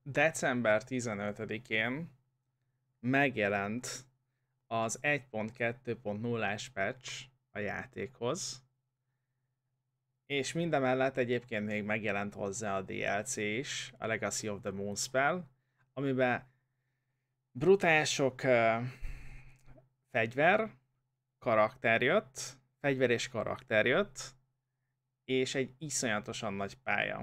December 15-én megjelent az 1.2.0-ás patch a játékhoz, és mindemellett egyébként még megjelent hozzá a DLC is, a Legacy of the Moonspell, amiben brutál sok fegyver, fegyver és karakter jött, és egy iszonyatosan nagy pálya.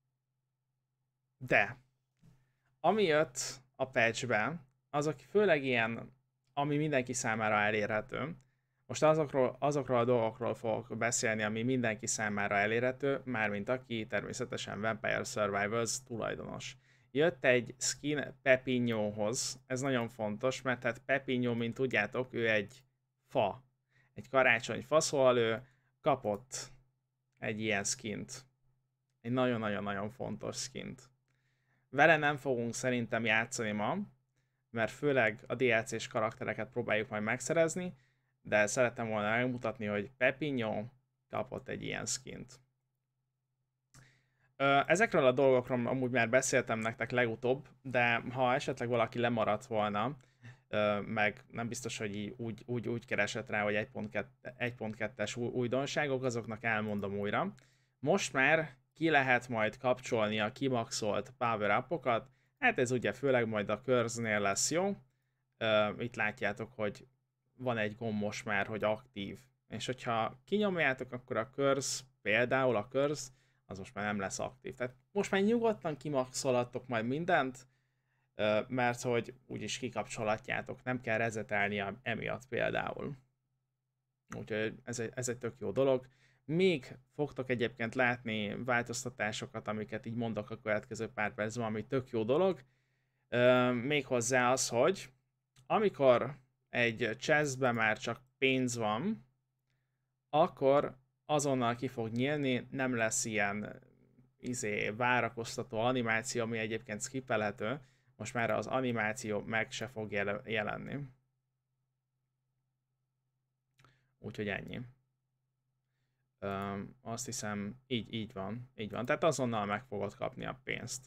De ami jött a patchbe, azok főleg ilyen, ami mindenki számára elérhető. Most azokról a dolgokról fogok beszélni, ami mindenki számára elérhető, mármint aki természetesen Vampire Survivors tulajdonos. Jött egy skin Pepinóhoz, ez nagyon fontos, mert hát Pepinó, mint tudjátok, ő egy fa, egy karácsonyfa, szóval ő kapott egy ilyen skint. Egy nagyon-nagyon-nagyon fontos skint. Vele nem fogunk szerintem játszani ma, mert főleg a DLC-s karaktereket próbáljuk majd megszerezni, de szerettem volna megmutatni, hogy Pepinó kapott egy ilyen skint. Ezekről a dolgokról amúgy már beszéltem nektek legutóbb, de ha esetleg valaki lemaradt volna, meg nem biztos, hogy úgy keresett rá, hogy 1.2-es újdonságok, azoknak elmondom újra. Most már ki lehet majd kapcsolni a kimaxolt power-upokat, hát ez ugye főleg majd a Curse-nél lesz jó. Itt látjátok, hogy van egy gomb most már, hogy aktív. És hogyha kinyomjátok, akkor a Curse, például a Curse, az most már nem lesz aktív. Tehát most már nyugodtan kimaxolhattok majd mindent, mert hogy úgyis kikapcsolhatjátok, nem kell rezetelni emiatt például. Úgyhogy ez egy tök jó dolog. Még fogtok egyébként látni változtatásokat, amiket így mondok a következő pár percben, ami tök jó dolog. Méghozzá az, hogy amikor egy chestben már csak pénz van, akkor azonnal ki fog nyílni, nem lesz ilyen várakoztató animáció, ami egyébként skippelhető. Most már az animáció meg se fog jelenni. Úgyhogy ennyi. Azt hiszem, így van. Tehát azonnal meg fogod kapni a pénzt.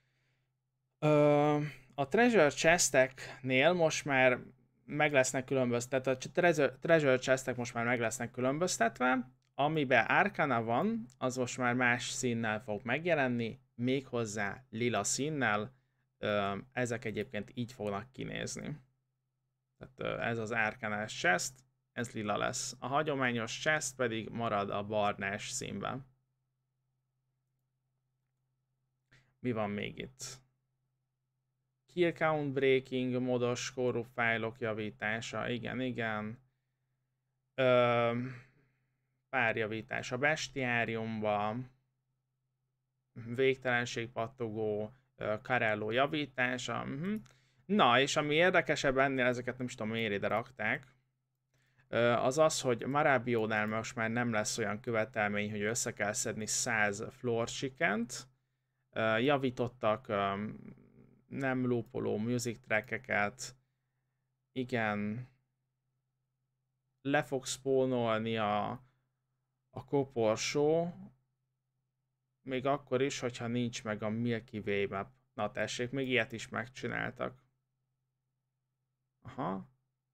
A treasure chesteknél most már meg lesznek különböztetve, a treasure chestek most már meg lesznek különböztetve, amiben Arcana van, az most már más színnel fog megjelenni, méghozzá lila színnel, ezek egyébként így fognak kinézni. Tehát ez az Arcanás chest, ez lila lesz. A hagyományos chest pedig marad a barnás színben. Mi van még itt? Kill count breaking, modos korú fájlok javítása, igen. Pár javítás a bestiáriumba, végtelenség pattogó, Carello javítása. Na, és ami érdekesebb ennél, ezeket nem is tudom miért ide rakták, az az, hogy Marabiónál most már nem lesz olyan követelmény, hogy össze kell szedni 100 floor chickent. Javítottak nem loopoló music trackeket. Igen. Le fog spawnolni a koporsó, még akkor is, hogyha nincs meg a Milky Way map. Na tessék, még ilyet is megcsináltak. Aha.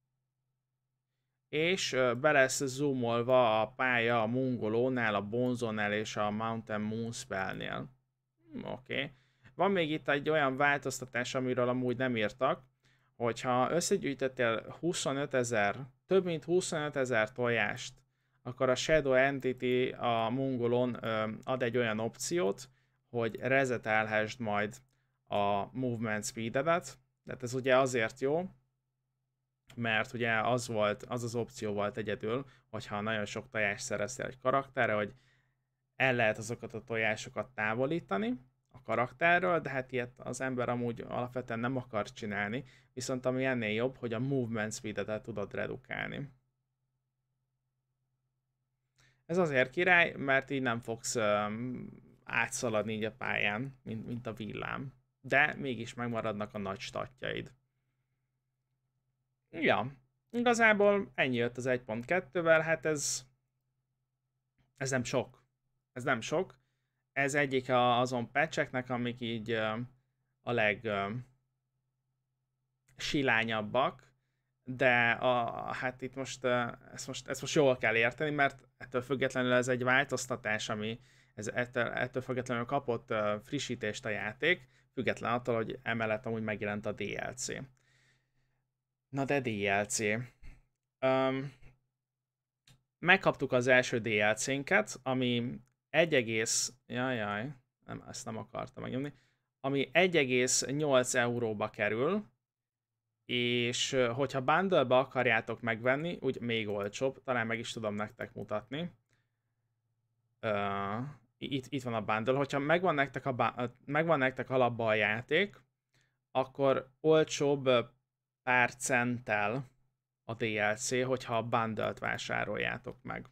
És be lesz zoomolva a pálya a Mongolónál, a Bonzonnál és a Mountain Moonspellnél. Oké. Van még itt egy olyan változtatás, amiről amúgy nem írtak, hogyha összegyűjtöttél 25 000, több mint 25 000 tojást, akkor a Shadow Entity a Mongolon ad egy olyan opciót, hogy resetelhessd majd a movement speededet. Tehát ez ugye azért jó, mert ugye az az opció volt egyedül, hogyha nagyon sok tojást szereztél egy karakterre, hogy el lehet azokat a tojásokat távolítani a karakterről, de hát ilyet az ember amúgy alapvetően nem akar csinálni, viszont ami ennél jobb, hogy a movement speedet tudod redukálni. Ez azért király, mert így nem fogsz átszaladni így a pályán, mint a villám. De mégis megmaradnak a nagy statjaid. Ja, igazából ennyi jött az 1.2-vel, hát ez nem sok. Ez nem sok. Ez egyik azon patcheknek, amik így leg silányabbak, de hát itt most, ezt most jól kell érteni, mert ettől függetlenül ez egy változtatás, ami ettől függetlenül kapott frissítést a játék, független attól, hogy emellett amúgy megjelent a DLC. Na de DLC. Megkaptuk az első DLC-nket, ami 1, jajjaj, nem, ezt nem akartam megnyomni, ami 1,8 euróba kerül, és hogyha bundle-be akarjátok megvenni, úgy még olcsóbb, talán meg is tudom nektek mutatni. Itt van a bundle, hogyha megvan nektek alapba a játék, akkor olcsóbb pár centtel a DLC, hogyha a bundle-t vásároljátok meg.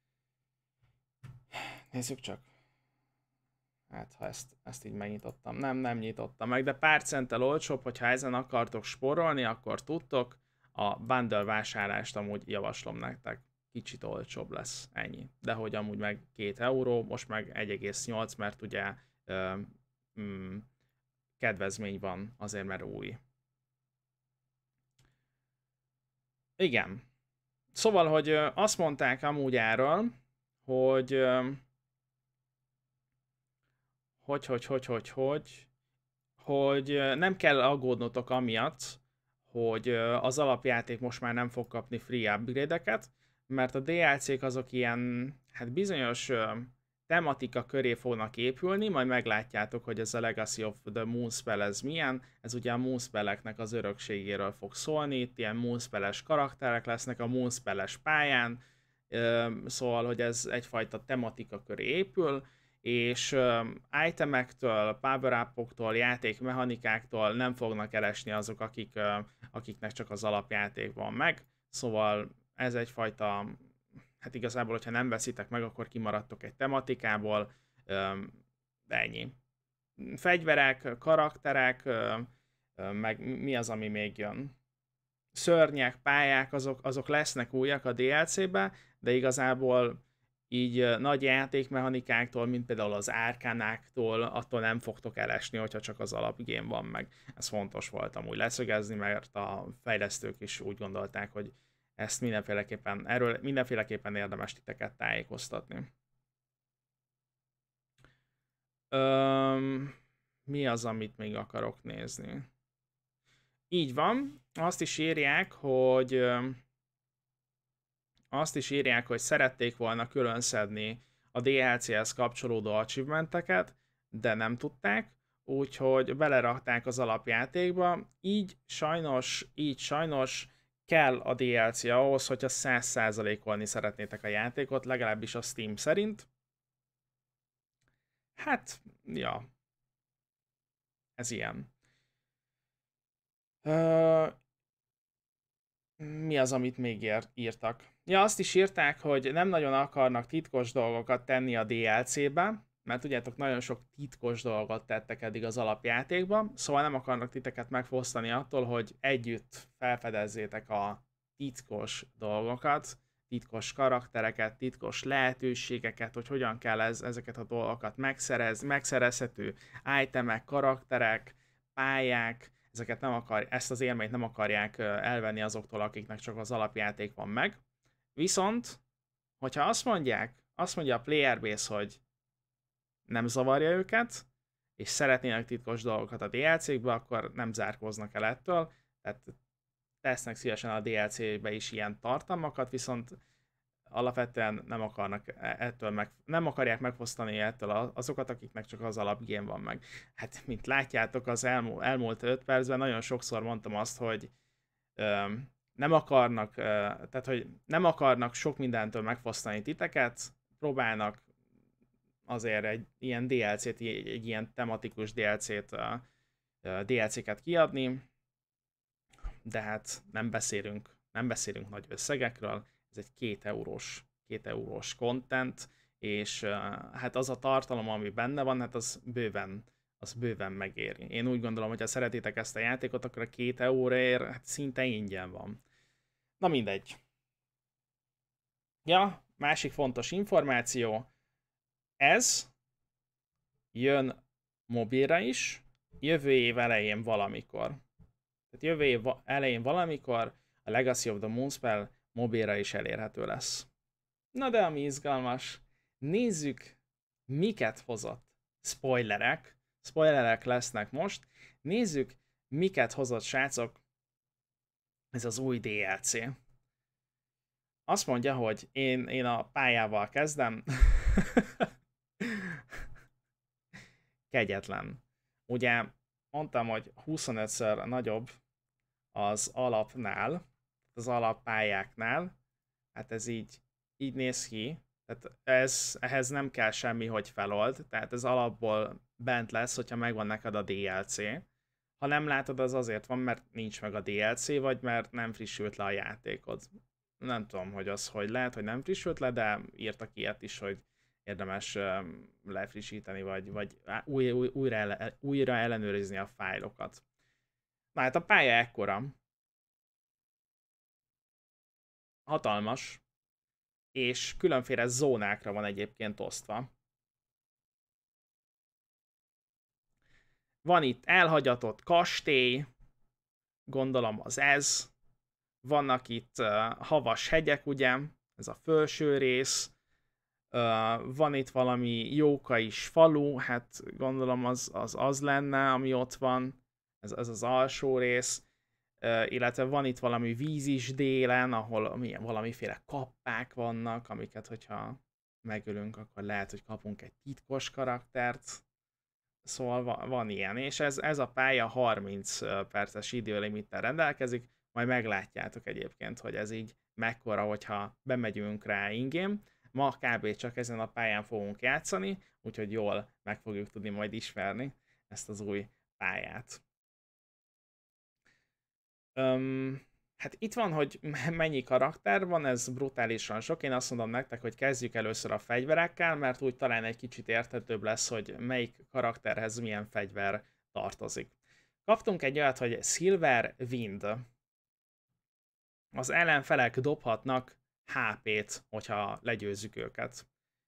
Nézzük csak. Hát, ha ezt így megnyitottam. Nem nyitottam meg, de pár centtel olcsóbb, hogyha ezen akartok spórolni, akkor tudtok. A bundle vásárlást amúgy javaslom nektek. Kicsit olcsóbb lesz, ennyi. De hogy amúgy meg 2 euró, most meg 1,8, mert ugye kedvezmény van azért, mert új. Igen. Szóval, hogy azt mondták amúgy erről, hogy nem kell aggódnotok amiatt, hogy az alapjáték most már nem fog kapni free upgrade-eket, mert a DLC-k azok ilyen, hát bizonyos tematika köré fognak épülni, majd meglátjátok, hogy ez a Legacy of the Moonspell ez milyen, ez ugye a Moonspelleknek az örökségéről fog szólni, itt ilyen Moonspell-es karakterek lesznek a Moonspell-es pályán, szóval, hogy ez egyfajta tematika köré épül, és itemektől, power-upoktól, játékmechanikáktól nem fognak elesni azok, akiknek csak az alapjáték van meg, szóval ez egyfajta, hát igazából, hogyha nem veszitek meg, akkor kimaradtok egy tematikából, de ennyi. Fegyverek, karakterek, meg mi az, ami még jön? Szörnyek, pályák, azok lesznek újak a DLC-be, de igazából így nagy játékmechanikáktól, mint például az árkánáktól, attól nem fogtok elesni, hogyha csak az alapgame van meg. Ez fontos volt amúgy leszögezni, mert a fejlesztők is úgy gondolták, hogy ezt erről mindenféleképpen érdemes titeket tájékoztatni. Mi az, amit még akarok nézni? Így van, azt is írják, hogy szerették volna külön szedni a DLC-hez kapcsolódó achievementeket, de nem tudták, úgyhogy belerakták az alapjátékba, így sajnos kell a DLC ahhoz, hogyha 100%-olni szeretnétek a játékot, legalábbis a Steam szerint. Hát, ja. Ez ilyen. Mi az, amit még írtak? Ja, azt is írták, hogy nem nagyon akarnak titkos dolgokat tenni a DLC-be, mert tudjátok, nagyon sok titkos dolgot tettek eddig az alapjátékban, szóval nem akarnak titeket megfosztani attól, hogy együtt felfedezzétek a titkos dolgokat, titkos karaktereket, titkos lehetőségeket, hogy hogyan kell ezeket a dolgokat megszerezhető itemek, karakterek, pályák, ezt az élményt nem akarják elvenni azoktól, akiknek csak az alapjáték van meg. Viszont, hogyha azt mondja a playerbase, hogy nem zavarja őket, és szeretnének titkos dolgokat a DLC-kbe, akkor nem zárkóznak el ettől, tehát tesznek szívesen a DLC-be is ilyen tartalmakat, viszont alapvetően nem akarják megfosztani ettől azokat, akiknek csak az alapgame van meg. Hát, mint látjátok, az elmúlt 5 percben nagyon sokszor mondtam azt, hogy nem akarnak sok mindentől megfosztani titeket, próbálnak azért egy ilyen DLC-t, egy ilyen tematikus DLC-ket kiadni, de hát nem beszélünk nagy összegekről, ez egy 2 eurós content, és hát az a tartalom, ami benne van, hát az bőven megéri. Én úgy gondolom, hogy ha szeretitek ezt a játékot, akkor a 2 euróért hát szinte ingyen van. Na mindegy. Ja, másik fontos információ, ez jön mobilra is, jövő év elején valamikor. Tehát jövő év elején valamikor a Legacy of the Moonspell mobilra is elérhető lesz. Na de ami izgalmas, nézzük, miket hozott. Spoilerek lesznek most. Nézzük, miket hozott, srácok, ez az új DLC. Azt mondja, hogy én a pályával kezdem. Kegyetlen. Ugye mondtam, hogy 25-ször nagyobb az alapnál, az alappályáknál. Hát ez így néz ki. Tehát ehhez nem kell semmi, hogy felold. Tehát ez alapból bent lesz, hogyha megvan neked a DLC. Ha nem látod, az azért van, mert nincs meg a DLC, vagy mert nem frissült le a játékod. Nem tudom, hogy az hogy lehet, hogy nem frissült le, de írtak ilyet is, hogy érdemes lefrissíteni, vagy újra ellenőrizni a fájlokat. Na hát a pálya ekkora. Hatalmas. És különféle zónákra van egyébként osztva. Van itt elhagyatott kastély, gondolom az ez. Vannak itt havas hegyek, ugye, ez a felső rész. Van itt valami jóka is falu, hát gondolom az lenne, ami ott van. Ez az alsó rész. Illetve van itt valami víz is délen, ahol valamiféle kappák vannak, amiket, hogyha megölünk, akkor lehet, hogy kapunk egy titkos karaktert. Szóval van ilyen, és ez a pálya 30 perces időlimittel rendelkezik, majd meglátjátok egyébként, hogy ez így mekkora, hogyha bemegyünk rá ingame. Ma kb. Csak ezen a pályán fogunk játszani, úgyhogy jól meg fogjuk tudni majd ismerni ezt az új pályát. Hát itt van, hogy mennyi karakter van, ez brutálisan sok. Én azt mondom nektek, hogy kezdjük először a fegyverekkel, mert úgy talán egy kicsit érthetőbb lesz, hogy melyik karakterhez milyen fegyver tartozik. Kaptunk egy olyat, hogy Silver Wind. Az ellenfelek dobhatnak HP-t, hogyha legyőzzük őket.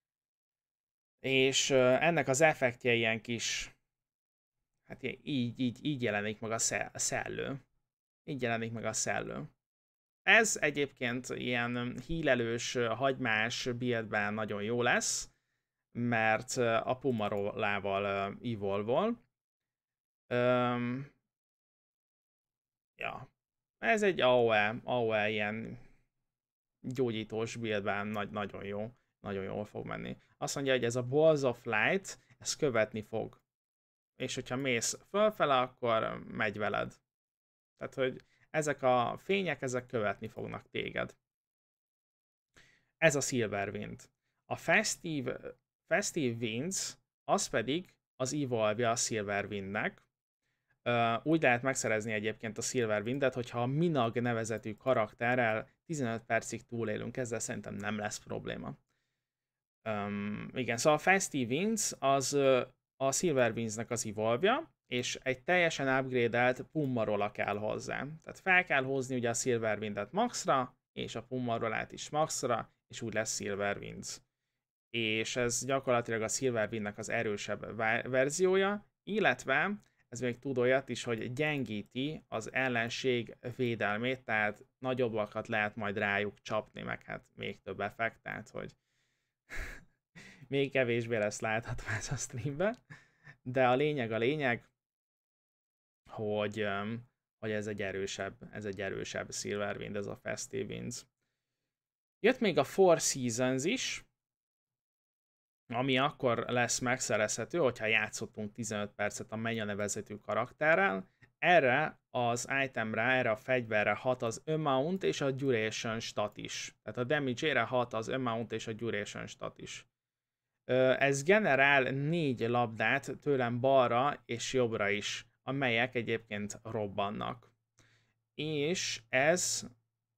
És ennek az effektje ilyen kis, hát így jelenik meg a szellő. Így jelenik meg a szellő. Ez egyébként ilyen hílelős, hagymás buildben nagyon jó lesz, mert a Pumarolával evolve-vol. Ja. Ez egy AOE ilyen gyógyítós buildben nagyon jó. Nagyon jól fog menni. Azt mondja, hogy ez a Balls of Light, ez követni fog. És hogyha mész fölfele, akkor megy veled. Tehát, hogy ezek a fények, ezek követni fognak téged. Ez a Silver Wind. A Festive Winds, az pedig az evolve a Silver Windnek. Úgy lehet megszerezni egyébként a Silver Windet, hogyha a Minag nevezetű karakterrel 15 percig túlélünk, ezzel szerintem nem lesz probléma. Igen, szóval a Festive Winds az a Silver Windsnek az evolve-ja, és egy teljesen upgrade-elt Pummarola kell hozzá. Tehát fel kell hozni ugye a Silver Windet maxra, és a Pummarolát is maxra, és úgy lesz Silver Winds. És ez gyakorlatilag a Silver Windnek az erősebb verziója, illetve ez még tud olyat is, hogy gyengíti az ellenség védelmét, tehát nagyobbakat lehet majd rájuk csapni, meg hát még több effekt, tehát hogy még kevésbé lesz látható ez a streamben. De a lényeg, hogy ez egy erősebb Silver Wind, ez a Festive Winds. Jött még a Four Seasons is, ami akkor lesz megszerezhető, hogyha játszottunk 15 percet a Menya nevezetű karakterrel. Erre az itemre, erre a fegyverre hat az amount és a duration stat is. Tehát a damage-ére hat az amount és a duration stat is. Ez generál 4 labdát tőlem balra és jobbra is, amelyek egyébként robbannak. És ez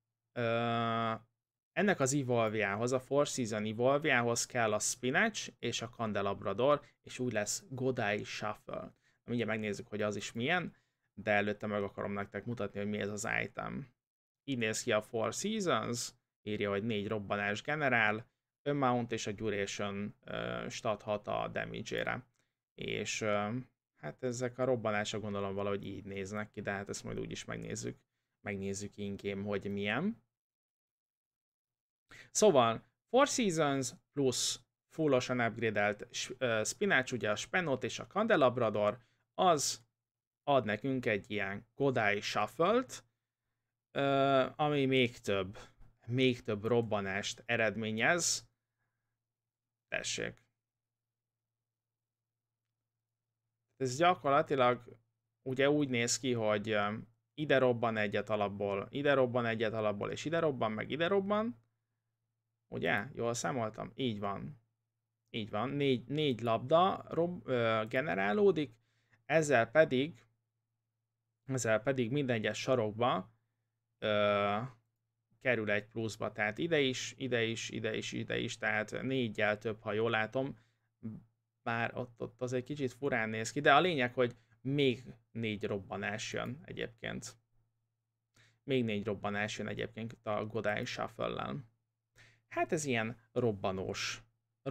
ennek az evolve-jához, a Four Season evolve-jához kell a Spinach és a Candelabrador, és úgy lesz Godai Shuffle. Mindjárt megnézzük, hogy az is milyen, de előtte meg akarom nektek mutatni, hogy mi ez az item. Így néz ki a Four Seasons, írja, hogy 4 robbanás generál, amount és a duration stat hat a damage-ére. És Hát ezek a robbanások gondolom valahogy így néznek ki, de hát ezt majd úgyis megnézzük. Megnézzük in-game, hogy milyen. Szóval Four Seasons plusz fullosan upgrade-elt Spinach, ugye a Spenot és a Candelabrador, az ad nekünk egy ilyen Godai Shuffle-t, ami még több robbanást eredményez. Tessék. Ez gyakorlatilag ugye úgy néz ki, hogy ide robban egyet alapból, ide robban egyet alapból, és ide robban, meg ide robban. Ugye? Jól számoltam? Így van. Így van. Négy labda generálódik, ezzel pedig minden egyes sarokba kerül egy pluszba, tehát ide is, ide is, ide is, ide is, tehát négyel több, ha jól látom. Bár ott az egy kicsit furán néz ki, de a lényeg, hogy még 4 robbanás jön egyébként. Még 4 robbanás jön egyébként a Godai Shuffle-lel. Hát ez ilyen robbanós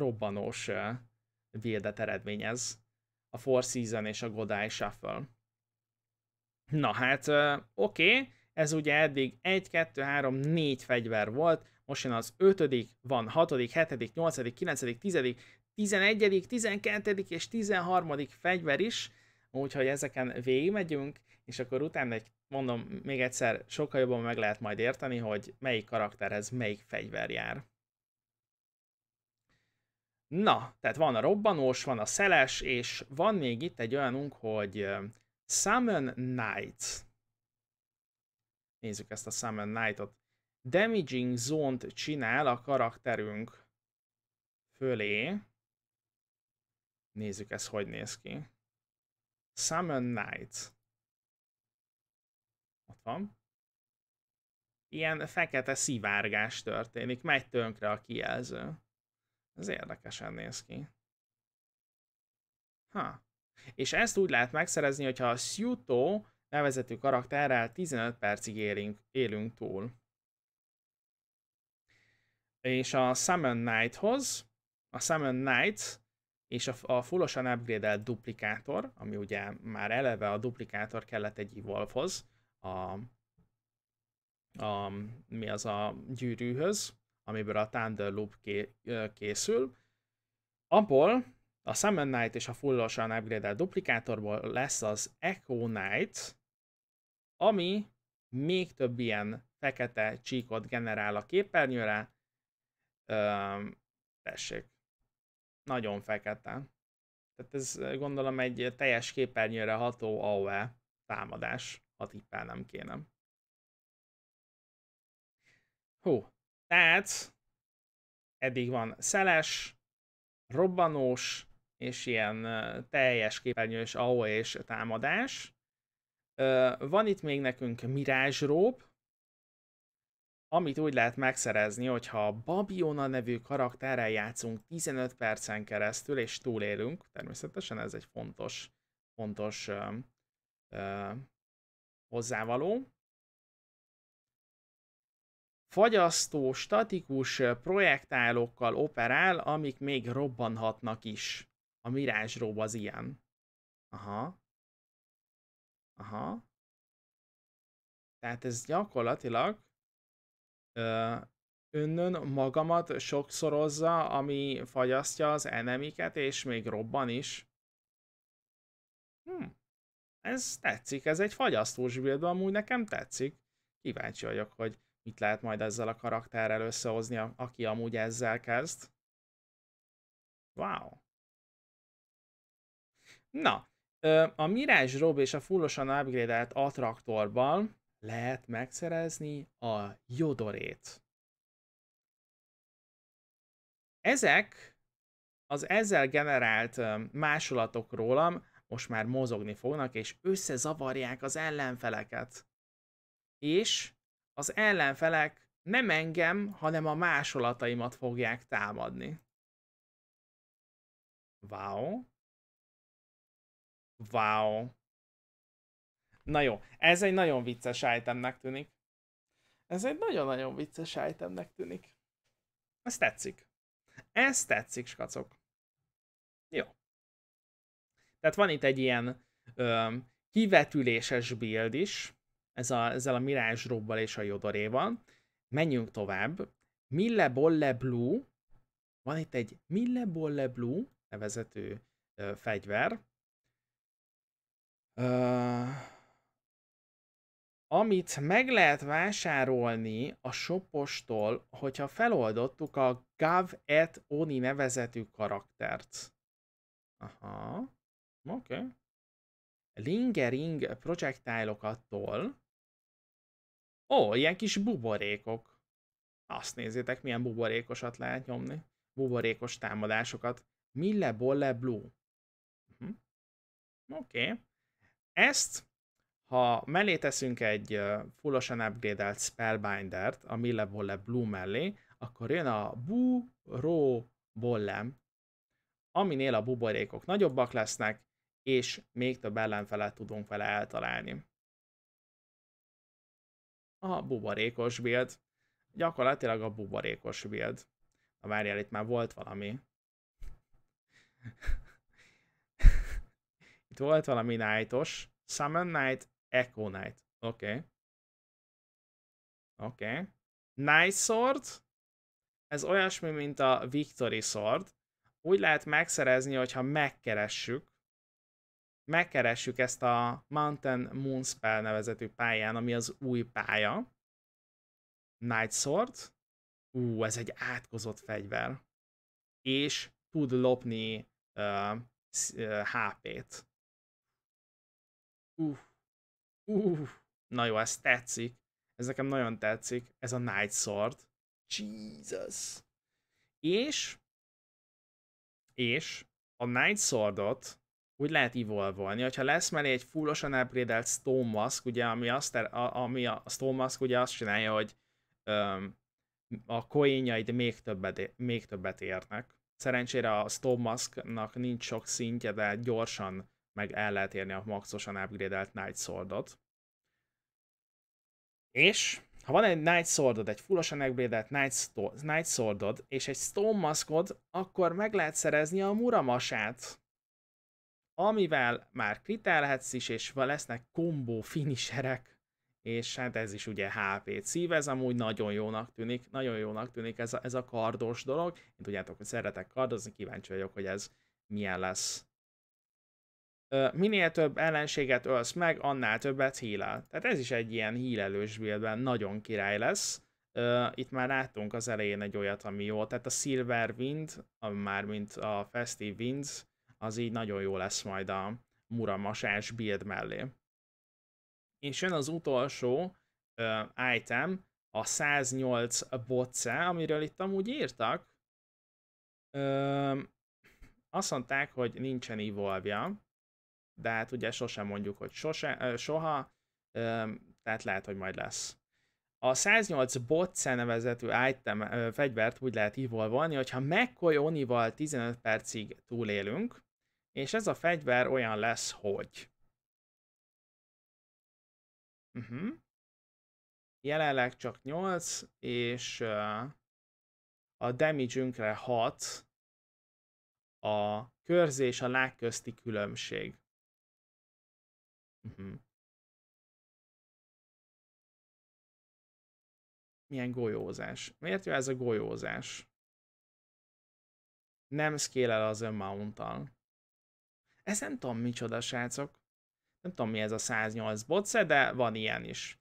buildet eredményez. A Four Season és a Godai Shuffle. Na hát, oké. Ez ugye eddig 1, 2, 3, 4 fegyver volt. Most jön az 5., van 6., 7., 8., 9., 10., 11., 12. és 13. fegyver is. Úgyhogy ezeken végigmegyünk, és akkor utána mondom még egyszer, sokkal jobban meg lehet majd érteni, hogy melyik karakterhez melyik fegyver jár. Na, tehát van a robbanós, van a szeles, és van még itt egy olyanunk, hogy Summon Knight. Nézzük ezt a Summon Knight-ot. Damaging Zone-t csinál a karakterünk fölé. Nézzük, ez hogy néz ki. Summon Knight. Ott van. Ilyen fekete szivárgás történik, megy tönkre a kijelző. Ez érdekesen néz ki. És ezt úgy lehet megszerezni, hogyha a Syuto nevezetű karakterrel 15 percig élünk túl. És a Summon Knight-hoz, a Summon Knight és a fullosan upgrade-elt duplikátor, ami ugye már eleve a duplikátor kellett egy Evolve-hoz, mi az a gyűrűhöz, amiből a Thunder Loop készül. Abból a Summon Knight és a fullosan upgrade-elt duplikátorból lesz az Echo Knight, ami még több ilyen fekete csíkot generál a képernyőre. Tessék. Nagyon fekete. Tehát ez gondolom egy teljes képernyőre ható AOE támadás, ha tippelnem kéne. Tehát eddig van szeles, robbanós, és ilyen teljes képernyős AOE és támadás. Van itt még nekünk Mirage Robe, amit úgy lehet megszerezni, hogyha Babiona nevű karakterrel játszunk 15 percen keresztül, és túlélünk. Természetesen ez egy fontos hozzávaló. Fagyasztó, statikus projektálókkal operál, amik még robbanhatnak is. A Mirage Robe az ilyen. Aha. Tehát ez gyakorlatilag önnön magamat sokszorozza, ami fagyasztja az enemiket, és még robban is. Ez tetszik, ez egy fagyasztós build, amúgy nekem tetszik. Kíváncsi vagyok, hogy mit lehet majd ezzel a karakterrel összehozni, aki amúgy ezzel kezd. Wow. Na, a Mirage Robe és a fullosan upgrade-elt attraktorban lehet megszerezni a Jodorét. Ezek az ezzel generált másolatok rólam most már mozogni fognak, és összezavarják az ellenfeleket. És az ellenfelek nem engem, hanem a másolataimat fogják támadni. Wow. Wow. Na jó, ez egy nagyon vicces itemnek tűnik. Ez egy nagyon-nagyon vicces itemnek tűnik. Ez tetszik. Ez tetszik, skacok. Jó. Tehát van itt egy ilyen kivetüléses build is, ezzel a Mirage Robbal és a Jodoréval. Menjünk tovább. Mille Bolle Blue, van itt egy Mille Bolle Blue nevezetű fegyver, amit meg lehet vásárolni a shopostól, hogyha feloldottuk a Gav et Oni nevezetű karaktert. Aha, oké. Lingering projektájlokattól. Ó, ilyen kis buborékok. Azt nézzétek, milyen buborékosat lehet nyomni. Buborékos támadásokat. Mille Bolle Blue. Oké. Ezt, ha mellé teszünk egy fullosan upgrade-elt Spellbindert, a Mille Bolle Blue mellé, akkor jön a Buro Bollem, aminél a buborékok nagyobbak lesznek, és még több ellenfelet tudunk vele eltalálni. A buborékos build. Gyakorlatilag a buborékos build. Na várjál, itt már volt valami. Itt volt valami Knight-os. Summon Knight, Echo Knight. Oké. Oké. Night Sword. Ez olyasmi, mint a Victory Sword. Úgy lehet megszerezni, hogyha megkeressük. Megkeressük ezt a Mountain Moon Spell nevezetű pályán, ami az új pálya. Night Sword. Ez egy átkozott fegyver. És tud lopni HP-t. Na jó, ez tetszik. Ez nekem nagyon tetszik. Ez a Night Sword. Jesus. És a Night Swordot úgy lehet evolve-olni, hogyha lesz mellé egy fullosan upgrade-elt Stone Mask, ugye, ami a Stone Mask ugye azt csinálja, hogy a coinjaid még többet érnek. Szerencsére a Stone Masknak nincs sok szintje, de gyorsan meg el lehet érni a maxosan upgrade-elt Night Swordot. És ha van egy Night Swordod, egy fullosan upgrade-elt Night Swordod és egy Stone Maskod, akkor meg lehet szerezni a Muramasát, amivel már kritelhetsz is, és lesznek combo finisherek, és hát ez is ugye HP-t szív, ez amúgy nagyon jónak tűnik ez a kardos dolog. Én tudjátok, hogy szeretek kardozni, kíváncsi vagyok, hogy ez milyen lesz. Minél több ellenséget ölsz meg, annál többet heal-el. Tehát ez is egy ilyen heal-elős buildben nagyon király lesz. Itt már láttunk az elején egy olyat, ami jó. Tehát a Silver Wind, mármint a Festive Winds, az így nagyon jó lesz majd a Muramasás build mellé. És jön az utolsó item, a 108 botce, amiről itt amúgy írtak. Azt mondták, hogy nincsen evolve-ja, de hát ugye sosem mondjuk, hogy soha, tehát lehet, hogy majd lesz. A 108 botce nevezetű item fegyvert úgy lehet evolve-olni, hogyha McCoy Onival 15 percig túlélünk, és ez a fegyver olyan lesz, hogy jelenleg csak 8, és a damage-ünkre 6 a körz és a lág közti különbség. Milyen golyózás. Miért jó ez a golyózás? Nem scale-el az amount-tal. Ez nem tudom micsoda, srácok. Nem tudom mi ez a 108 botsze, de van ilyen is.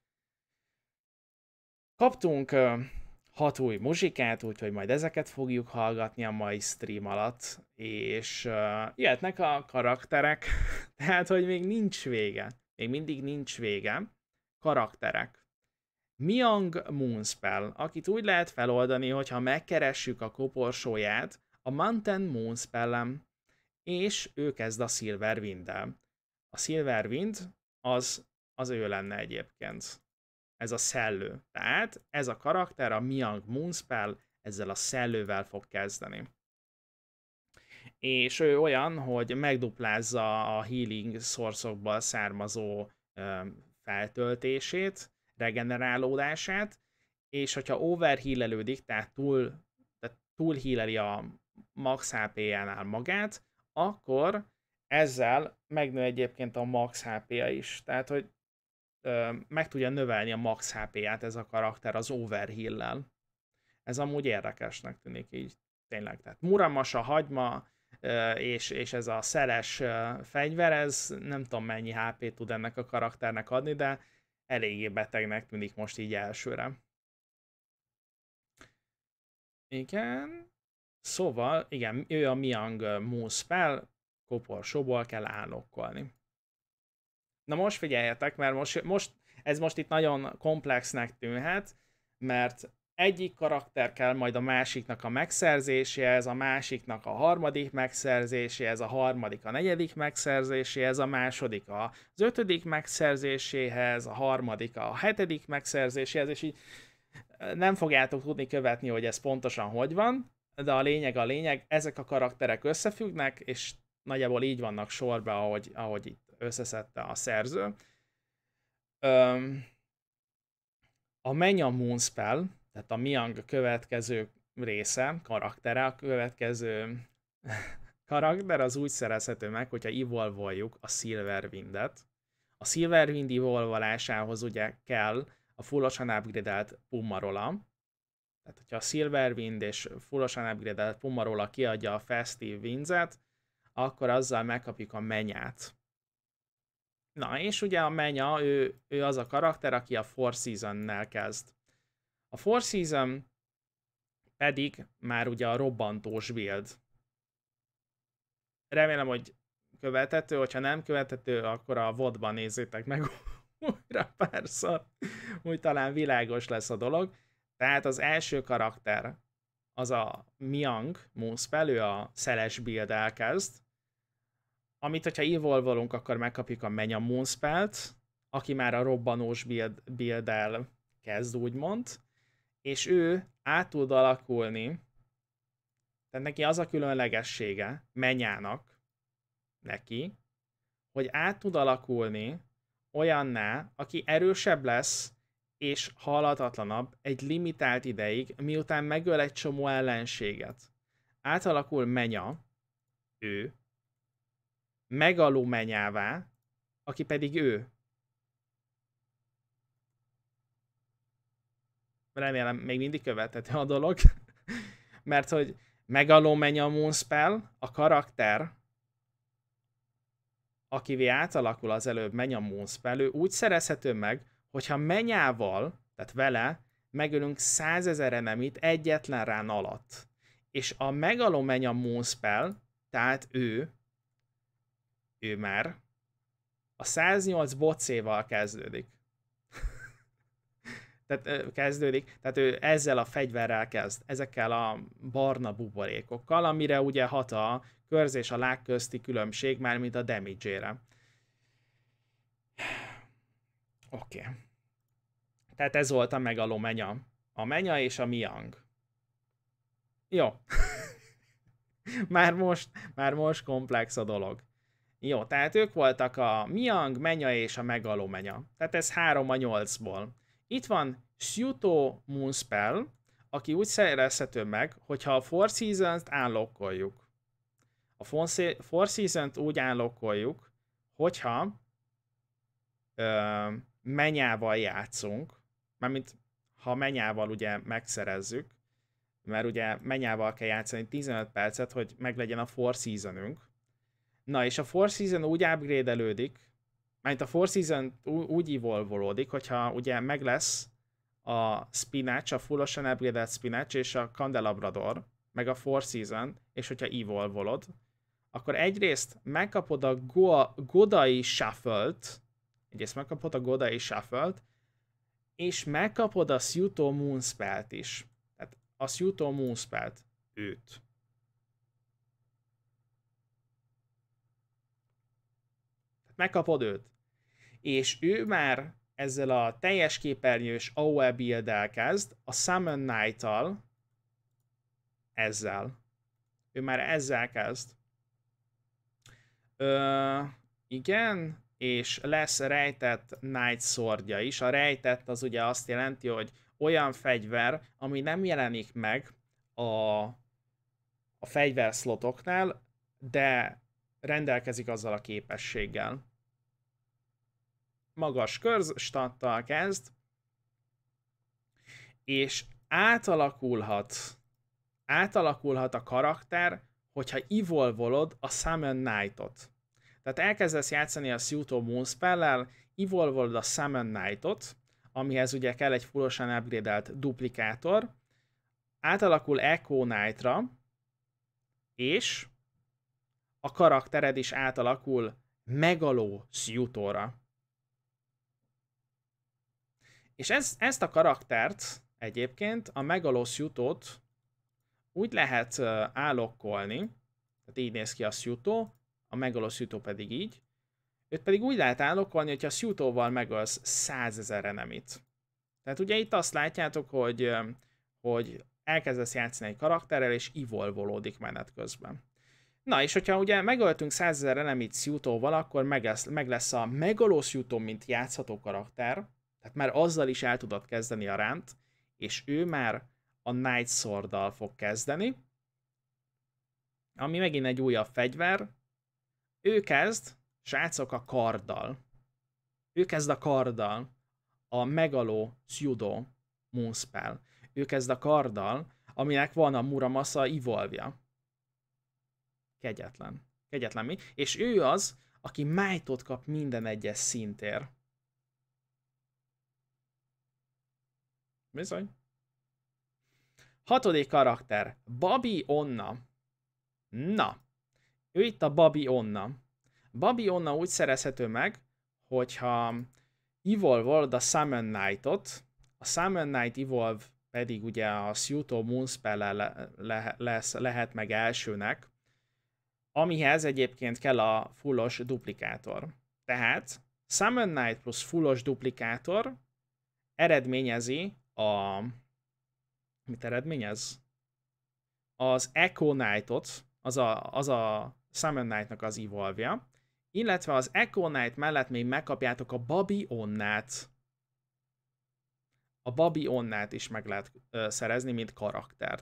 Kaptunk 6 új muzsikát, úgyhogy majd ezeket fogjuk hallgatni a mai stream alatt, és jöhetnek a karakterek, tehát hogy még nincs vége. Még mindig nincs vége. Karakterek. Miang Moonspell, akit úgy lehet feloldani, hogyha megkeressük a koporsóját a Mountain Moonspellem, és ő kezd a Silver Wind-del. A Silver Wind az ő lenne egyébként. Ez a szellő. Tehát ez a karakter, a Miang Moonspell, ezzel a szellővel fog kezdeni. És ő olyan, hogy megduplázza a healing source-okból származó feltöltését, regenerálódását, és hogyha overhealelődik, tehát túl healeli a max HP-jánál magát, akkor ezzel megnő egyébként a max HP-ja is. Tehát, hogy meg tudja növelni a max HP-ját ez a karakter az overheal-lel. Ez amúgy érdekesnek tűnik így tényleg. Tehát Muramasa, hagyma és ez a szeles fegyver, ez nem tudom mennyi HP tud ennek a karakternek adni, de eléggé betegnek tűnik most így elsőre. Igen. Szóval, igen, ő a Miang Moon Spell, koporsóból kell állokkolni. Na most figyeljetek, mert ez most itt nagyon komplexnek tűnhet, mert egyik karakter kell majd a másiknak a megszerzéséhez, a másiknak a harmadik megszerzéséhez, a harmadik a negyedik megszerzéséhez, a második az ötödik megszerzéséhez, a harmadik a hetedik megszerzéséhez, és így nem fogjátok tudni követni, hogy ez pontosan hogy van, de a lényeg, ezek a karakterek összefüggnek, és nagyjából így vannak sorba, ahogy itt összeszedte a szerző. A Menya Moon Spell, tehát a Miang következő része, karaktere, a következő karakter az úgy szerezhető meg, hogyha evolvoljuk a Silverwindet. A Silverwind evolvolásához ugye kell a fullosan upgrade-elt Pummarola. Tehát, hogyha a Silverwind és fullosan upgrade-elt Pummarola kiadja a Festive Winds-et, akkor azzal megkapjuk a Menyát. Na, és ugye a Menya, ő az a karakter, aki a Four Season-nel kezd. A Four Season pedig már ugye a robbantós build. Remélem, hogy követhető, hogyha nem követhető, akkor a VOD-ban nézzétek meg újra párszor, úgy talán világos lesz a dolog. Tehát az első karakter az a Miang Moonspell, ő a szeles build elkezd, amit, hogyha evolvolunk, akkor megkapjuk a Menya Moonspellt, aki már a robbanós build-el kezd, úgymond, és ő át tud alakulni, tehát neki az a különlegessége, Menyának, neki, hogy át tud alakulni olyanná, aki erősebb lesz, és halhatatlanabb egy limitált ideig, miután megöl egy csomó ellenséget. Átalakul Menya, ő, Megaló Menyává, aki pedig ő. Remélem még mindig követhető a dolog, mert hogy Megaló Menya Moonspell, a karakter, akivé átalakul az előbb Menya Moonspell, ő úgy szerezhető meg, hogyha Menyával, tehát vele, megölünk 100 000 enemit egyetlen rán alatt. És a Megaló Menya Moonspell, tehát ő már a 108 bocéval kezdődik. Tehát ő ezzel a fegyverrel kezd, ezekkel a barna buborékokkal, amire ugye hat a körz és a lág közti különbség, mármint a damage-ére. Oké. Tehát ez volt a Megaló Menya. A Menya és a Miang. Jó. már most komplex a dolog. Jó, tehát ők voltak a Miang, Menya és a Megaló Menya. Tehát ez 3 a 8-ból. Itt van Syuto Moonspell, aki úgy szerezhető meg, hogyha a Four Seasons-t unlockoljuk. A Four Seasons-t úgy unlockoljuk, hogyha Menyával játszunk, mármint ha Menyával ugye megszerezzük, mert ugye Menyával kell játszani 15 percet, hogy meglegyen a Four Seasonünk. Na és a Four Season úgy upgrade-elődik, mert a Four Season úgy evolvolódik, hogyha ugye meg lesz a Spinach, a fullosan upgraded Spinach és a Candelabrador, meg a Four Season, és hogyha evolvolod, akkor egyrészt megkapod a Godai Shuffle-t, és megkapod a Syuto Moonspell-t is. Tehát a Syuto Moonspell-t, őt. Megkapod őt. És ő már ezzel a teljes képernyős AOE build-el kezd, a Summon Knight-tal, ezzel. Ő már ezzel kezd. Igen, és lesz rejtett Knight Swordja is. A rejtett az ugye azt jelenti, hogy olyan fegyver, ami nem jelenik meg a fegyverszlotoknál, de rendelkezik azzal a képességgel. Magas körstattal kezd, és átalakulhat a karakter, hogyha evolvolod a Summon Knight-ot. Tehát elkezdesz játszani a Suito Moonspell-lel, evolvolod a Summon Knight-ot, amihez ugye kell egy fullosan upgrade-elt duplikátor, átalakul Echo Knight-ra, és a karaktered is átalakul Megalo Suitóra. És ezt a karaktert egyébként, a Megalo Suitót úgy lehet állokkolni, tehát így néz ki a Suito, a Megalo Suito pedig így, őt pedig úgy lehet állokkolni, hogyha a Suitóval megölsz 100 000 enemit. Tehát ugye itt azt látjátok, hogy elkezdesz játszani egy karakterrel, és evolvolódik menet közben. Na, és hogyha ugye megöltünk 100 000 enemit Suitóval, akkor meg lesz a Megalo Suito, mint játszható karakter, tehát már azzal is el tudod kezdeni a ránt, és ő már a Night Sword-dal fog kezdeni, ami megint egy újabb fegyver. Ő kezd, srácok, a karddal. Ő kezd a karddal, a Megalo Suido Moonspell. Ő kezd a karddal, aminek van a Muramasa evolve-ja. Kegyetlen. Kegyetlen mi? És ő az, aki Might-ot kap minden egyes szintért. Bizony. 6. karakter. Babi Onna. Na. Ő itt a Babi Onna. Babi Onna úgy szerezhető meg, hogyha evolve-olod a Summon Knight-ot, a Summon Knight evolve pedig ugye a Suito Moonspell-lel lehet meg elsőnek, amihez egyébként kell a fullos duplikátor. Tehát Summon Knight plusz fullos duplikátor eredményezi a... Mit eredményez? Az Echo Knight-ot, az a Summon Knight-nak az evolve-ja, illetve az Echo Knight mellett még megkapjátok a Babi Onnát. A Babi Onnát is meg lehet szerezni, mint karaktert.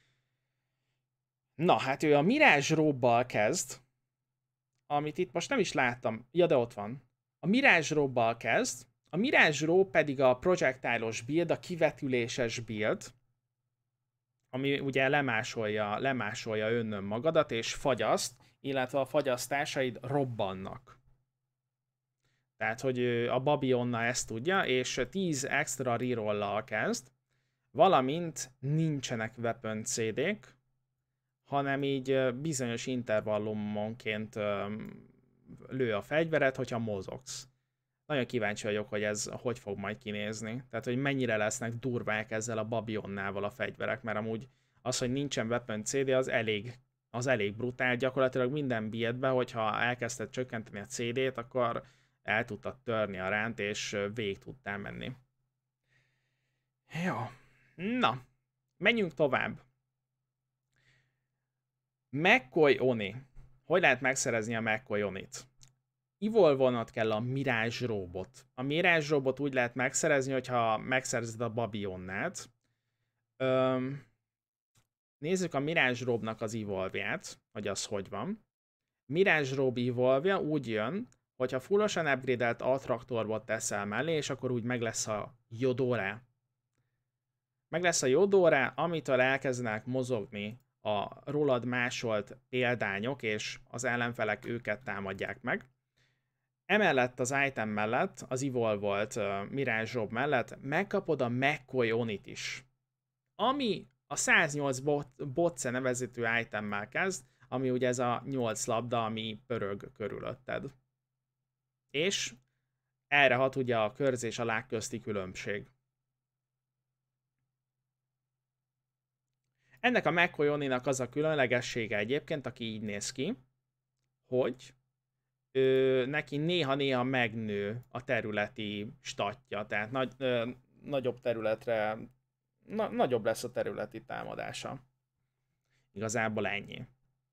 Na, hát ő a Mirage Robe-bal kezd, amit itt most nem is láttam. Ja, de ott van. A Mirage Robe-bal kezd, a Mirage Robe pedig a projectile-os build, a kivetüléses build, ami ugye lemásolja önnön magadat, és fagyaszt, illetve a fagyasztásaid robbannak. Tehát, hogy a Babi Onna ezt tudja, és 10 extra reroll-lal kezd, valamint nincsenek weapon CD-k, hanem így bizonyos intervallumonként lő a fegyveret, hogyha mozogsz. Nagyon kíváncsi vagyok, hogy ez hogy fog majd kinézni. Tehát, hogy mennyire lesznek durvák ezzel a Babi Onnával a fegyverek, mert amúgy az, hogy nincsen weapon CD, az elég brutál. Gyakorlatilag minden buildben, hogyha elkezdted csökkenteni a CD-t, akkor el tudtad törni a ránt, és végig tudtál menni. Jó. Na, menjünk tovább. McCoy Oni. Hogy lehet megszerezni a McCoy Onit? Evolve-olnod kell a Mirage Robe-ot. A Mirage Robe-ot úgy lehet megszerezni, hogyha megszerzed a Babi Onnát. Nézzük a Mirage Robe-nak az evolve-ját, hogy az hogy van. Mirage Robe evolve-ja úgy jön, hogyha fullosan upgrade-elt attraktorbot teszel mellé, és akkor úgy meg lesz a Yodora. Meg lesz a Yodora, amitől elkezdenek mozogni a rólad másolt példányok, és az ellenfelek őket támadják meg. Emellett az item mellett, az evolve-olt Mirage Robe mellett megkapod a McCoy Onit is, ami a 108 Botce nevezetű itemmel kezd, ami ugye ez a 8 labda, ami pörög körülötted. És erre hat ugye a körz és a lág közti különbség. Ennek a McCoy Oninak az a különlegessége egyébként, aki így néz ki, hogy neki néha-néha megnő a területi statja, tehát nagyobb területre, nagyobb lesz a területi támadása. Igazából ennyi.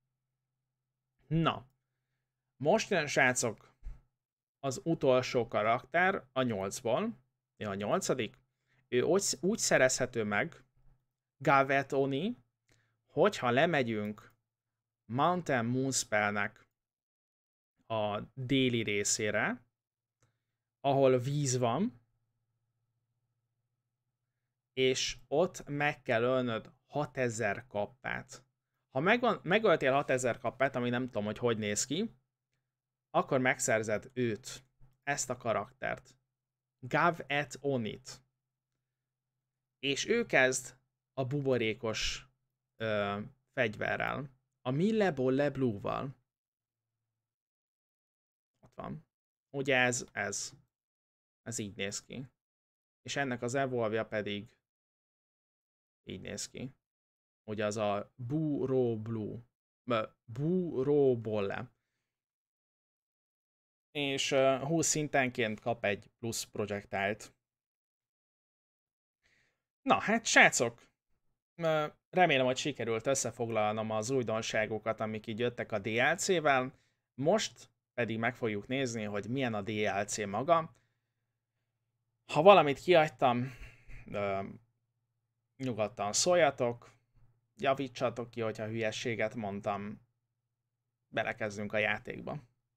Na, most jön, srácok, az utolsó karakter a 8-ból, a 8. Ő úgy szerezhető meg, Gavet Oni, hogyha lemegyünk Mountain Moonspellnek a déli részére, ahol víz van, és ott meg kell ölnöd 6000 kappát. Ha megöltél 6000 kappát, ami nem tudom, hogy néz ki, akkor megszerzed őt, ezt a karaktert. Gav et Onit. És ő kezd a buborékos fegyverrel. A Mille Bolle Blue-val. Ott van. Ugye ez így néz ki. És ennek az evolvja pedig így néz ki. Ugye az a Buro Blue. Buro Bolle. És 20 szintenként kap egy plusz projektált. Na hát srácok, remélem, hogy sikerült összefoglalnom az újdonságokat, amik így jöttek a DLC-vel. Most pedig meg fogjuk nézni, hogy milyen a DLC maga. Ha valamit kihagytam, nyugodtan szóljatok, javítsatok ki, hogyha hülyességet mondtam, belekezdünk a játékba.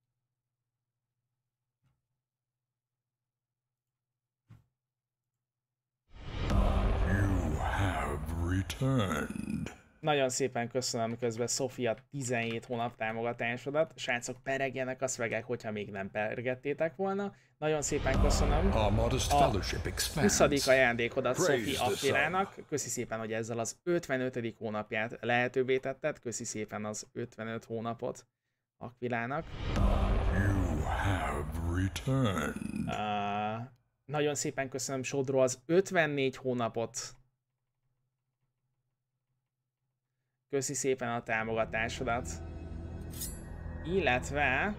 Returned. Nagyon szépen köszönöm közben Sofia 17 hónap támogatásodat. Srácok, peregjenek a szvegek, hogyha még nem pergettétek volna. Nagyon szépen köszönöm a 20. ajándékodat Sophie Akvilának. Köszi szépen, hogy ezzel az 55. hónapját lehetővé tetted. Köszi szépen az 55 hónapot Akvilának. You have returned. Nagyon szépen köszönöm Sodro az 54 hónapot. Köszi szépen a támogatásodat. Illetve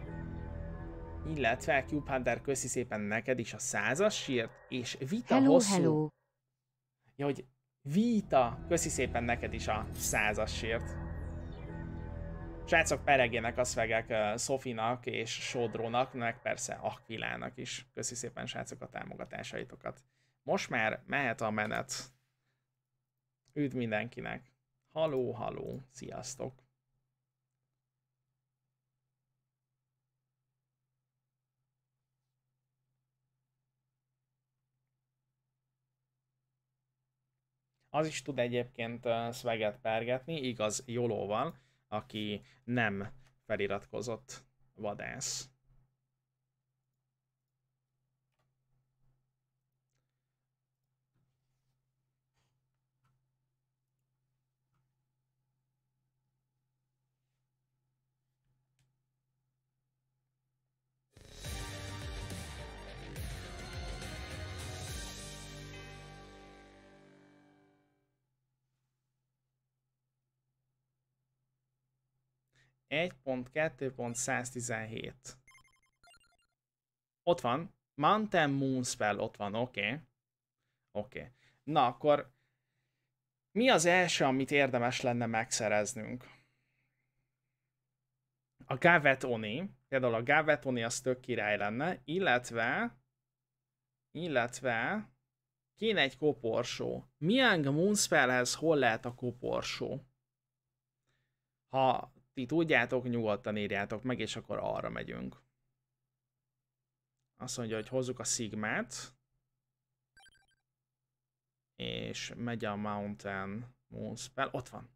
Cube Hunter, köszi szépen neked is a 100-as sírt, és Vita hosszú. Hello. Ja, hogy Vita, köszi szépen neked is a 100-as sírt. Srácok, peregjenek a szvegek Sofinak és Sodrónak, meg persze Akvilának is. Köszi szépen, srácok, a támogatásaitokat. Most már mehet a menet. Üdv mindenkinek! Halló, sziasztok! Az is tud egyébként szveget pergetni, igaz, Joló van, aki nem feliratkozott vadász. .2.117. Ott van. Mountain Moon Spell, ott van, oké. Na akkor mi az első, amit érdemes lenne megszereznünk? A Gavet Oni. Például a Gavet Oni az tök király lenne, illetve kéne egy koporsó. Miang Moonspellhez hol lehet a koporsó? Ha ti tudjátok, nyugodtan írjátok meg, és akkor arra megyünk. Azt mondja, hogy hozzuk a Sigmát. És megy a Mountain Moonspell. Ott van.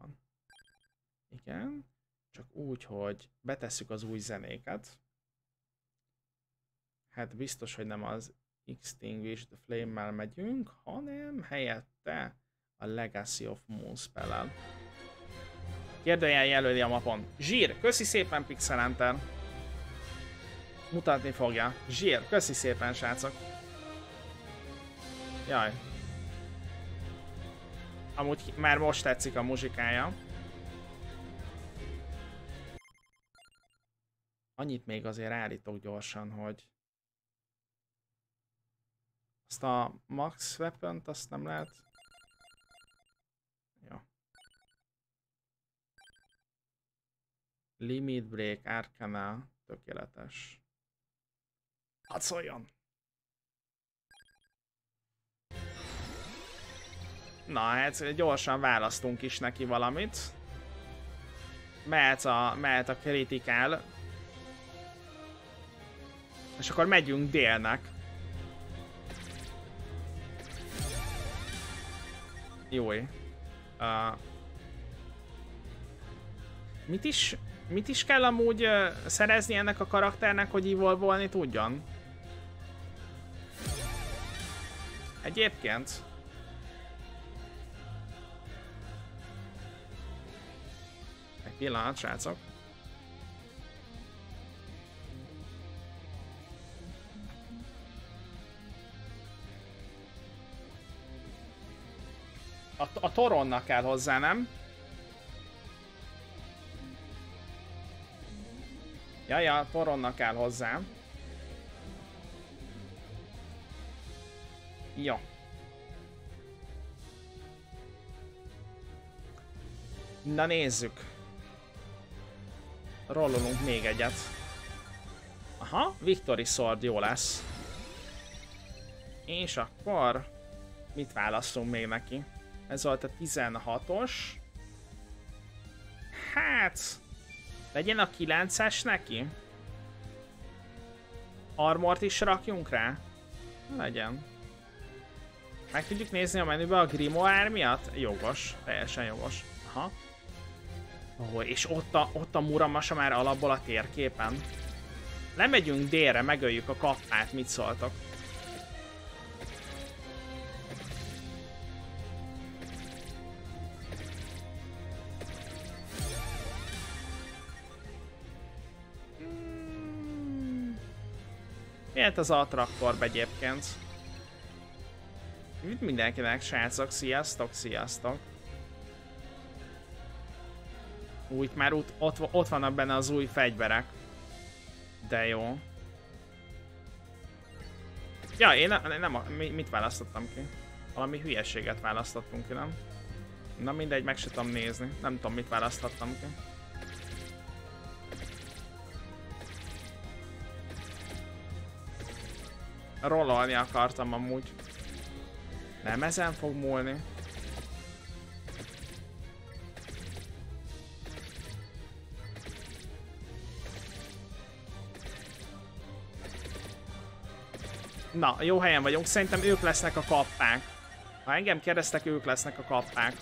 Igen. Csak úgy, hogy betesszük az új zenéket. Hát biztos, hogy nem az Extinguish the Flame-mel megyünk, hanem helyette a Legacy of Moonspell-el. Kérdőjel jelöli a mapon. Zsír, köszi szépen Pixel Hunter. Mutatni fogja. Zsír, köszi szépen, srácok. Jaj. Amúgy már most tetszik a muzsikája. Annyit még azért állítok gyorsan, hogy azt a Max Weapon-t azt nem lehet. Jó. Limit Break, Arcana, tökéletes. Hadd szóljon! Na hát gyorsan választunk is neki valamit. Mehet a kritikál. És akkor megyünk délnek. Jói. Mit is kell amúgy szerezni ennek a karakternek, hogy evolve-olni tudjon? Egyébként. Egy pillanat, srácok. A Toronnak kell hozzá, nem? Ja, Toronnak kell hozzá. Jó. Na nézzük. Rollolunk még egyet. Aha, Victory Sword jó lesz. És akkor mit választunk még neki? Ez volt a 16-os. Hát... legyen a 9-es neki? Armort is rakjunk rá? Legyen. Meg tudjuk nézni a menübe a Grimoire miatt? Jogos, teljesen jogos. Aha. Oh, és ott a Muramasa már alapból a térképen. Lemegyünk délre, megöljük a kappát, mit szóltok? Miért az attraktorba egyébként? Üdv mindenkinek, srácok, sziasztok, sziasztok. Úgy már ott vannak benne az új fegyverek. De jó. Ja, én nem mit választottam ki? Valami hülyeséget választottunk ki, nem? Na mindegy, meg se tudom nézni. Nem tudom, mit választottam ki. Rollolni akartam amúgy. Nem ezen fog múlni. Na, jó helyen vagyunk. Szerintem ők lesznek a kappák. Ha engem kérdeztek, ők lesznek a kappák.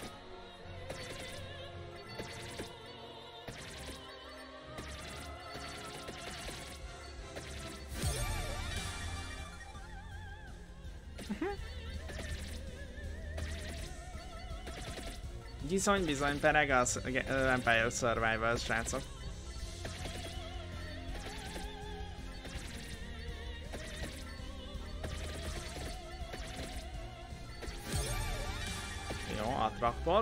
Bizony, pereg az Vampire Survivors, srácok. Jó, a traktor.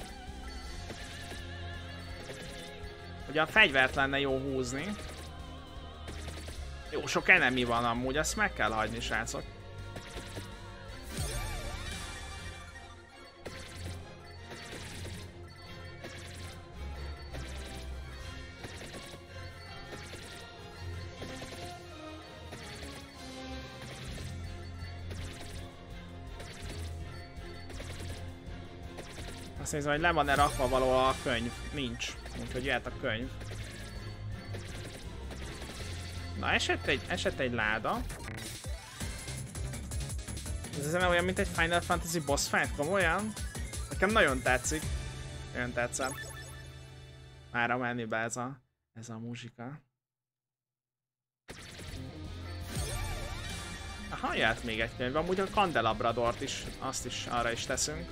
Ugye a fegyvert lenne jó húzni. Jó, sok enemy van amúgy, azt meg kell hagyni, srácok. Azt nézem, hogy le van-e rakva valahol a könyv. Nincs. Úgyhogy jöhet a könyv. Na, esett egy láda. Ez ezen olyan, mint egy Final Fantasy boss fight, komolyan? Nekem nagyon tetszik. Nagyon tetszett. Mára menni be ez a muzsika. Aha, jöhet még egy könyv. Amúgy a Candelabradort is, azt is arra is teszünk.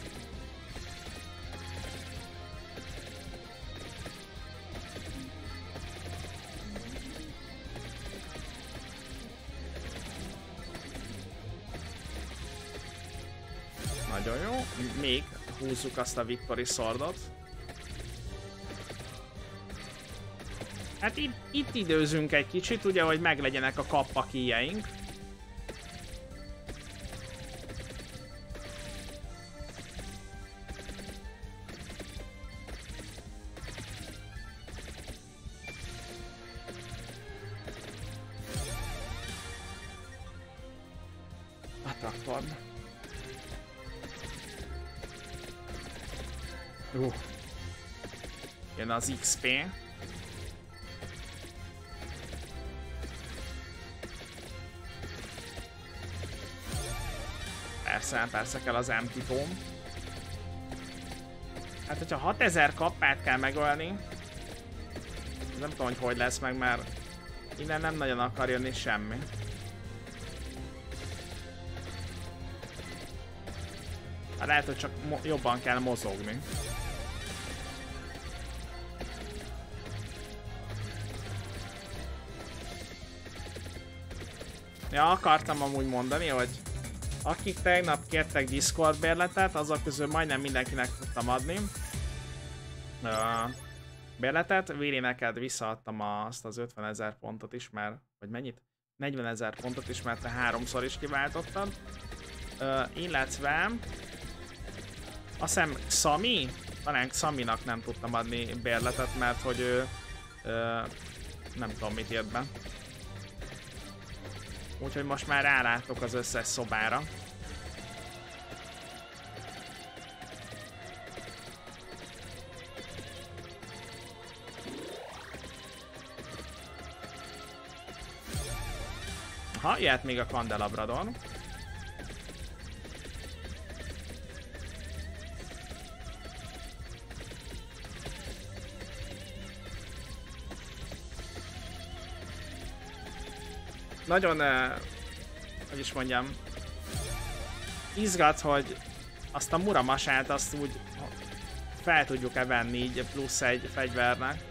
Nagyon jó. Még húzzuk azt a Victory Swordot. Hát itt időzünk egy kicsit, ugye, hogy meglegyenek a kappakíjeink. A traktor. Jön az XP. Persze kell az Empty Tome. Hát, hogyha 6000 kappát kell megölni, nem tudom, hogy lesz meg, mert innen nem nagyon akar jönni semmi. Hát lehet, hogy csak jobban kell mozogni. Ja, akartam amúgy mondani, hogy akik tegnap kértek Discord bérletet, azok közül majdnem mindenkinek tudtam adni bérletet. Véri, neked visszaadtam azt az 50 000 pontot is, mert, vagy mennyit? 40 000 pontot is, mert te 3-szor is kiváltottad. Illetve azt hiszem Xami, talán Xaminak nem tudtam adni bérletet, mert hogy ő nem tudom mit írt be. Úgyhogy most már rálátok az összes szobára. Aha, jöhet még a Candelabrador. Nagyon, hogy is mondjam, izgat, hogy azt a Muramasát azt úgy fel tudjuk-e venni így plusz egy fegyvernek.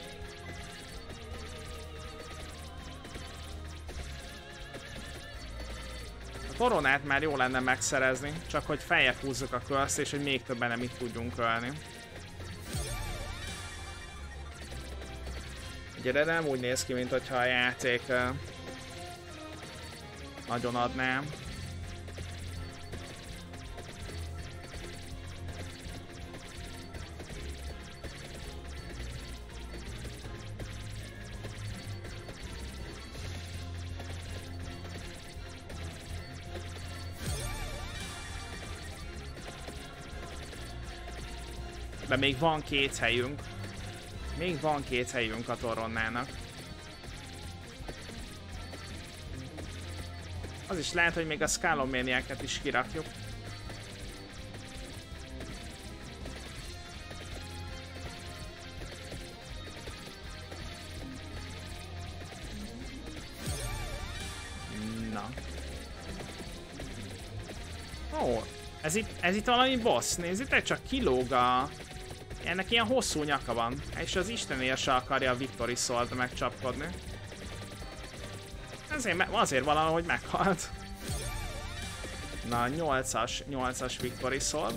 A Toronát már jó lenne megszerezni, csak hogy feljebb húzzuk a curse és hogy még többen nem itt tudjunk ölni. Ugye de nem úgy néz ki, mint hogyha a játék nagyon adnám. De még van 2 helyünk. Még van 2 helyünk a Toronnának. Az is lehet, hogy még a Scalomaniac-et is kirakjuk. Na. Ó, ez itt valami boss. Nézzétek csak, kilóg a... Ennek ilyen hosszú nyaka van. És az istenél se akarja a Victory Sword megcsapkodni. Azért valahogy meghalt. Na, 8-as Victory Sword.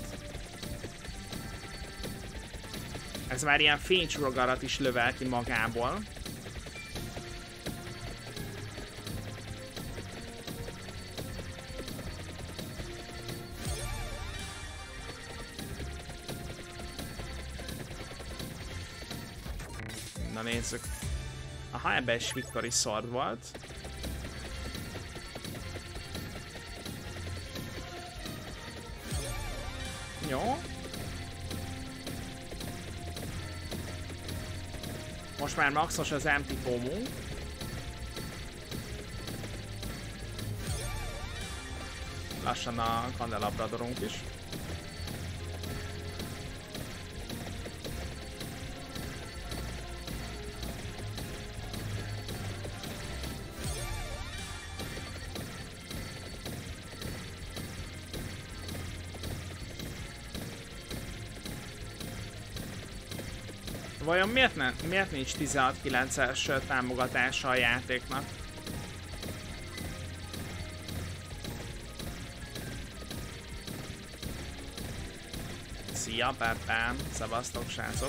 Ez már ilyen fénycsugarat is lövel ki magából. Na nézzük. Aha, ebben is Victory Sword volt. Jó. Most már maxos az Empty Tome-unk. Lassan a Candelabradorunk is. Vajon miért nincs 16-9-es támogatása a játéknak? Szia, Perpán! Szevasztok, srácok!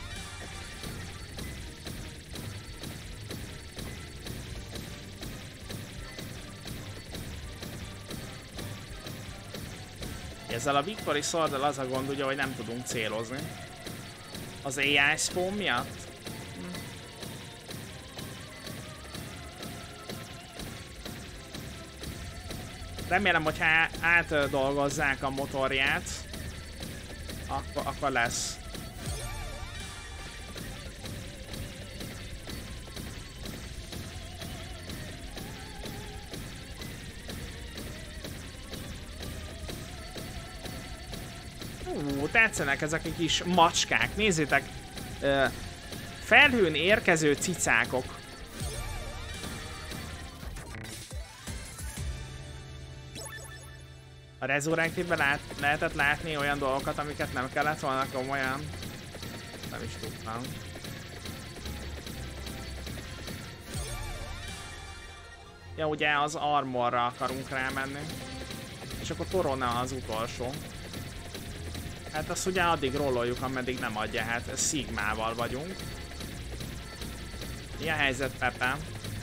Ezzel a Victory Sword-dal az a gond, ugye, hogy nem tudunk célozni. Az AI spawn miatt? Remélem, hogyha átdolgozzák a motorját, akkor lesz. Tetszenek ezek a kis macskák. Nézzétek! Felhőn érkező cicákok. A Resurrected-ben lehetett látni olyan dolgokat, amiket nem kellett volna komolyan. Nem is tudtam. Ja, ugye az armorra akarunk rámenni. És akkor Torona az utolsó. Hát azt ugye addig rolloljuk, ameddig nem adja, hát Sigmával vagyunk. Mi a helyzet, Pepe?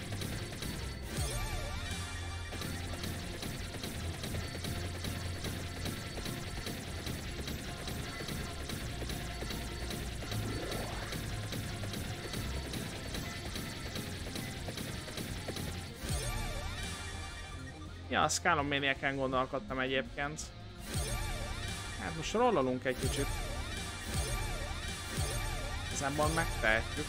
Ja, a Scalon Maniac-en gondolkodtam egyébként. Hát most rollolunk egy kicsit. Ezenból megtehetjük.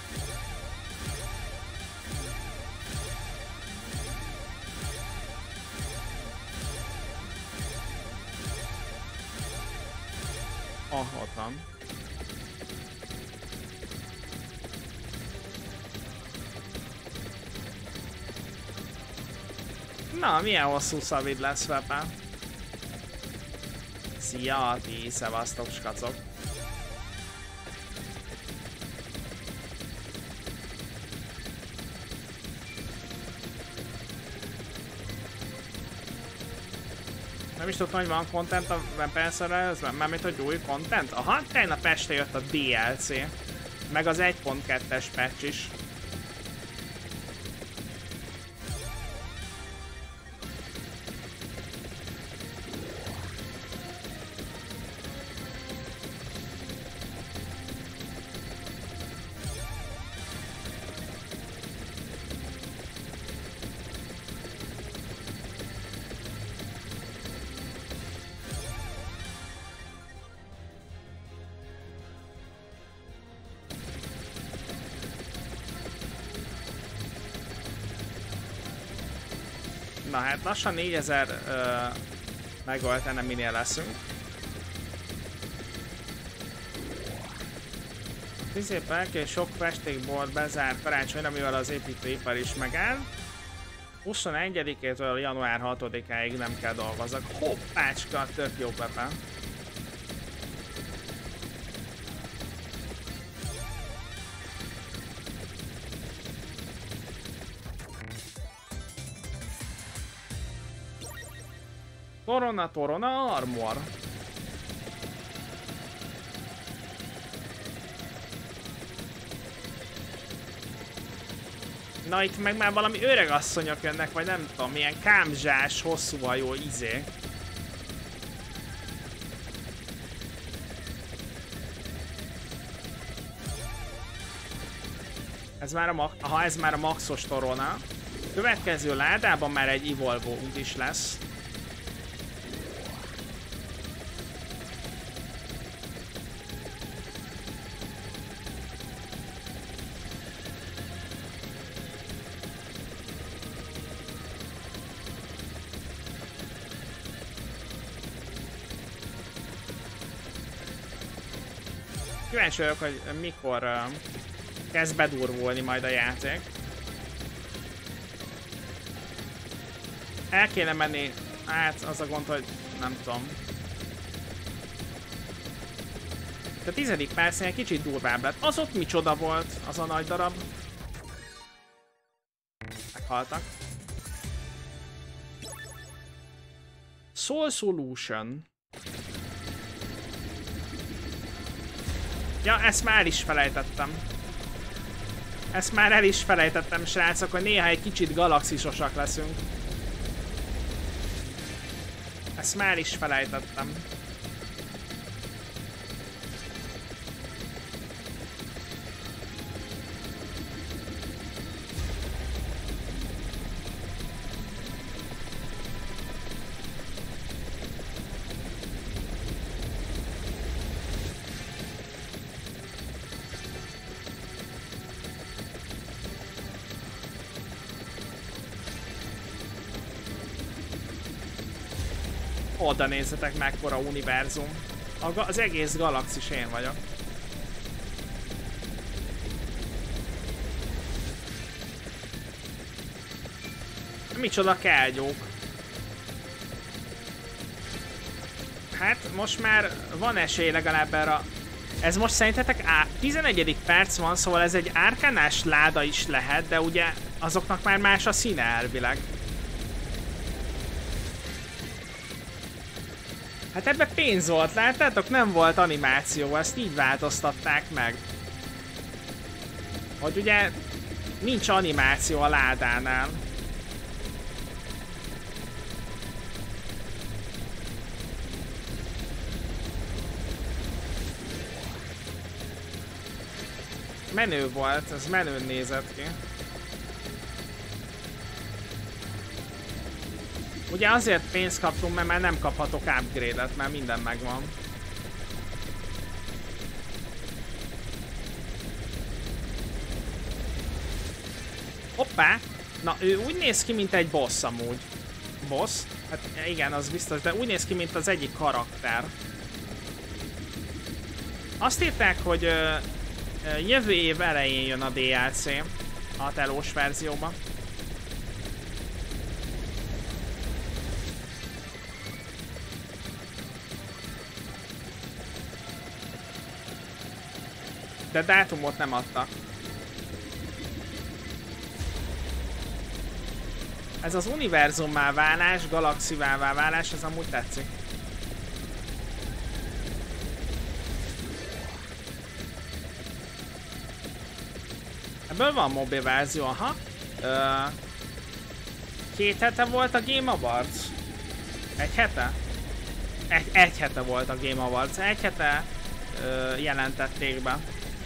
Ott van. Na, milyen hosszú szavid lesz, Pepe? Szia, ti szevasztok, skacok. Nem is tudtam, hogy van content a Vampire-szerelőzben, mármint hogy új content. Aha, tegnap este jött a DLC, meg az 1.2-es patch is. Na hát lassan 4000 megolt eneminél leszünk. Középek és sok festékbolt bezárt karácsonyra, mivel az építőipar is megáll. 21-től január 6-áig nem kell dolgozzak. Hoppácska, tök jó, Pepe. Torona armor. Na itt meg már valami öreg asszonyok jönnek, vagy nem tudom, milyen kámzsás, hosszúhajú izé. Ez már ez már a maxos Torona. Következő ládában már egy Evolvo is lesz. Kíváncsi vagyok, hogy mikor kezd bedurvulni majd a játék. El kéne menni, hát az a gond, hogy nem tudom. A 10. percnél egy kicsit durvább lett. Az ott micsoda volt, az a nagy darab. Meghaltak. Soul Solution. Ja, ezt már el is felejtettem. Ezt már el is felejtettem, srácok, hogy néha egy kicsit galaxisosak leszünk. Ezt már is felejtettem. Oda nézzetek, mekkora univerzum. Az egész galaxis én vagyok. Micsoda kelgyók. Hát most már van esély legalább erre. Ez most szerintetek 11. perc van, szóval ez egy árkánás láda is lehet, de ugye azoknak már más a színe elvileg. Hát ebbe pénz volt, láttátok? Nem volt animáció, ezt így változtatták meg. Hogy ugye nincs animáció a ládánál. Menő volt, ez menőn nézett ki. Ugye azért pénzt kaptunk, mert már nem kaphatok upgrade-et, mert minden megvan. Hoppá! Na, ő úgy néz ki, mint egy boss amúgy. Boss? Hát igen, az biztos, de úgy néz ki, mint az egyik karakter. Azt írták, hogy jövő év elején jön a DLC a telós verzióban. De dátumot nem adtak. Ez az univerzummá válás, galaxivává válás, ez amúgy tetszik. Ebből van mobil verzió, aha. 2 hete volt a Game Awards? 1 hete? Egy hete volt a Game Awards, 1 hete jelentették be.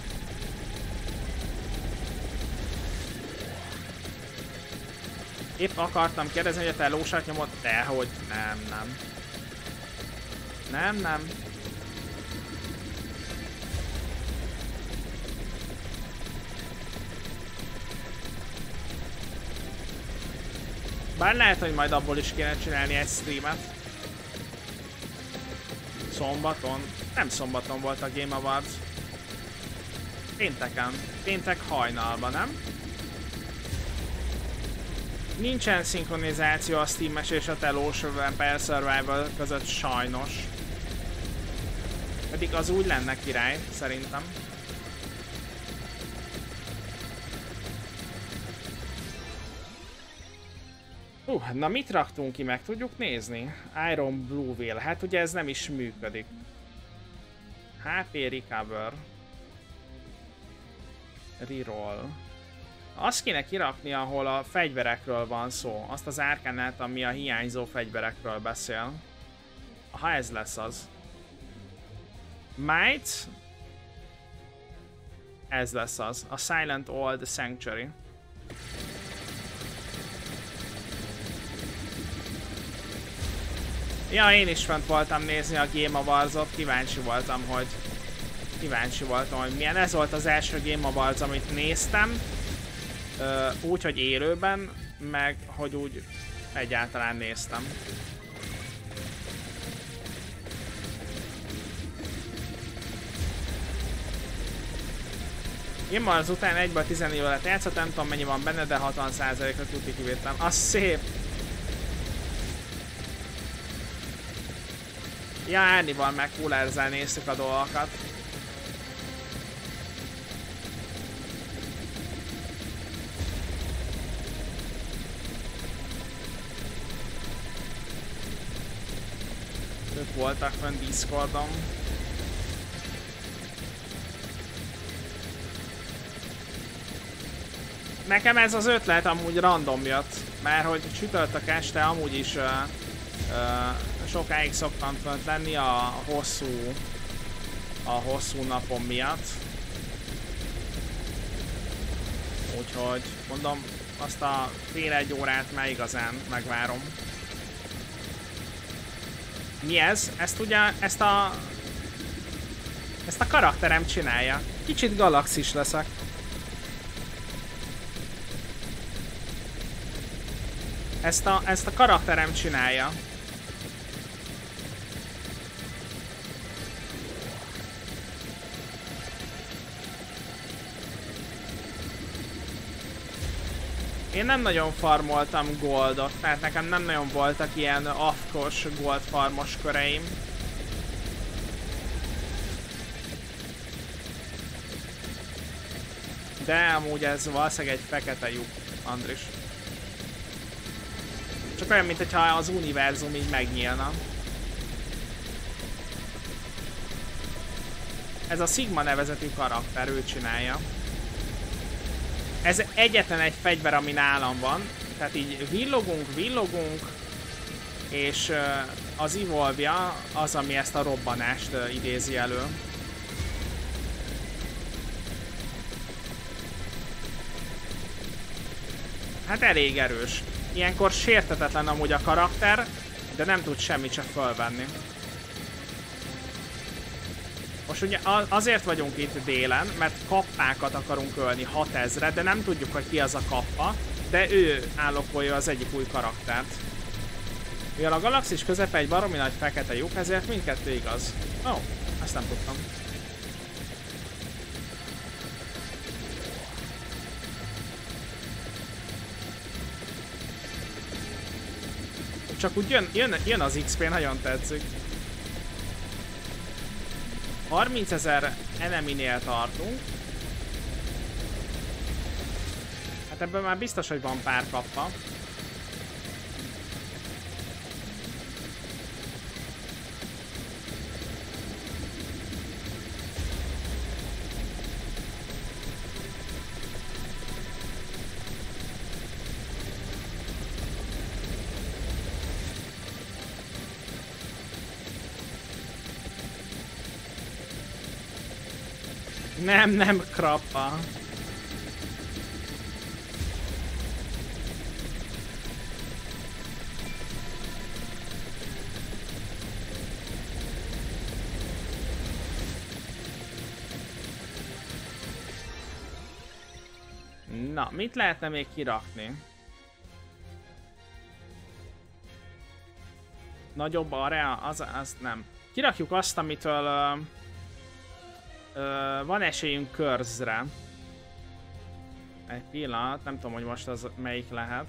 Épp akartam kérdezni, hogy a telósat nyomott, de hogy nem. Nem. Bár lehet, hogy majd abból is kéne csinálni egy streamet. Szombaton? Nem szombaton volt a Game Awards. Pénteken. Péntek hajnalban, nem? Nincsen szinkronizáció a Steam-es és a telós Vampire Survival között sajnos. Pedig az úgy lenne király, szerintem. Na mit raktunk ki, meg tudjuk nézni? Iron Blue Whale, hát ugye ez nem is működik. HP Recover. Reroll. Azt kéne kirakni, ahol a fegyverekről van szó. Azt az árkánát, ami a hiányzó fegyverekről beszél. Ha ez lesz az. Might. Ez lesz az. A Silent Old Sanctuary. Ja, én is fent voltam nézni a Game Awards-ot, kíváncsi voltam, hogy milyen. Ez volt az első Game Awards, amit néztem. Úgy, hogy élőben, meg hogy úgy egyáltalán néztem. Game Awards után 1-ből 14 órát játszott, nem tudom mennyi van benne, de 60%-ra tuti kivételem. Az szép! Ja, Árnival meg Coolerzel néztük a dolgokat. Ők voltak fönn Discordon. Nekem ez az ötlet amúgy random jött, mert hogy csütörtök este amúgy is sokáig szoktam fönt lenni a hosszú napom miatt. Úgyhogy mondom, azt a fél egy órát már igazán megvárom. Mi ez? Ezt ugye, ezt a karakterem csinálja. Kicsit galaxis leszek. Ezt a karakterem csinálja. Én nem nagyon farmoltam goldot, tehát nekem nem nagyon voltak ilyen afkos gold farmos köreim. De amúgy ez valószínűleg egy fekete lyuk, Andris. Csak olyan, mintha az univerzum így megnyílna. Ez a Sigma nevezetű karakter, ő csinálja. Ez egyetlen egy fegyver, ami nálam van. Tehát így villogunk, és az evolve-ja az, ami ezt a robbanást idézi elő. Hát elég erős. Ilyenkor sértetetlen amúgy a karakter, de nem tud semmit se fölvenni. Most ugye azért vagyunk itt délen, mert kappákat akarunk ölni 6000-re, de nem tudjuk, hogy ki az a kappa, de ő állokolja az egyik új karaktert. Mivel a galaxis közepe egy baromi nagy fekete lyuk, ezért mindkettő igaz. Ó, ezt nem tudtam. Csak úgy jön az XP, nagyon tetszik. 30 000 eneminél tartunk. Hát ebben már biztos, hogy van pár kappa. Nem krappa. Na, mit lehetne még kirakni? Nagyobb area? Az nem. Kirakjuk azt, amitől van esélyünk Curse-re. Egy pillanat, nem tudom, hogy most az melyik lehet.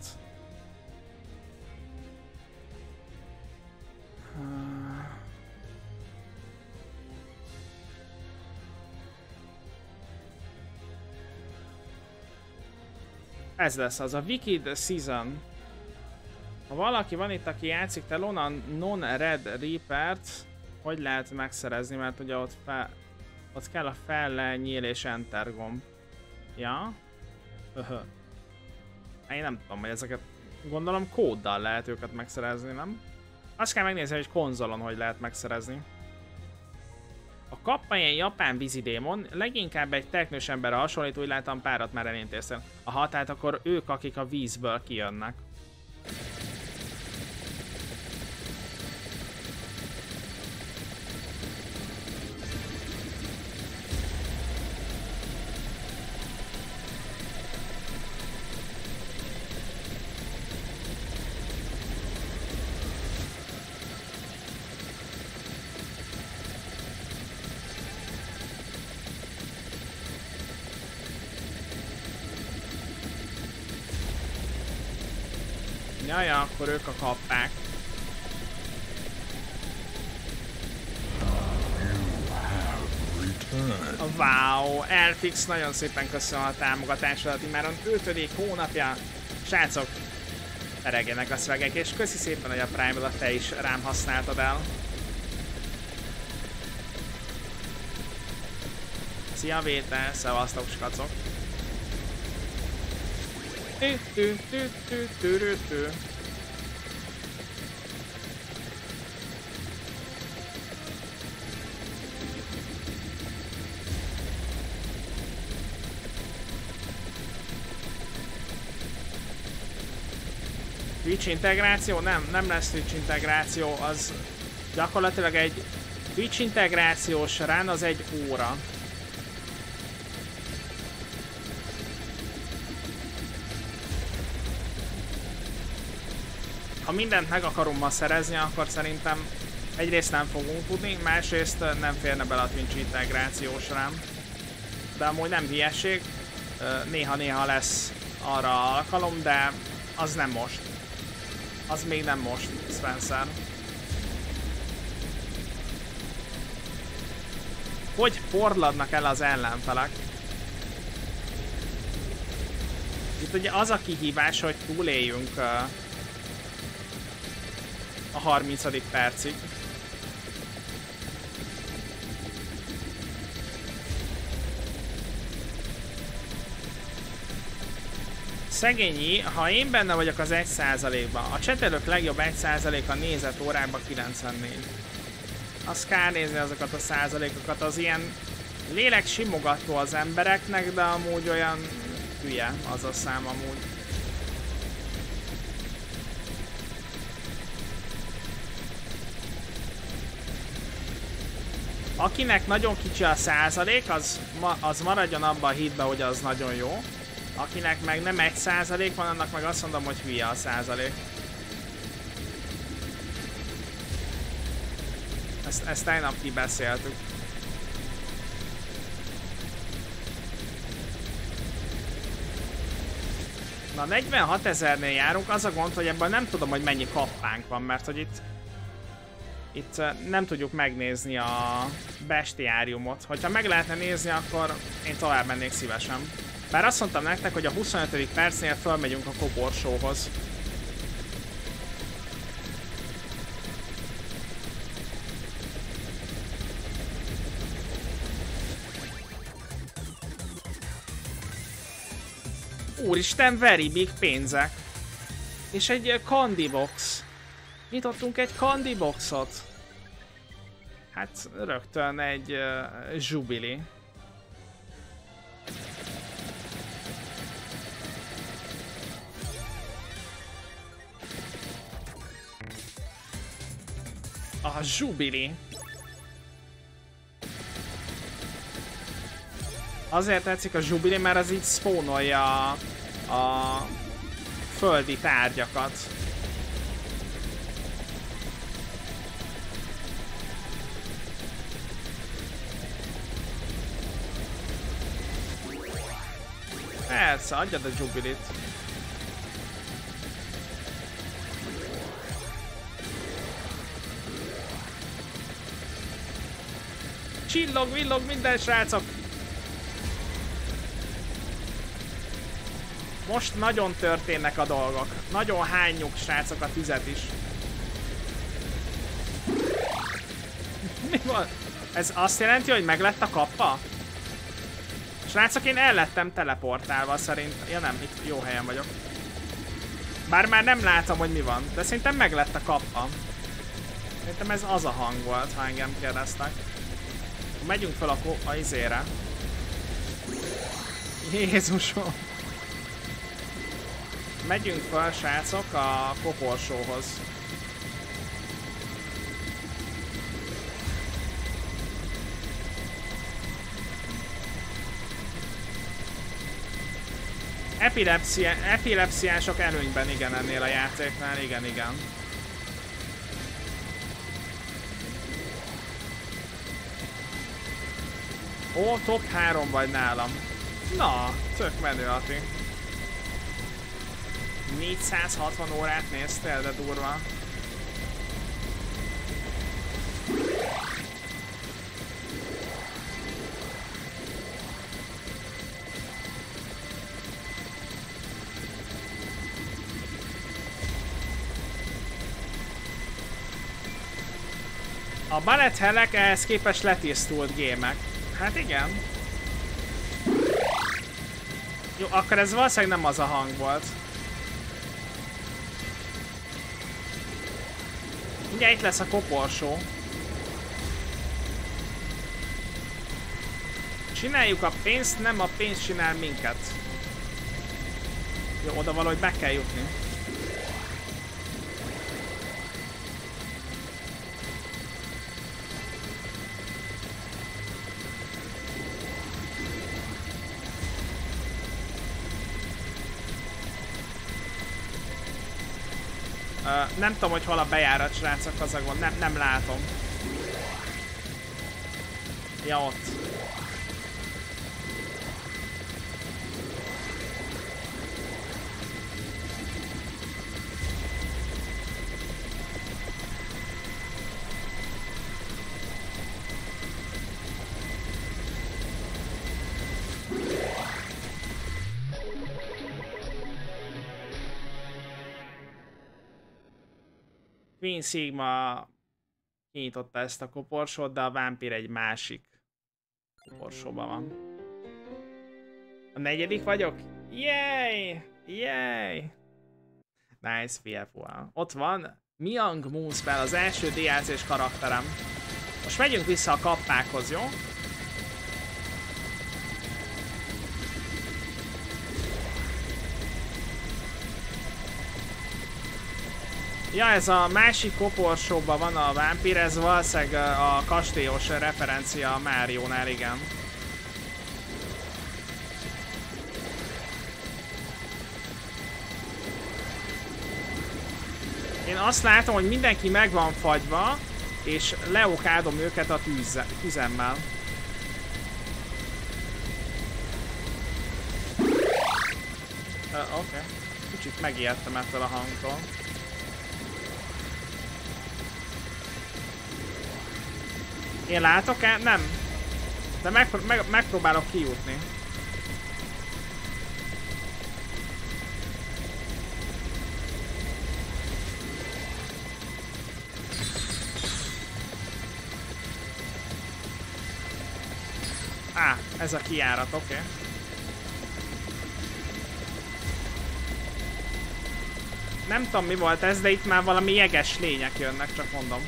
Ez lesz az, a Wicked Season. Ha valaki van itt, aki játszik Telona Non-Red Reaper-t, hogy lehet megszerezni, mert ugye ott kell a felnyíl és enter gomb. Ja? Én nem tudom, hogy ezeket gondolom kóddal lehet őket megszerezni, nem? Azt kell megnézni, hogy konzolon hogy lehet megszerezni. A kappa ilyen japán vízidémon, leginkább egy teknős emberre hasonlít, úgy látom párat már elintéztem. Aha, tehát akkor ők, akik a vízből kijönnek. Ja, akkor ők a kappák. Wow, Elfix, nagyon szépen köszönöm a támogatásodat, immáron 5. hónapja. Srácok, peregjenek a szövegek, és köszi szépen, hogy a Prime-odat te is rám használtad el. Szia Vétel, szevasztok skacok. Twitch integráció? Nem lesz Twitch integráció, az gyakorlatilag egy Twitch integrációs run, az egy óra. Ha mindent meg akarunk ma szerezni, akkor szerintem egyrészt nem fogunk tudni, másrészt nem férne bele a Twitch integrációs rám. De amúgy nem hülyeség, néha-néha lesz arra alkalom, de az nem most. Az még nem most, Spencer. Hogy porladnak el az ellenfelek? Itt ugye az a kihívás, hogy túléljünk a 30. percig. Szegényi, ha én benne vagyok az 1%-ban, a csetelők legjobb 1%-a nézett órában 94. Az kár nézni azokat a százalékokat, az ilyen lélek simogató az embereknek, de amúgy olyan hülye az a szám amúgy. Akinek nagyon kicsi a százalék, az maradjon abban a hitben, hogy az nagyon jó. Akinek meg nem 1% van, annak meg azt mondom, hogy hülye a százalék. Ezt tegnap kibeszéltük. Na 46 000-nél járunk, az a gond, hogy ebből nem tudom, hogy mennyi kappánk van, mert hogy itt nem tudjuk megnézni a bestiáriumot. Hogyha meg lehetne nézni, akkor én tovább mennék szívesen. Bár azt mondtam nektek, hogy a 25. percnél fölmegyünk a koporsóhoz. Úristen, very big pénzek. És egy candy box. Nyitottunk egy candy boxot. Hát rögtön egy zsubili. A zsubili. Azért tetszik a zsubili, mert az így spawnolja a földi tárgyakat. Persze, adjad a zsubilit. Csillog, villog minden, srácok! Most nagyon történnek a dolgok. Nagyon hányjuk, srácok, a tüzet is. Mi van? Ez azt jelenti, hogy meglett a kappa? Srácok, én el lettem teleportálva szerint. Ja nem, itt jó helyen vagyok. Bár már nem látom, hogy mi van, de szerintem meglett a kappa. Szerintem ez az a hang volt, ha engem kérdeztek. Megyünk fel a izére. Jézusom! Megyünk fel, srácok, a koporsóhoz. Epilepsziások előnyben, igen, ennél a játéknál, igen. Ó, top 3 vagy nálam. Na, tök menő, Ati. 460 órát néztél, de durva. A ballet hellek ehhez képest letisztult gémek. Hát igen. Jó, akkor ez valószínűleg nem az a hang volt. Mindjárt itt lesz a koporsó. Csináljuk a pénzt, nem a pénz csinál minket. Jó, oda valahogy be kell jutni. Nem tudom, hogy hol a bejárat, srácok, az a gond. Nem látom. Ja, ott. Queen Sigma kinyitotta ezt a koporsót, de a vámpír egy másik koporsóban van. A negyedik vagyok? Yay! Yay! Nice, FFUA. Ott van Myung Moonspell, az első DLC-s karakterem. Most megyünk vissza a kappákhoz, jó? Ja, ez a másik koporsóban van a vámpír, ez valószínűleg a kastélyos referencia a Máriónál, igen. Én azt látom, hogy mindenki meg van fagyva, és leokádom őket a tüzemmel. Oké. Kicsit megijedtem ettől a hangtól. Én látok-e? Nem. De megpróbálok kijutni. Ez a kijárat, oké. Nem tudom mi volt ez, de itt már valami jeges lények jönnek, csak mondom.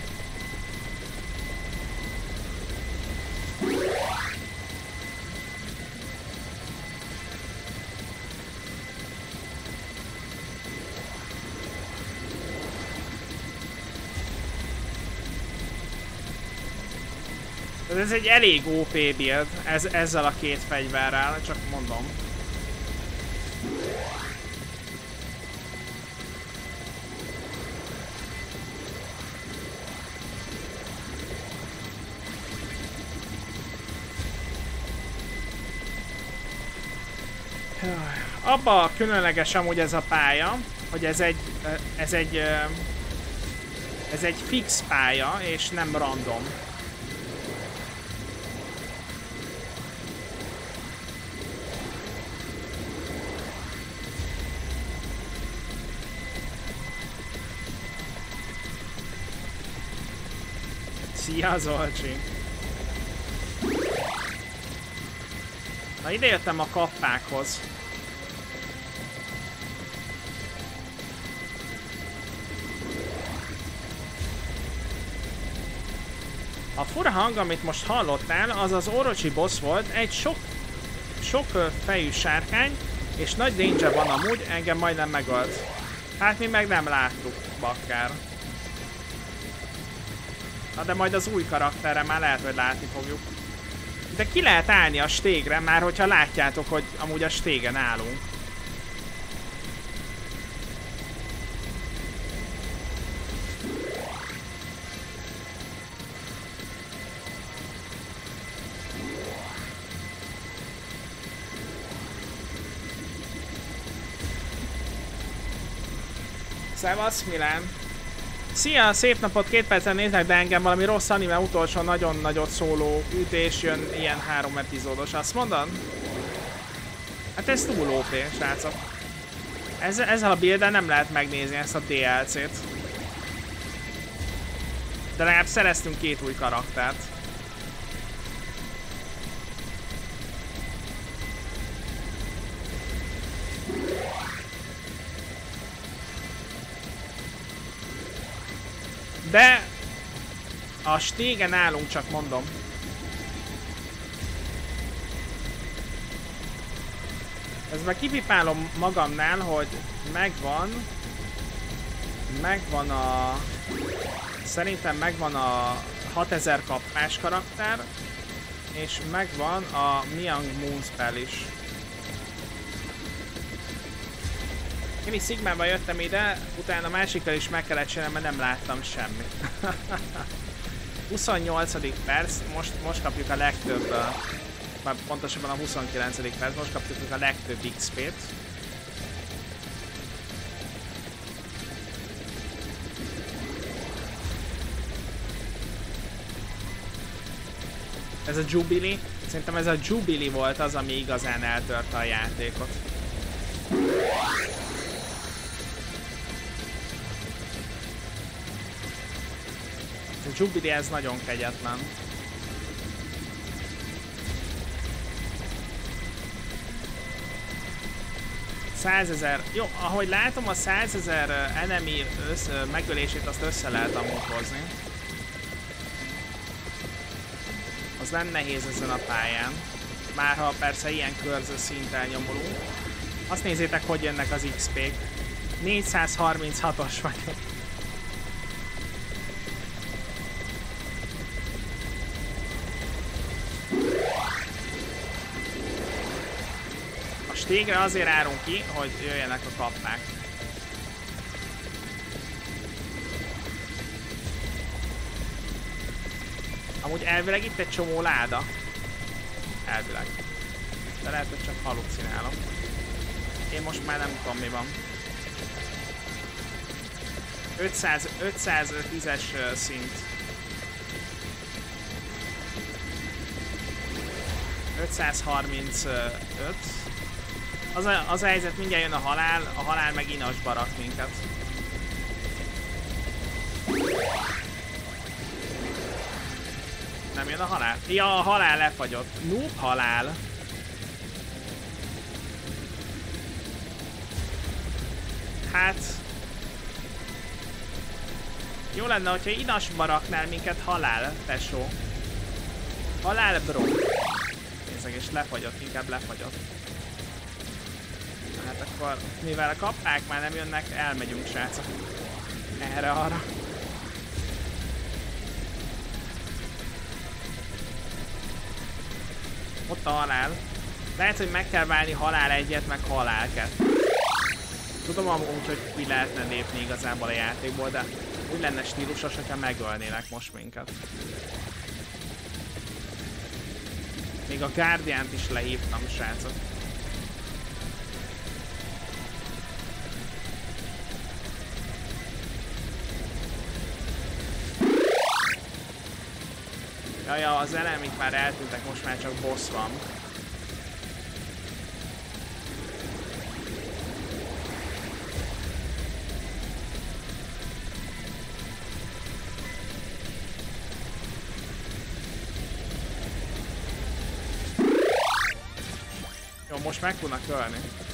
Ez egy elég OP build, ezzel a két fegyverrel, csak mondom. Abba különleges amúgy ez a pálya, hogy ez egy fix pálya, és nem random. Szia, Zolcsi! Na, ide jöttem a kappákhoz. A fura hang, amit most hallottál, az az Orochi boss volt, egy sok fejű sárkány, és nagy danger van amúgy, engem majdnem megölt. Hát mi meg nem láttuk, bakker. Na de majd az új karakterre már lehet, hogy látni fogjuk. De ki lehet állni a stégre, már hogyha látjátok, hogy amúgy a stégen állunk. Szevasz, Milán! Szia, szép napot, 2 percen néznek, de engem valami rossz anime utolsó nagyon nagyot szóló ütés jön, ilyen 3 epizódos, azt mondod? Hát ez túl OP, srácok. Ezzel a builddel nem lehet megnézni ezt a DLC-t. De legalább szereztünk 2 új karaktert. De a stégen állunk, csak mondom. Ez már kipipálom magamnál, hogy megvan a... Szerintem megvan a 6000 kappás karakter, és megvan a Myung Moonspell is. Én is Sigmával jöttem ide, utána a másikkal is meg kellett csinálni, mert nem láttam semmit. 28. perc, most kapjuk a legtöbb, már pontosabban a 29. perc, most kapjuk a legtöbb XP-t. Ez a Jubilee, szerintem ez a Jubilee volt az, ami igazán eltörte a játékot. A Jubilee ez nagyon kegyetlen. $100,000. Jó, ahogy látom, a 100,000 enemy megölését azt össze lehet amúgy hozni. Az nem nehéz ezen a pályán. Márha persze ilyen körző szinten nyomulunk. Azt nézzétek, hogy jönnek az XP-k. 436-os vagyok. A stégre azért árunk ki, hogy jöjjenek a kappák. Amúgy elvileg itt egy csomó láda. Elvileg. De lehet, hogy csak halucinálom. Én most már nem tudom, mi van. 510-es szint. 535. Az a helyzet, mindjárt jön a halál meg inasba rak minket. Nem jön a halál? Ja, a halál lefagyott. Noob halál. Hát... Jó lenne, hogyha inasba raknál minket, halál, tesó. Halál, bro. Nézzek, és lefagyott, inkább lefagyott. Hát akkor, mivel a kappák már nem jönnek, elmegyünk, srácok. Erre-arra. Ott a halál. Lehet, hogy meg kell válni halál egyet, meg halál kettőt. Tudom amúgy, hogy ki lehetne lépni igazából a játékból, de úgy lenne stílusos, hogyha megölnének most minket. Még a Guardiant is lehívtam, srácok. Jaja, az elemik már eltűntek, most már csak boss van. Jó, most meg tudnak ölni.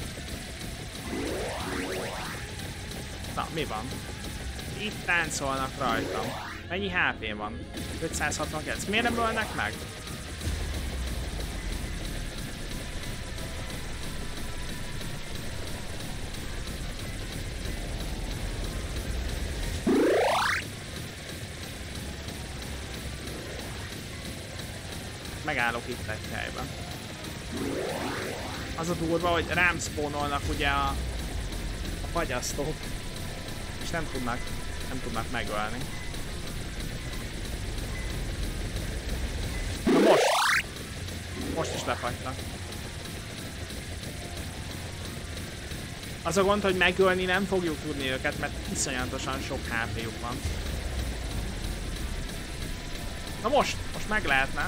Na, mi van? Itt táncolnak rajtam. Mennyi HP van? 569. Miért nem ölnek meg? Megállok itt egy helyben. Az a durva, hogy rám spawnolnak ugye a fagyasztók. És nem tudnak megölni. Na most! Most is lefagytak. Az a gond, hogy megölni nem fogjuk tudni őket, mert iszonyatosan sok HP-juk van. Na most! Most meg lehetne.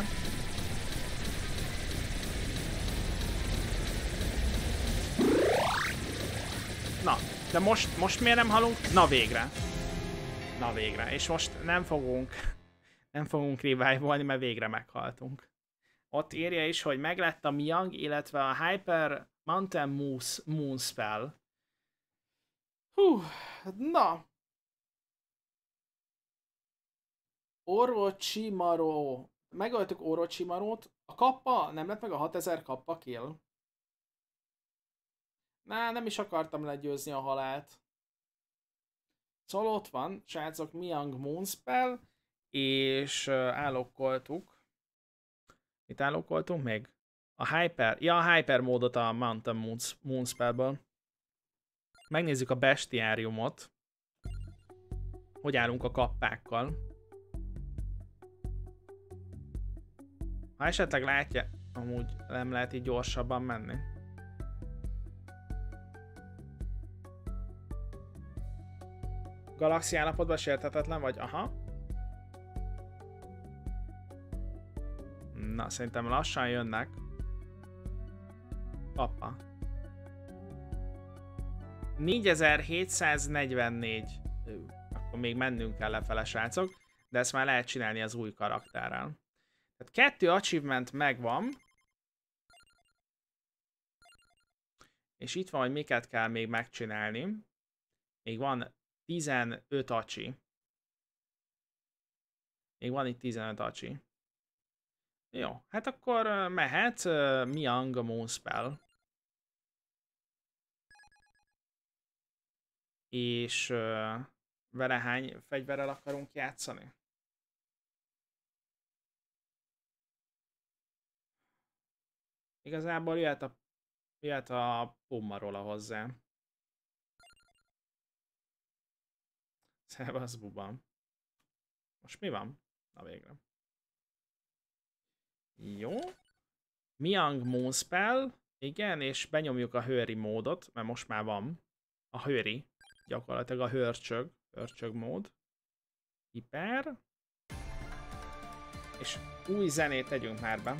Na, de most miért nem halunk? Na végre. Na végre. És most nem fogunk revive-olni, mert végre meghaltunk. Ott írja is, hogy meglett a Miang, illetve a Hyper Mountain Moon Spell. Hú, na. Orochimaru. Megöltük Orochimarut. A kappa, nem lett meg a 6000 kappa kill? Nem is akartam legyőzni a halált. Szóval ott van, srácok, Miang Moonspell, és állokkoltuk. Mit állokkoltunk még? A Hyper, ja, a Hyper módot a Mountain Moonspellből. Megnézzük a bestiáriumot. Hogy állunk a kappákkal. Ha esetleg látja, amúgy nem lehet így gyorsabban menni. Galaxi állapotban sérthetetlen vagy? Aha. Na, szerintem lassan jönnek. Pappa. 4744. Akkor még mennünk kell lefele, srácok. de ezt már lehet csinálni az új karakterrel. Tehát 2 achievement megvan. És itt van, hogy miket kell még megcsinálni. Még van 15 achi. Még van itt 15 achi. Jó, hát akkor mehet Miang Moonspell. És vele hány fegyverrel akarunk játszani? Igazából jöhet a Pummarola hozzá. Szevasz, bubam. Most mi van? Na végre. Jó. Miang Moonspell. Igen, és benyomjuk a Hurry módot, mert most már van. A Hurry. Gyakorlatilag a hörcsög mód. Hiper. És új zenét tegyünk már be.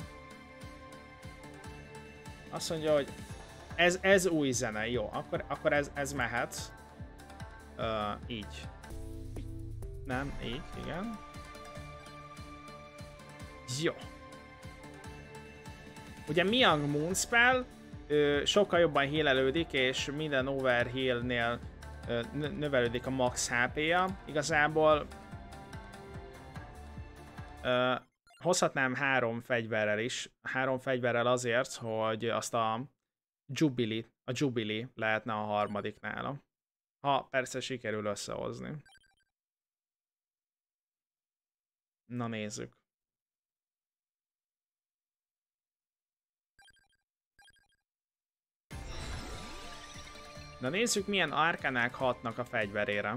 Azt mondja, hogy ez új zene, jó, akkor ez mehet. Így. Nem, így, igen. Jó. Ugye Miang Moonspell sokkal jobban healelődik, és minden overheal-nél növelődik a max HP-ja. Igazából hozhatnám 3 fegyverrel is. 3 fegyverrel azért, hogy azt a Jubilee lehetne a harmadik nála. Ha persze sikerül összehozni. Na nézzük. Na nézzük, milyen arkanák hatnak a fegyverére.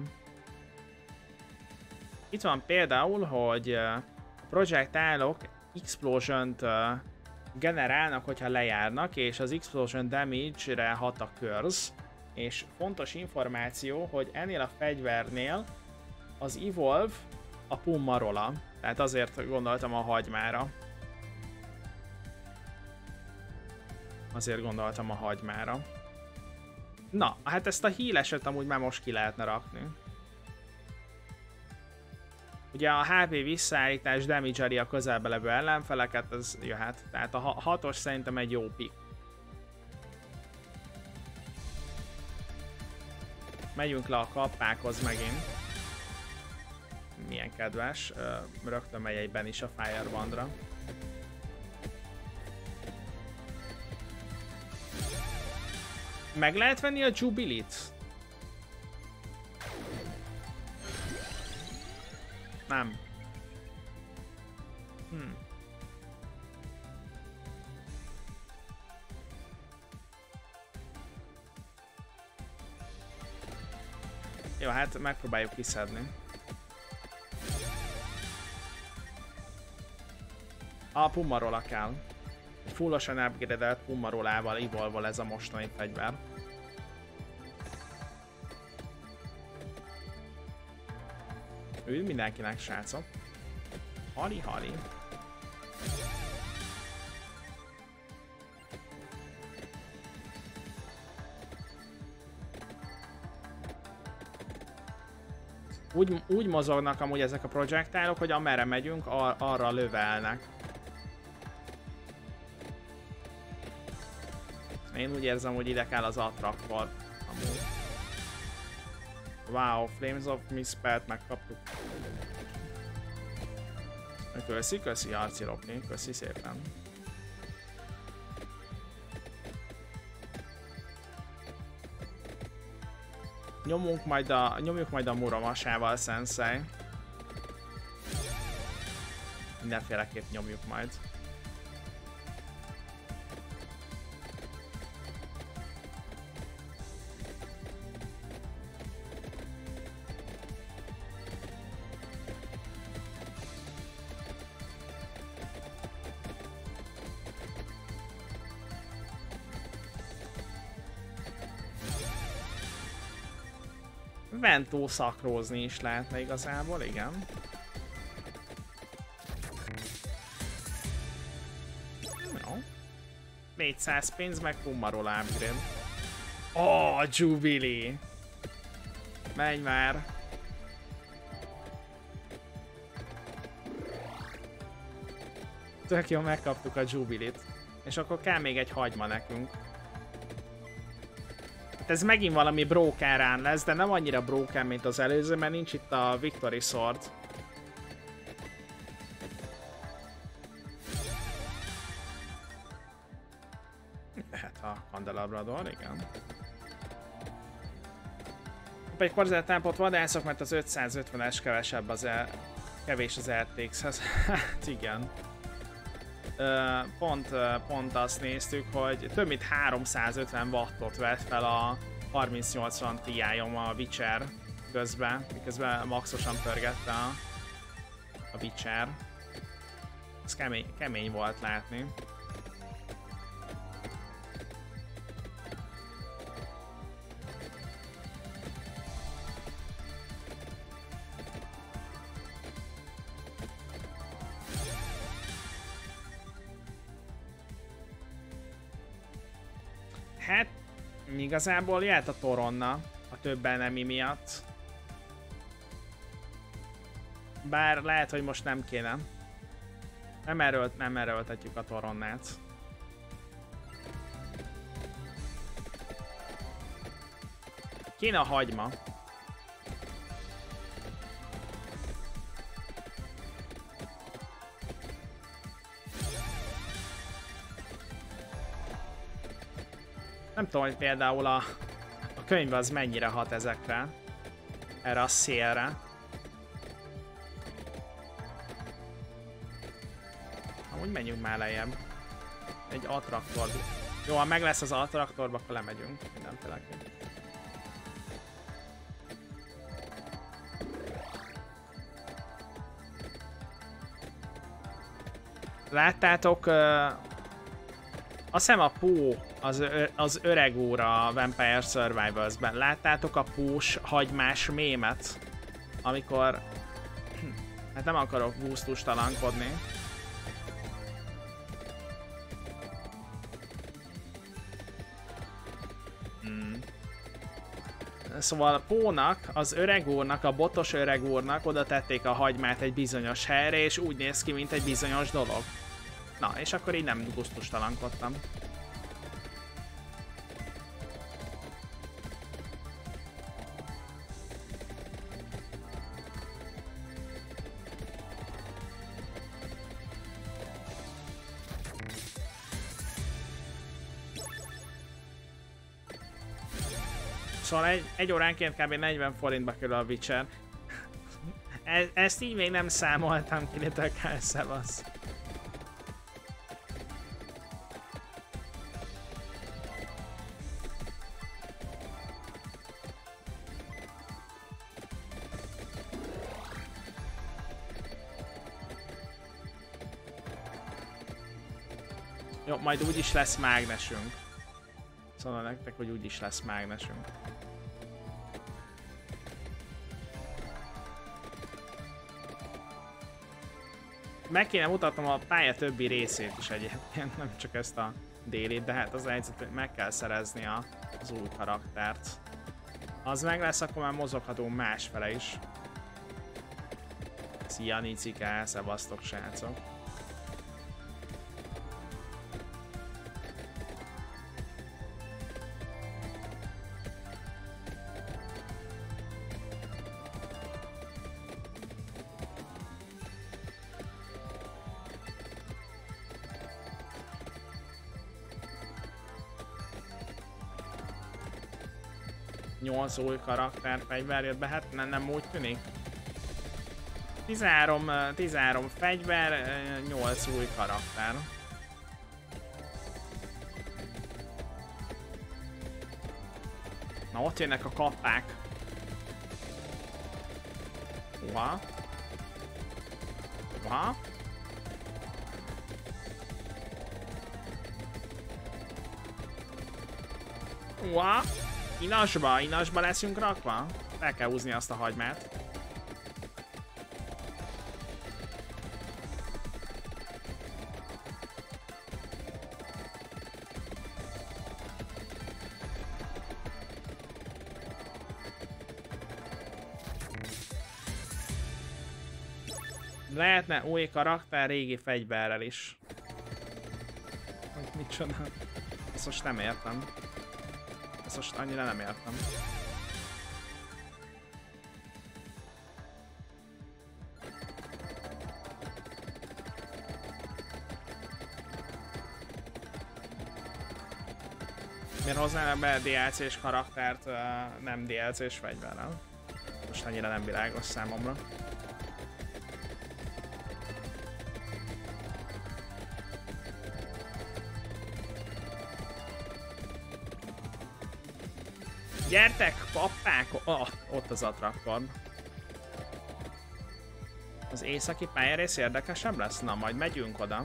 Itt van például, hogy a projektálok explosion-t generálnak, hogyha lejárnak, és az explosion damage-re hat a curse. És fontos információ, hogy ennél a fegyvernél az evolve a Pummarola. Tehát azért gondoltam a hagymára. Na, hát ezt a heal-eset amúgy már most ki lehetne rakni. Ugye a HP visszaállítás damage-eli a közelbe levő ellenfeleket, ez jöhet. Tehát a 6-os szerintem egy jó pick. Megyünk le a kappákhoz megint. Milyen kedves. Rögtön megy egyben is a Firebandra. Meg lehet venni a Jubilee-t? Nem. Jó, hát megpróbáljuk kiszedni. A Pummarola kell. Fullosan upgrade-elt Pummarolával evolve ez a mostani fegyver. Ő mindenkinek, srácok. Hali. Úgy mozognak amúgy ezek a projektálok, hogy amerre megyünk, arra lövelnek. Én úgy érzem, hogy ide kell az attraktor. Amúgy. Wow, Flames of Misspelt megkaptuk. Köszi Arci Rocky, köszi szépen. Nyomjuk majd a Muromasával, Sensei. Mindenféleképp nyomjuk majd. Ventó szakrózni is lehetne igazából, igen. Jó. 400 pénz meg Pummarola upgrade. Oh, Jubilee! Menj már! tök jó, megkaptuk a Jubilit. És akkor kell még egy hagyma nekünk. Hát ez megint valami brokerán lesz, de nem annyira broker, mint az előző, mert nincs itt a Victory Sword. Hát a Candelabrador, igen. Egy korzett támpot vadászok, mert az 550-es kevesebb kevés az RTX-hez. Hát igen. Pont azt néztük, hogy több mint 350 wattot vett fel a 3080 Ti-om a Witcher közben, miközben maxosan pörgette a Witcher. Ez kemény volt látni. Hát, igazából jöhet a Toronna a több enemi miatt. Bár lehet, hogy most nem kéne. Nem erőltetjük a Toronnát. Kéne a hagyma. Nem tudom, hogy például a könyv az mennyire hat ezekre. Erre a szélre. Amúgy menjünk már lejjebb. Egy attraktor. Jó, ha meg lesz az attraktorba, akkor lemegyünk mindenféleképpen. Láttátok? Azt hiszem a Pó, az öreg úr a Vampire Survivors-ben. Láttátok a pós hagymás mémet? Amikor... Hát nem akarok gusztustalankodni. Szóval Pónak, az öreg úrnak, a botos öreg úrnak oda tették a hagymát egy bizonyos helyre, és úgy néz ki, mint egy bizonyos dolog. Na, és akkor így nem gusztustalankodtam. Szóval egy óránként kb. 40 forintba kerül a Witcher. Ezt így még nem számoltam ki, tök elszevasz. Jó, majd úgyis lesz mágnesünk. Szóval nektek, hogy úgyis lesz mágnesünk. Meg kéne mutatnom a pálya többi részét is egyébként, nem csak ezt a délit, de hát az egyszerűen, hogy meg kell szerezni az új karaktert. Az meg lesz, akkor már mozoghatunk másfele is. Szia Nicike, szevasztok srácok! Az új karakter fegyver jött be, hát nem úgy tűnik. 13 fegyver, 8 új karakter. Na ott jönnek a kappák. Uha. Uha. Uha. Inasba leszünk rakva? El kell húzni azt a hagymát. Lehetne új karakter régi fegyverrel is. Micsoda? Ezt most nem értem. Ezt most annyira nem értem. Miért hoznának be DLC-s karaktert, nem DLC-s fegyverrel? Most annyira nem világos számomra. Gyertek, pappák! Oh, ott az attraktor. Az északi pályarész érdekesebb lesz? Na, majd megyünk oda.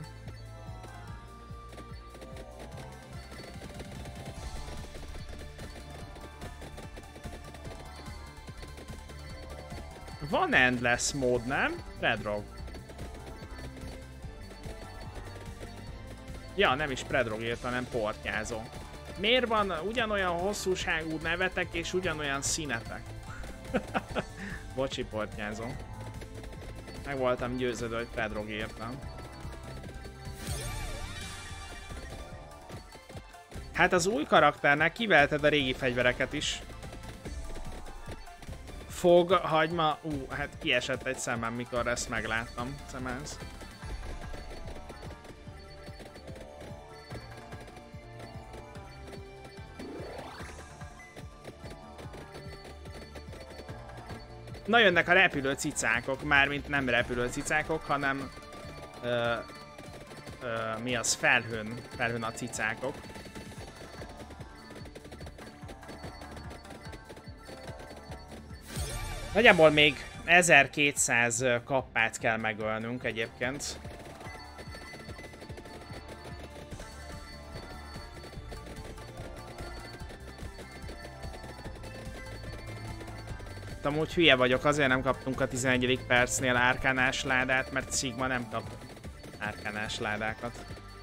Van endless mód, nem? Predrog. Ja, nem is Predrog írt, hanem portyázó. Miért van ugyanolyan hosszúságú nevetek és ugyanolyan színetek? Bocsi, portyázó. Meg voltam győződve, hogy Predrog írtam. Hát az új karakternek kiveheted a régi fegyvereket is. Fog, hagyma, hát kiesett egy szemem, mikor ezt megláttam, szemensz. Na, jönnek a repülő cicákok, mármint nem repülő cicákok, hanem mi az, felhőn a cicákok. Nagyjából még 1200 kappát kell megölnünk egyébként. Amúgy hülye vagyok, azért nem kaptunk a 11. percnél árkánás ládát, mert Sigma nem kap árkánás ládákat.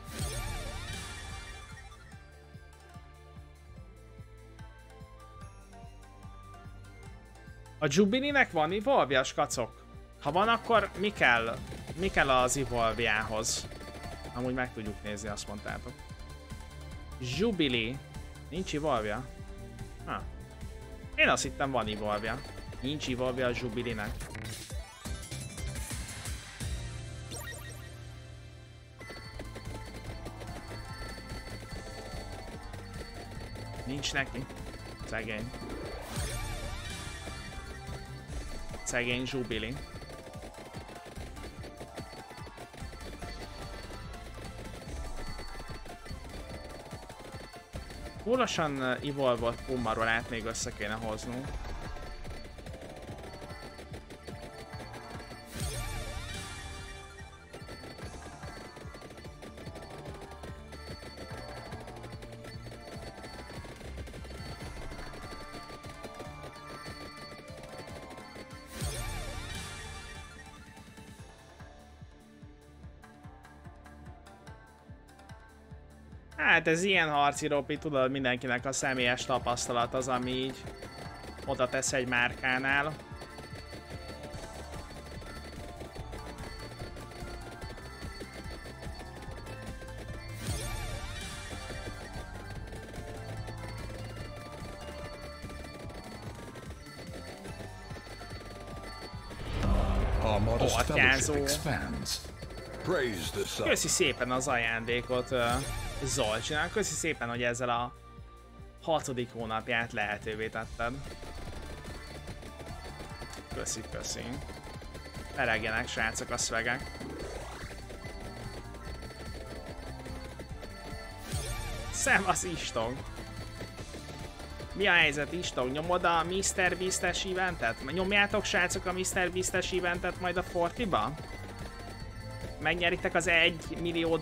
A Jubilinek van evolve-jas, kacok? Ha van, akkor mi kell az evolve-jához? Amúgy meg tudjuk nézni, azt mondtátok. Jubilee. Nincs evolve-ja? Én azt hittem, van evolve-ja. Nincs evolve a Jubilinek. Nincs neki. Szegény. Szegény Jubilee. Húlosan evolve-ot Pumaról át még össze kéne hoznunk. Hát ez ilyen harci ropi, tudod, mindenkinek a személyes tapasztalat az, ami így oda tesz egy márkánál. Portyázó. Köszi szépen az ajándékot, Zolcsinak. Köszi szépen, hogy ezzel a 6. hónapját lehetővé tetted. Köszi. Peregjenek, srácok, a szvegek. Szevasz, Istog! Mi a helyzet, Istog? Nyomod a Mr. Beast-es eventet? Nyomjátok, srácok, a Mr. Beast-es eventet majd a Fortiba? Megnyeritek az $1 millió?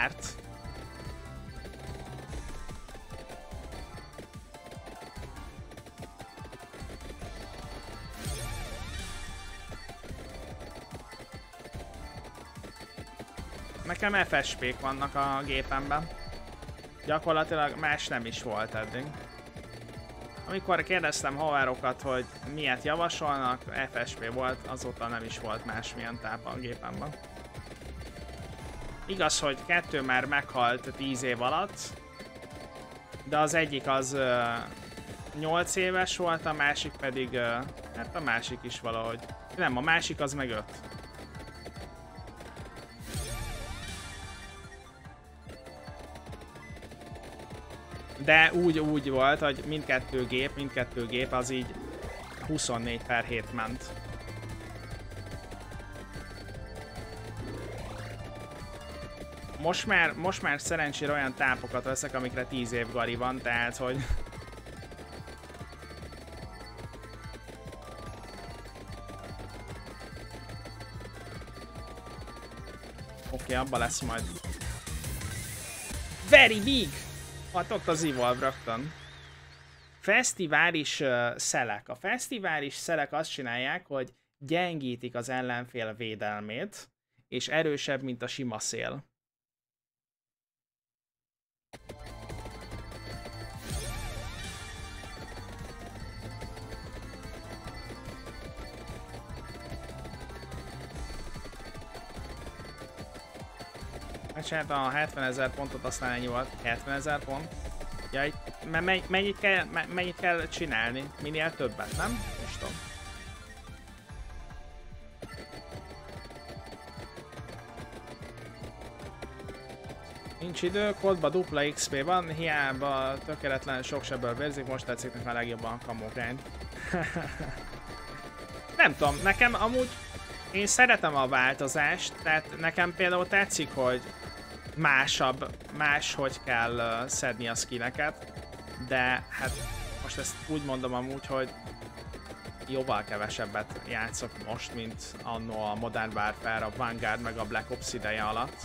Nekem FSP-k vannak a gépemben. Gyakorlatilag más nem is volt eddig. Amikor kérdeztem haverokat, hogy miért javasolnak, FSP volt, azóta nem is volt másmilyen táp a gépemben. Igaz, hogy 2 már meghalt 10 év alatt, de az egyik az 8 éves volt, a másik pedig, hát a másik is valahogy. Nem, a másik az meg 5. De úgy volt, hogy mindkettő gép az így 24/7 ment. Most már szerencsére olyan tápokat veszek, amikre 10 év gari van, tehát hogy... Oké, abba lesz majd. Very big! Hát ott az Evolve rögtön. Fesztivális szelek. A fesztivális szelek azt csinálják, hogy gyengítik az ellenfél védelmét, és erősebb, mint a sima szél. Megcsináltam a 70 000 pontot, aztán ennyi volt. 70 000 pont. Jaj, mennyit kell csinálni? Minél többet, nem? Most tudom. Nincs idő, kódba dupla XP van, hiába tökéletlen sok sebből vérzik, most tetszik nekem a legjobban a kamográny. Nem tudom, nekem amúgy én szeretem a változást, tehát nekem például tetszik, hogy máshogy kell szedni a skineket, de hát most ezt úgy mondom amúgy, hogy jóval kevesebbet játszok most, mint anno a Modern Warfare, a Vanguard meg a Black Ops ideje alatt.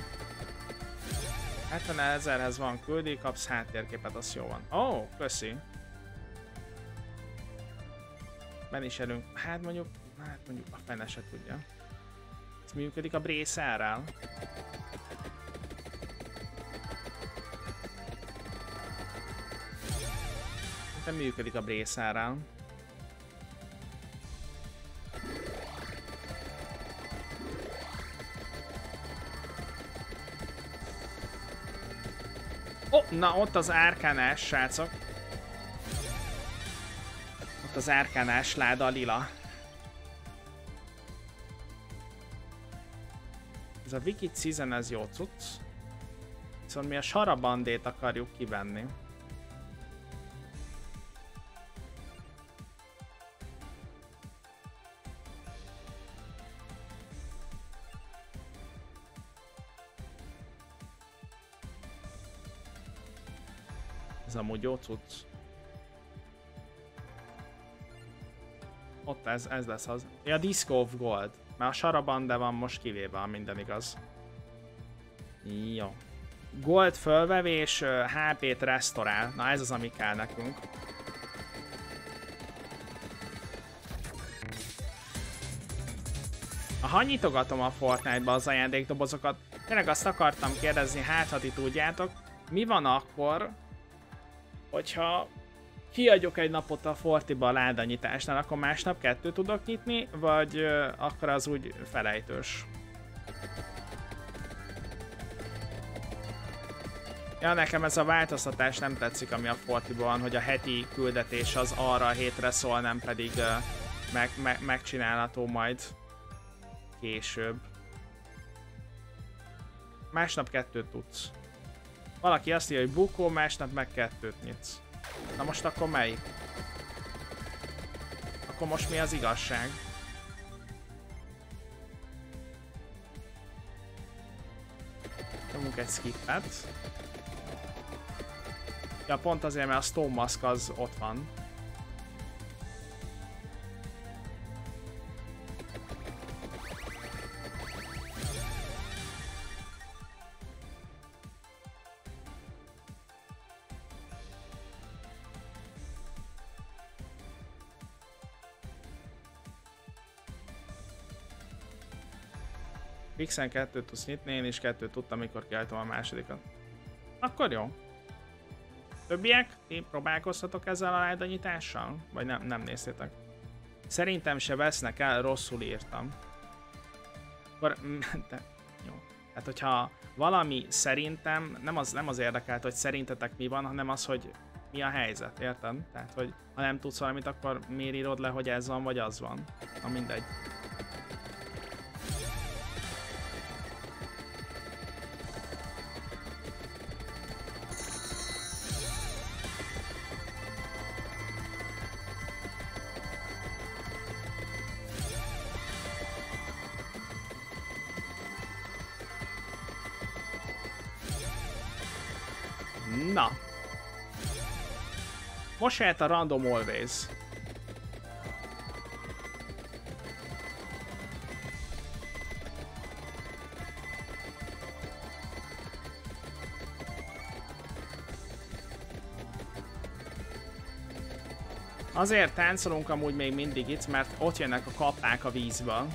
70 000-hez van küldi, kapsz háttérképet, az jó van. Ó, oh, köszi. Ben is elünk. Hát mondjuk a fene se tudja. Ez működik a Bracerrel. Nem működik a Bracerrel. Oh, na ott az árkánás, srácok. Ott az árkánás láda lila. Ez a Wicked Season, ez jó cucc. Viszont mi a sarabandét akarjuk kivenni. Ez amúgy jó cucc. Ott ez lesz az. Ja, Disco of Gold. Mert a sarabande van most kivéve, ha minden igaz. Jó. Gold fölvevés, HP-t restaurál. Na ez az, ami kell nekünk. Ha nyitogatom a Fortnite-ba az ajándékdobozokat, tényleg azt akartam kérdezni, hát ha ti tudjátok, mi van akkor, hogyha kiadjuk egy napot a Fortiba a ládanyitásnál, akkor másnap 2 tudok nyitni, vagy akkor az úgy felejtős? Ja, nekem ez a változtatás nem tetszik, ami a Fortiban van, hogy a heti küldetés az arra a hétre szól, nem pedig megcsinálható majd később. Másnap 2 tudsz. Valaki azt írja, hogy bukó, másnap meg 2 nyitsz. Na most akkor melyik? Akkor most mi az igazság? Nyomunk egy skippet. Ja, pont azért, mert a Stone Mask az ott van. X-en 2 tudsz nyitni, én is 2 tudtam, amikor kiálltam a másodikat. Akkor jó. Többiek, ti próbálkoztatok ezzel a ládanyítással? Vagy nem néztétek? Szerintem se vesznek el, rosszul írtam. Akkor... De, jó. Tehát, hogyha valami szerintem, nem az érdekelt, hogy szerintetek mi van, hanem az, hogy mi a helyzet, érted? Tehát, hogy ha nem tudsz valamit, akkor miért írod le, hogy ez van, vagy az van. Na mindegy. Na. Most jöhet a Random Always. Azért táncolunk amúgy még mindig itt, mert ott jönnek a kapák a vízből.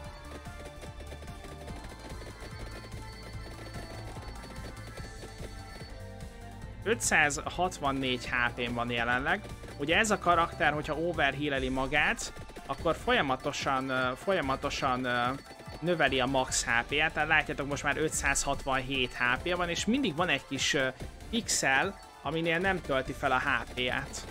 ...564 HP-n van jelenleg. Ugye ez a karakter, hogyha overhealeli magát, akkor folyamatosan növeli a max HP-ját. Tehát látjátok, most már 567 HP-ja van, és mindig van egy kis pixel, aminél nem tölti fel a HP-ját.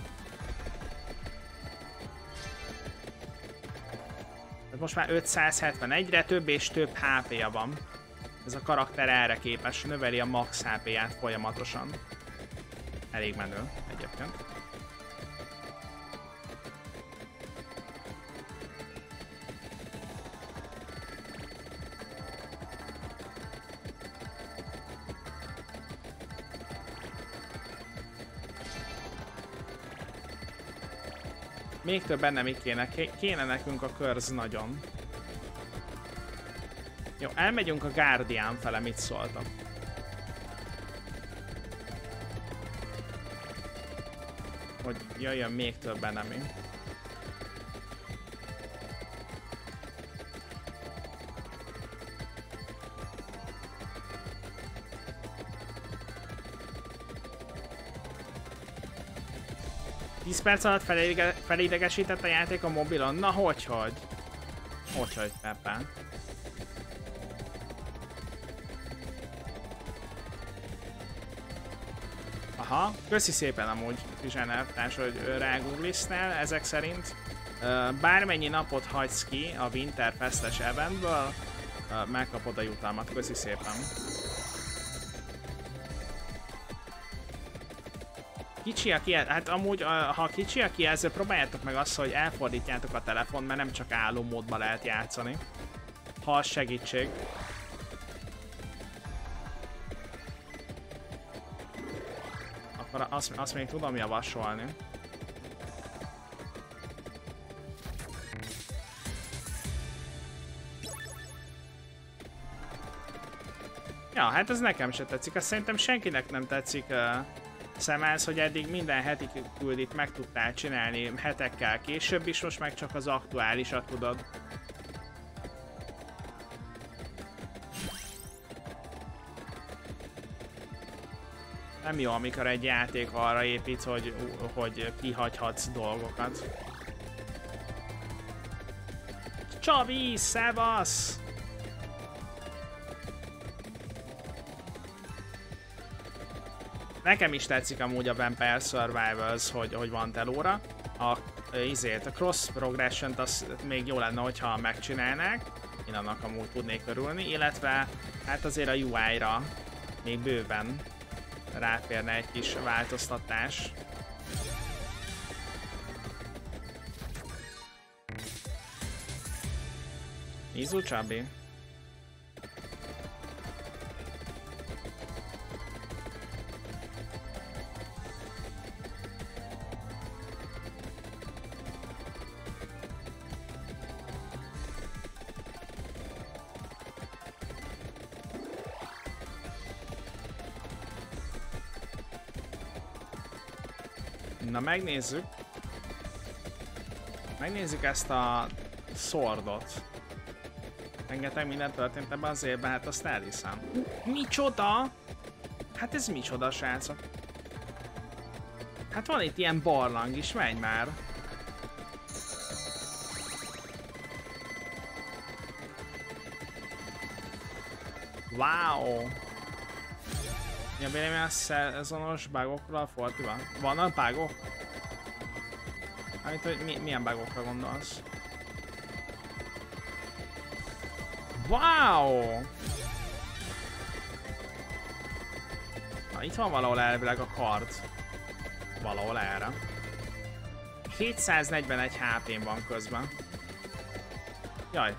Tehát most már 571-re több és több HP-ja van. Ez a karakter erre képes, növeli a max HP-ját folyamatosan. Elég menő egyébként. Még több ennemik kéne nekünk a körz nagyon. Jó, elmegyünk a Guardian fele, mit szóltam. Hogy jöjjön még több enemi. Perc alatt felidegesített a játék a mobilon? Na hogyhogy? Hogyhogy, Pepe? Aha, köszi szépen amúgy, Zsenertárs, hogy rágooglisztál ezek szerint. Bármennyi napot hagysz ki a Winterfest-es eventből, megkapod a jutalmat. Köszi szépen. Kicsi a kijelző, hát amúgy, ha kicsi a kijelző, próbáljátok meg azt, hogy elfordítjátok a telefon, mert nem csak álló módban lehet játszani. Ha az segítség. Akkor azt még tudom javasolni. Ja, hát ez nekem se tetszik, azt szerintem senkinek nem tetszik. Szemelsz, hogy eddig minden heti küldit meg tudtál csinálni hetekkel később is, most meg csak az aktuálisat tudod. Nem jó, amikor egy játék arra épít, hogy kihagyhatsz dolgokat. Csavi, szevasz! Nekem is tetszik amúgy a Vampire Survivors, hogy van telóra. A Cross Progression-t az még jó lenne, hogyha megcsinálnák. Én annak amúgy tudnék örülni, illetve hát azért a UI-ra még bőven ráférne egy kis változtatás. Izu Csabi. Na megnézzük. Megnézzük ezt a Swordot. Rengeteg minden történt ebben az évben, hát azt elhiszem. Micsoda? Hát ez micsoda, srácok? Hát van itt ilyen barlang is, menj már. Wow! Mi a vélemény a szezonos bugokról a Fortiban? Vannak bugok? Hát, hogy milyen bugokra gondolsz? Wow! Na, itt van valahol elvileg a kard. Valahol erre. 741 HP-n van közben. Jaj.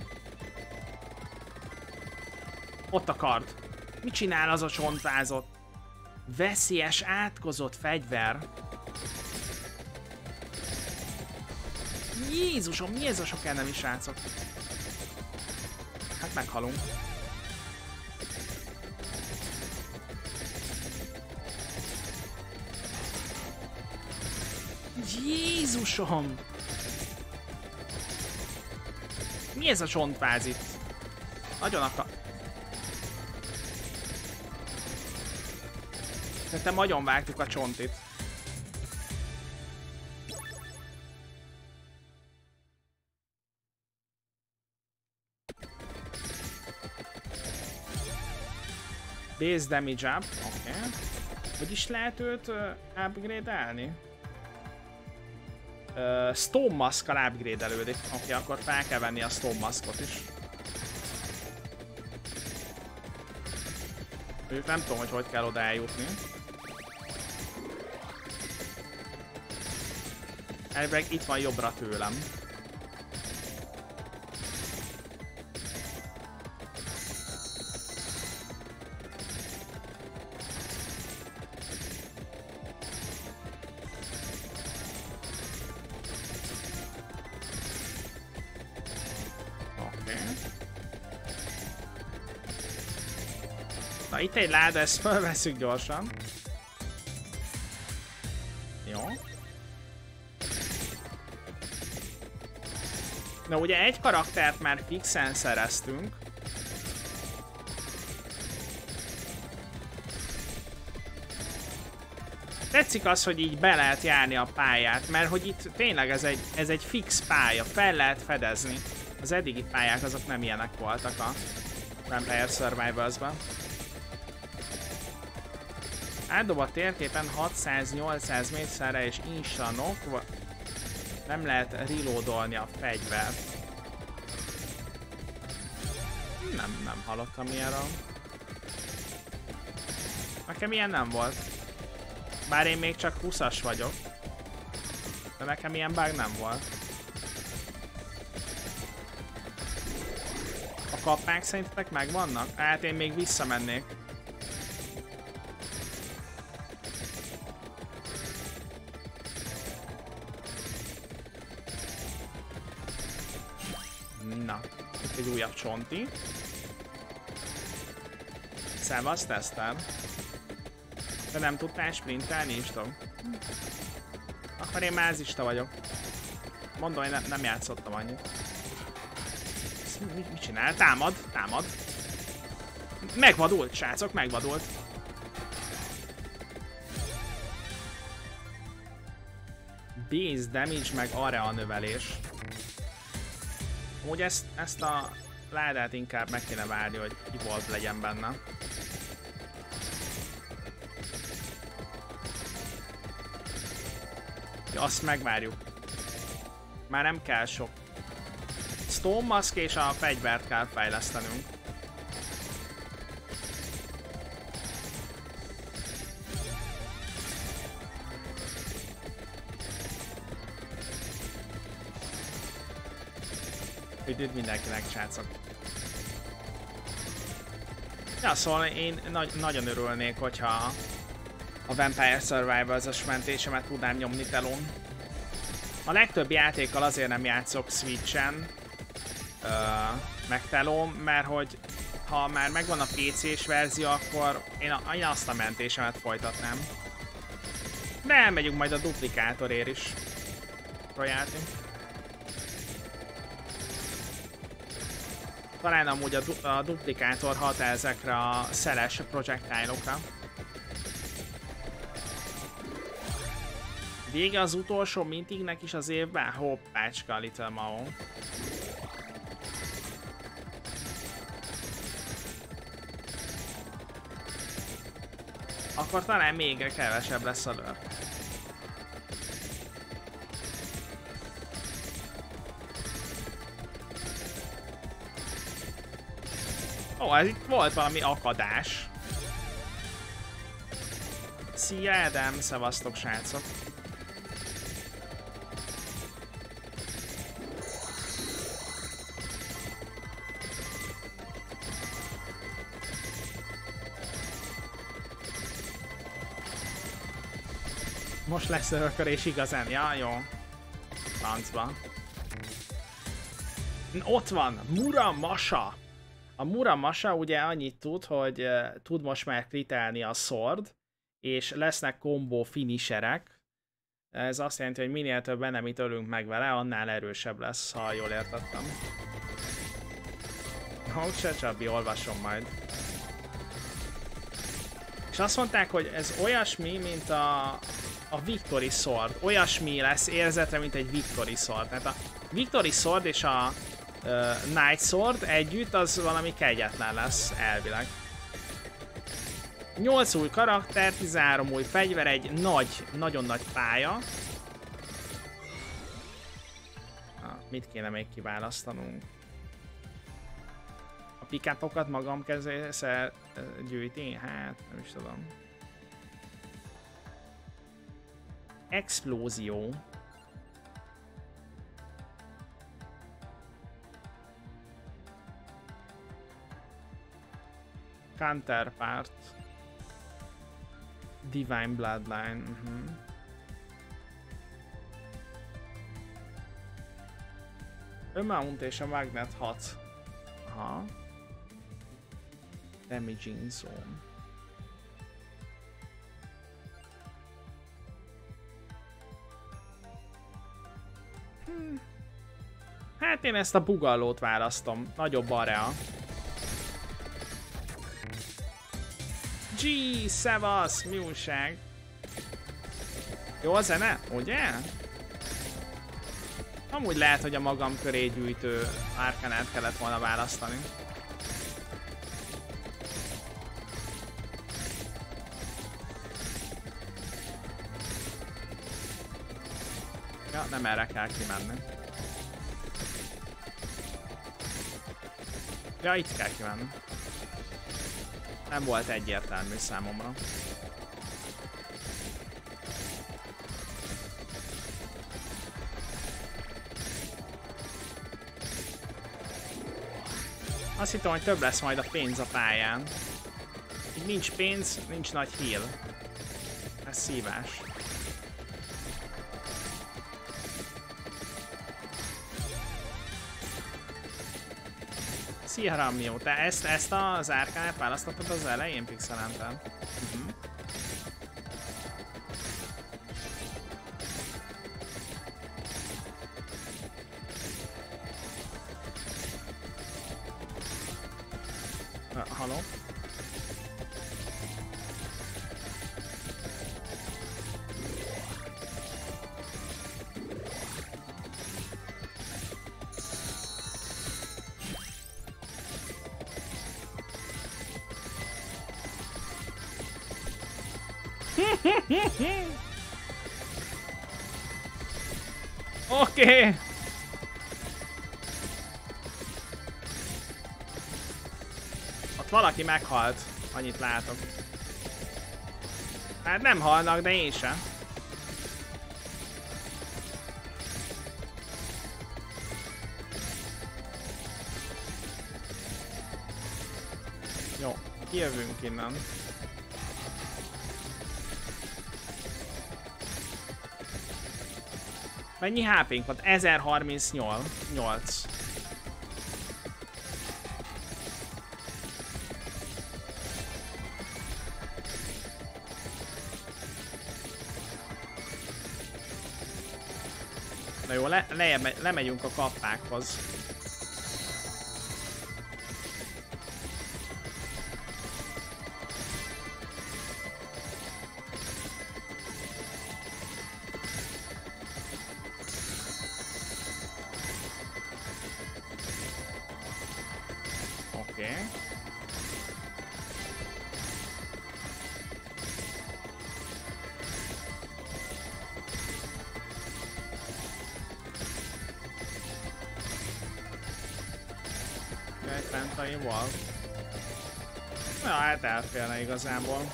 Ott a kard. Mit csinál az a csontvázott? Veszélyes átkozott fegyver. Jézusom, mi ez a sok enemi srácok? Hát meghalunk. Jézusom! Mi ez a csontváz itt? Nagyon akar... Szerintem nagyon vágtuk a csontit. Base damage up, oké. Okay. Hogy is lehet őt upgrade-elni? Stone Mask-kal upgrade-elődik. Oké, okay, akkor fel kell venni a Stone Maskot is. Őt nem tudom, hogy kell oda eljutni. Elvileg itt van jobbra tőlem. Na, itt egy láda, ezt felveszünk gyorsan. Jó. Na ugye egy karaktert már fixen szereztünk. Tetszik az, hogy így be lehet járni a pályát, mert hogy itt tényleg ez egy fix pálya, fel lehet fedezni. Az eddigi pályák azok nem ilyenek voltak a Vampire Survivors-ban. Átdob a térképen 600-800 méterre és instanok, nem lehet reloadolni a fegyvert. Nem hallottam ilyenről. Nekem ilyen nem volt. Bár én még csak 20-as vagyok. De nekem ilyen bug nem volt. A kappák szerintetek megvannak? Hát én még visszamennék. Na, itt egy újabb csonti. Szevasz, tesztel. De nem tudtál sprintelni is, tudom. Akkor én mázista vagyok. Mondom, hogy nem játszottam annyit. Mit csinál? Támad, támad. Megvadult, srácok, megvadult. Base damage meg area növelés. Úgy ezt a ládát inkább meg kéne várni, hogy evolve legyen benne. Ja, azt megvárjuk. Már nem kell sok. Stone Mask és a fegyvert kell fejlesztenünk. Üdvít mindenkinek, srácok. Ja, szóval én nagyon örülnék, hogyha a Vampire Survivors-os mentésemet tudnám nyomni telón. A legtöbb játékkal azért nem játszok Switchen, meg telón, mert hogy ha már megvan a PC-s verzió, akkor én azt a mentésemet folytatnám. De elmegyünk majd a duplikátorért is. Royalty. Talán amúgy a duplikátor hat ezekre a szeles projektile-okra. Vége az utolsó mintignek is az évben? Hoppácska, Little Mao. akkor talán még kevesebb lesz a lőr. Ó, ez itt volt valami akadás. Szia, Edem, szevasztok, srácok. Most lesz örökörés igazán, ja, jó. Francba. Ott van, Muramasa. A Muramasa ugye annyit tud, hogy tud most már kritelni a sword, és lesznek combo finisherek. Ez azt jelenti, hogy minél több enemit ölünk meg vele, annál erősebb lesz, ha jól értettem. Se Csabi, olvasom majd. És azt mondták, hogy ez olyasmi, mint a Victory Sword. Olyasmi lesz érzetre, mint egy Victory Sword. Tehát a Victory Sword és a Knight Sword együtt az valami kegyetlen lesz, elvileg. 8 új karakter, 13 új fegyver, egy nagyon nagy pálya. Mit kéne még kiválasztanunk? A pick-upokat magam kezészel gyűjti? Hát, nem is tudom. Explózió. Counterpart. Divine Bloodline. Amount és a Magnet 6. Aha. Damaging Zone. Hát én ezt a bugallót választom. Nagyobb area. G, szevasz, mi újság? Jó a zene, ugye? Amúgy lehet, hogy a magam köré gyűjtő árkanát kellett volna választani. Ja, nem erre kell kimenni. Ja, itt kell kimenni. Nem volt egyértelmű számomra. Azt hittem, hogy több lesz majd a pénz a pályán. Így nincs pénz, nincs nagy heal. Ez szívás. Szia Ramio, te ezt az árkánát választottad az elején, Pixelenten? Haló? Oké. Ott valaki meghalt, annyit látok. Hát nem halnak, de én sem. Jó, kijövünk innen. Mennyi HP-nk van? 1038. Na jó, lemegyünk a kappákhoz. fentaival. Na, hát elférne igazából.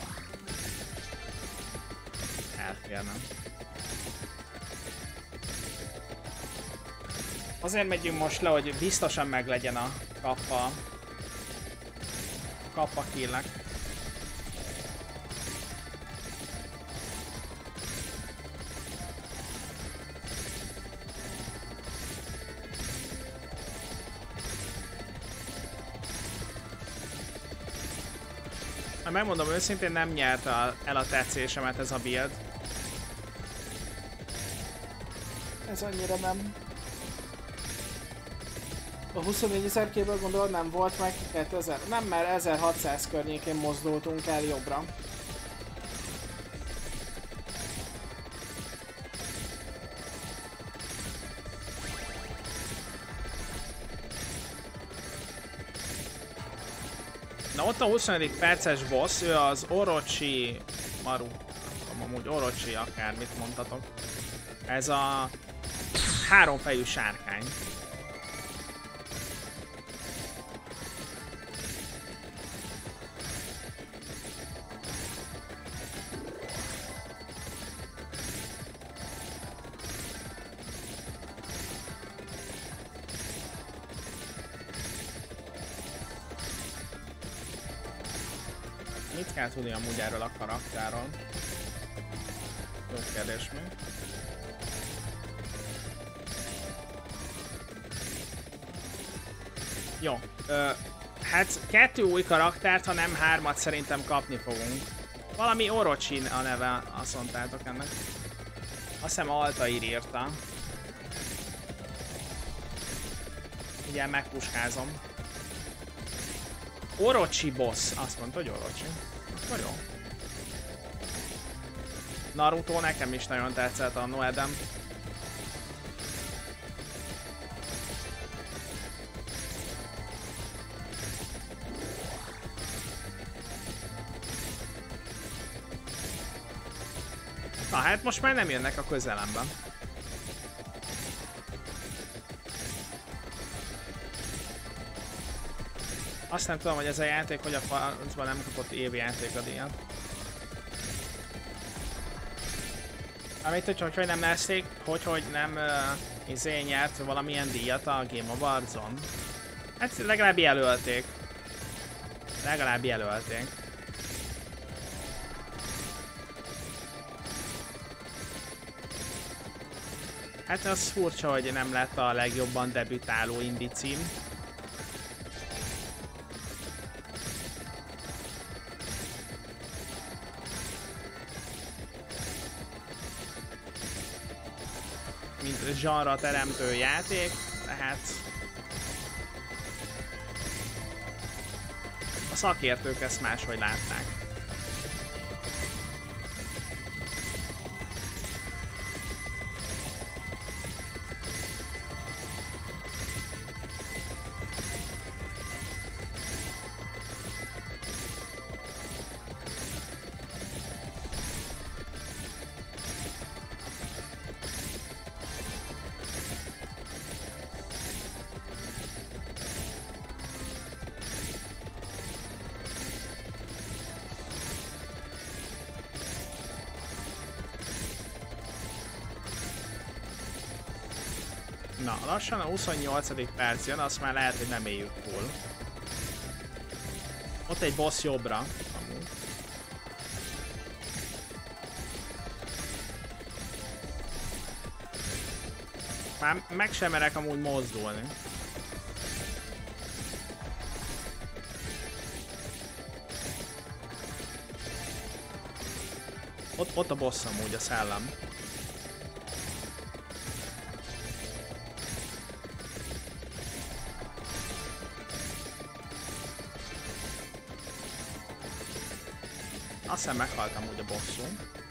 Elférne. Azért megyünk most le, hogy biztosan meglegyen a kappa killek. Megmondom őszintén, nem nyert el a tetszésemet ez a build. Ez annyira nem. A 24.000 kéből gondolod nem volt meg 2000? Nem, mert 1600 környékén mozdultunk el jobbra. Na ott a 25. perces boss, ő az Orochi Maru. Amúgy Orochi akármit mondhatok. Ez a háromfejű sárkány. Mit kell tudni amúgy erről a karakterről? Jó kérdés még. Jó, hát 2 új karaktert, ha nem 3-at szerintem kapni fogunk. Valami Orochi a neve, azt mondtátok ennek. Azt hiszem Altair írta. Ugye megpuskázom. Orochi boss, azt mondta, hogy Orochi. Akkor jó. Naruto nekem is nagyon tetszett a Noedem. Na hát most már nem jönnek a közelemben. Azt nem tudom, hogy ez a játék, hogy a francban nem kapott évi játékadíjat. Amit hogy nem leszték, hogy nem nyert valamilyen díjat a Game Awards-on. Hát legalább jelölték. Legalább jelölték. Hát az furcsa, hogy nem lett a legjobban debütáló indie cím. Mint genre teremtő játék, tehát a szakértők ezt máshogy látták. Na, lassan a 28. perc jön, azt már lehet, hogy nem éljük full. Ott egy boss jobbra, amúgy. Már meg sem merek amúgy mozdulni. Ott a boss amúgy, a szellem. Azt hiszem meghaltam úgy a bosszú.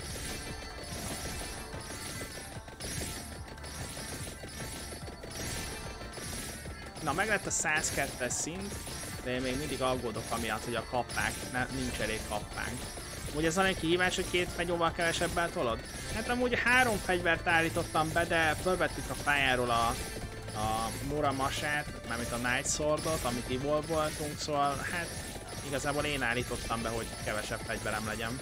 Na, meg lett a 102-es szint, de én még mindig aggódok amiatt, hogy a kappák, nincs elég kappánk. Ugye ez van egy kihívás, hogy 2 fegyóval kevesebbel tolod? Hát amúgy 3 fegyvert állítottam be, de fölvettük a pályáról a a Muramasát, mármint a Night Swordot, amit evolvoltunk, szóval hát igazából én állítottam be, hogy kevesebb fegyverem legyen.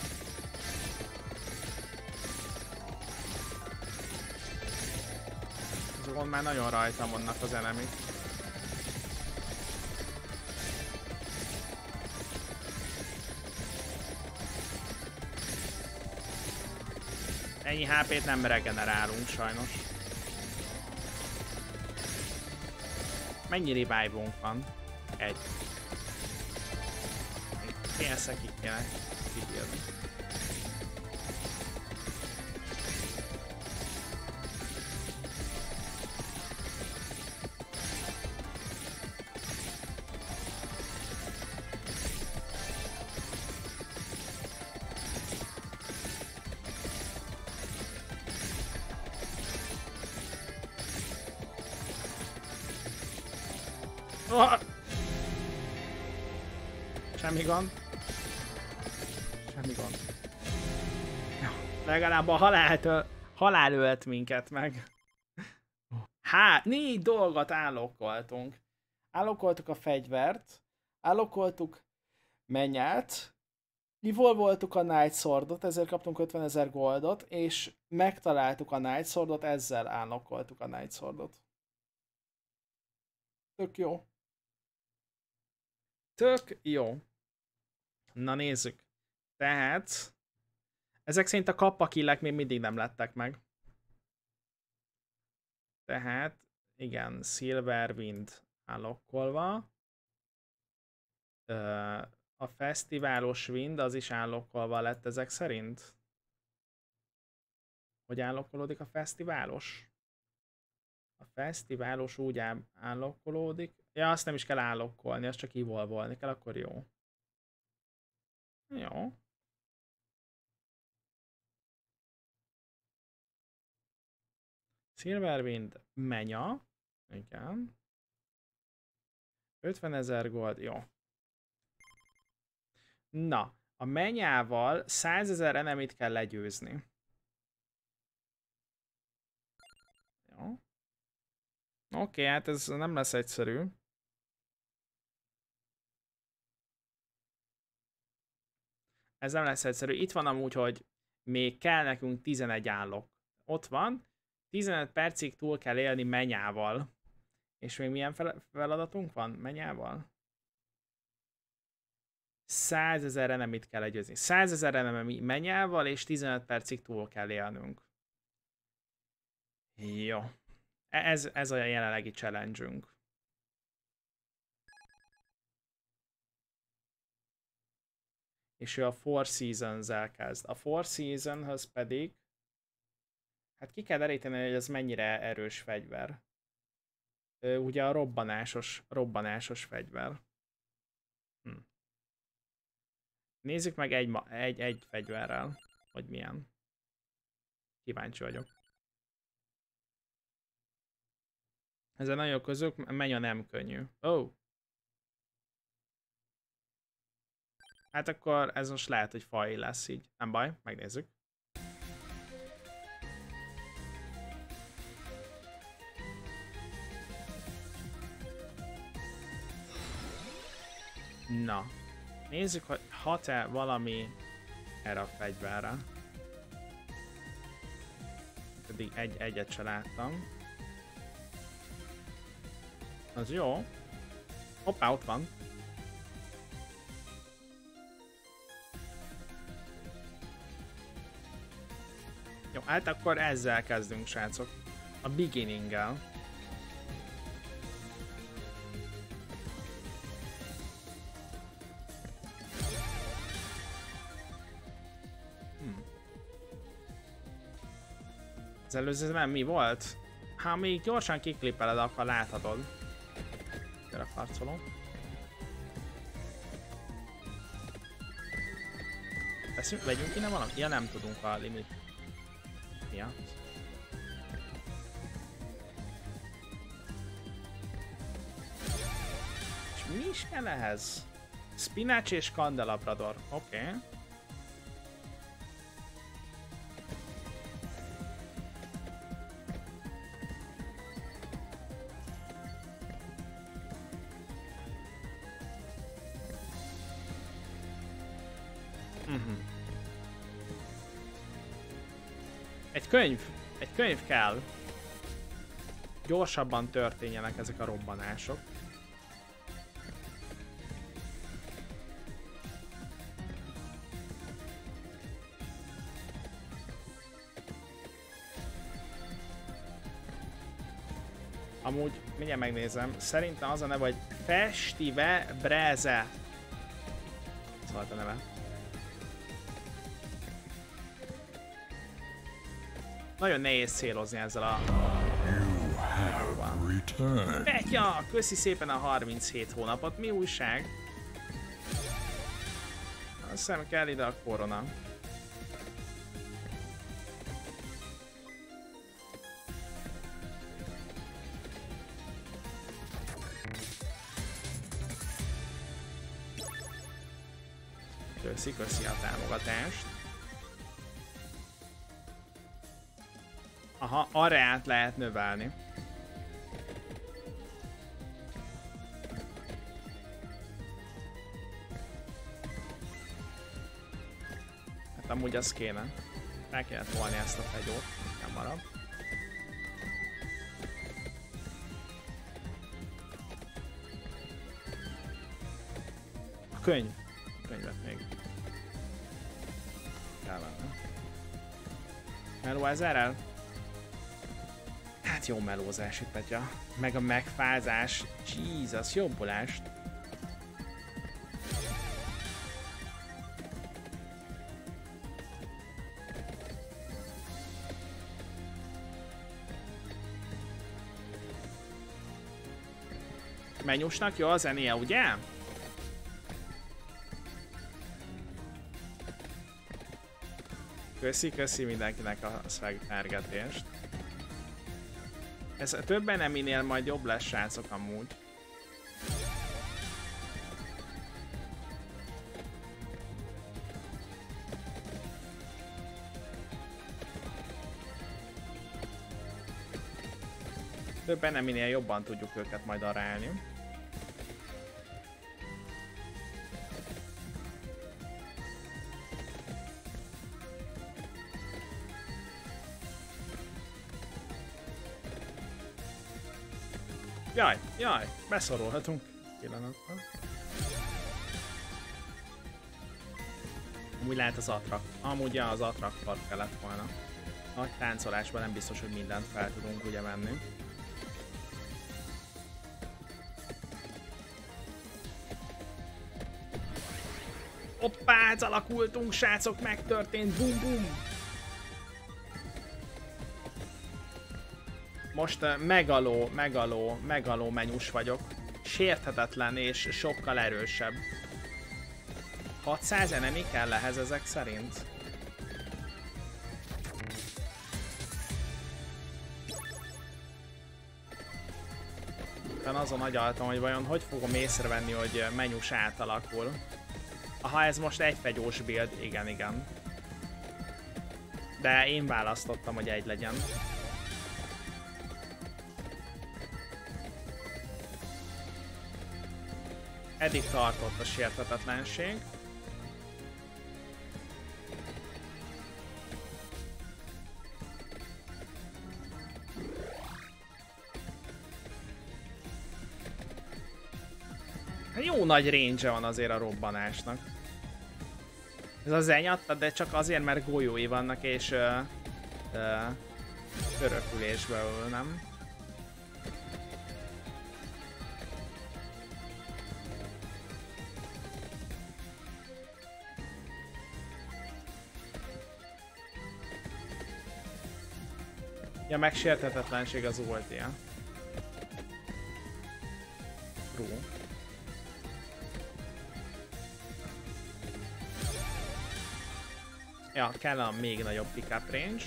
Azokon már nagyon rajtam vannak az enemik. Ennyi HP-t nem regenerálunk sajnos. Mennyi revive-unk van? Egy. PS-ekig kéne kibírni. Oh! Semmi gond. Semmi gond. Legalább a halál ölt minket meg. Hát, 4 dolgot állokoltunk. Állokoltuk a fegyvert, állokoltuk Menyát, evolvoltuk a Night Swordot, ezért kaptunk 50 000 goldot, és megtaláltuk a Night Swordot, ezzel állokoltuk a Night Swordot. Tök jó. Tök jó. Na nézzük. Tehát ezek szerint a kappakillek még mindig nem lettek meg. Tehát igen, Silverwind állokkolva. A fesztiválos Wind az is állokkolva lett ezek szerint. Hogy állokkolódik a fesztiválos? A fesztiválos úgy állokkolódik. Ja, azt nem is kell állokkolni, azt csak evolvolni kell, akkor jó. Jó. Silverwind Menya. Igen. 50 000 gold, jó. Na, a Menyával 100 000 enemit kell legyőzni. Jó. Oké, hát ez nem lesz egyszerű. Ez nem lesz egyszerű. Itt van amúgy, hogy még kell nekünk 11 állok. Ott van. 15 percig túl kell élni Menyával. És még milyen feladatunk van Menyával? 100 000 enemit kell legyőzni. 100 000 enemi Menyával, és 15 percig túl kell élnünk. Jó. Ez a jelenlegi challenge-ünk. És ő a Four Seasons-el kezd. A Four Seasons-höz pedig hát ki kell deríteni, hogy ez mennyire erős fegyver. Ugye a robbanásos fegyver. Nézzük meg egy fegyverrel, hogy milyen. Kíváncsi vagyok. Ezen nagyon közök, Menya nem könnyű. Oh. Hát akkor ez most lehet, hogy faj lesz így. Nem baj, megnézzük. Na. Nézzük, hogy hat-e valami erre a fegyverre. Pedig egyet se láttam. Az jó. Hoppá, ott van. Jó, hát akkor ezzel kezdünk, srácok. A beginning-gel. Az előzőben mi volt? Ha még gyorsan kiklippeled, akkor láthatod. Gyere, harcoló. Vegyünk innen valami? Ja, nem tudunk a limit miatt. És mi is kell ehhez? Spinach és kandelabrador. Oké. Okay. Egy könyv kell. Gyorsabban történjenek ezek a robbanások. Amúgy mindjárt megnézem. Szerintem az a neve, hogy Festive Breze. Szóval a neve. Nagyon nehéz célozni ezzel a... Petya! Köszi szépen a 37 hónapot. Mi újság? Azt hiszem kell ide a korona. Köszi a támogatást. Aha, areát lehet növelni. Hát amúgy az kéne. Fel kellett volni ezt a fegyót, nem marad. A könyv. A könyvet még kellene. Meló ezerrel? Hát jó melózás itt, Petya. Meg a megfázás. Jesus, jobbulást. Menyusnak jó a zenéje, ugye? Köszi mindenkinek a szvegtergetést. Ez több eneminél majd jobb lesz, srácok, amúgy. Több eneminél jobban tudjuk őket majd arálni. Jaj, beszorolhatunk pillanatban. Amúgy lehet az attrak. Amúgy az attraktor kellett volna. Nagy táncolásban nem biztos, hogy mindent fel tudunk ugye menni. Hoppá, alakultunk, srácok, megtörtént, bum bum! Most megaló menyus vagyok. Sérthetetlen és sokkal erősebb. 600 enemi kell ehhez ezek szerint. Azon agyaltam, hogy vajon hogy fogom észrevenni, hogy menyus átalakul. Aha, ez most egy fegyós build, igen. De én választottam, hogy egy legyen. Eddig tartott a sérthetetlenség. Jó nagy range van azért a robbanásnak. Ez az Zenyatta, de csak azért, mert golyói vannak és örökülésbe ül, nem? Ja, megsérthetetlenség az ultia. True. Ja, kell a még nagyobb pickup range.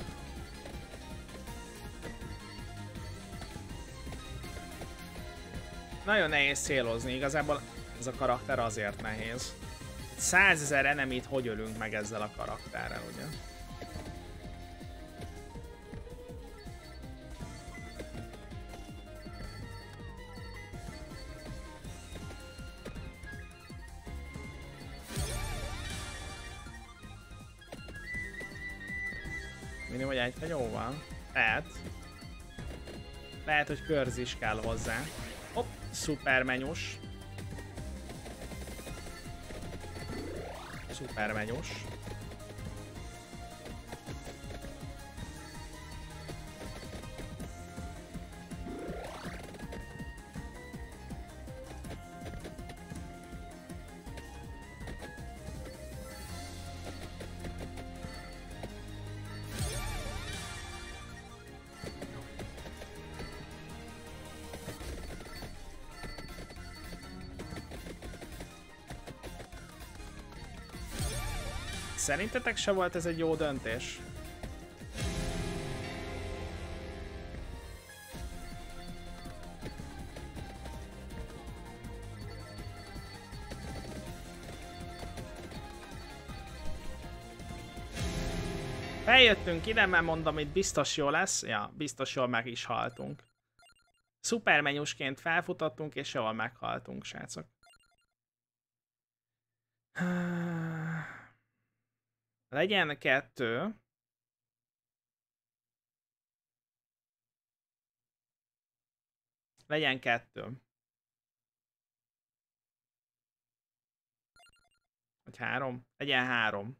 Nagyon nehéz célozni, igazából ez a karakter azért nehéz. 100 000 enemit hogy ölünk meg ezzel a karakterrel, ugye? Minimum, hogy egy fenyóval? Lehet. Lehet, hogy körz is kell hozzá. Hopp, szuper menyus. Szuper menyus. Szerintetek se volt ez egy jó döntés? Feljöttünk ide, mert mondom, itt biztos jó lesz. Ja, biztos jól meg is haltunk. Szupermenyusként felfutottunk, és jól meghaltunk, srácok. Legyen 2. Legyen 2. Vagy 3? Legyen 3.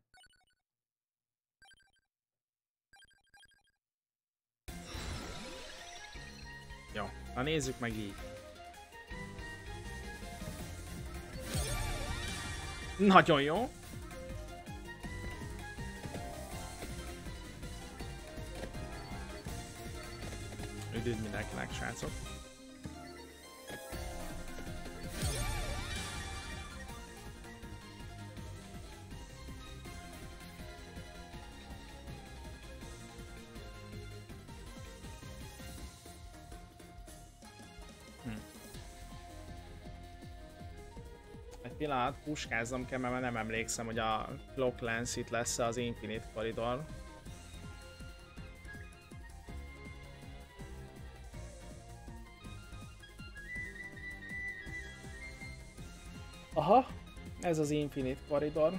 Jó, na nézzük meg így. Nagyon jó. Üdv mindenkinek, srácok. Egy pillanat, puskáznom kell, mert nem emlékszem, hogy a Clocklands itt lesz az Infinite Corridor. Aha, ez az Infinite Corridor.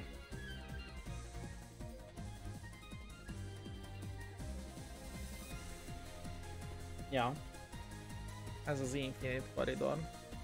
Ja, ez az Infinite Corridor.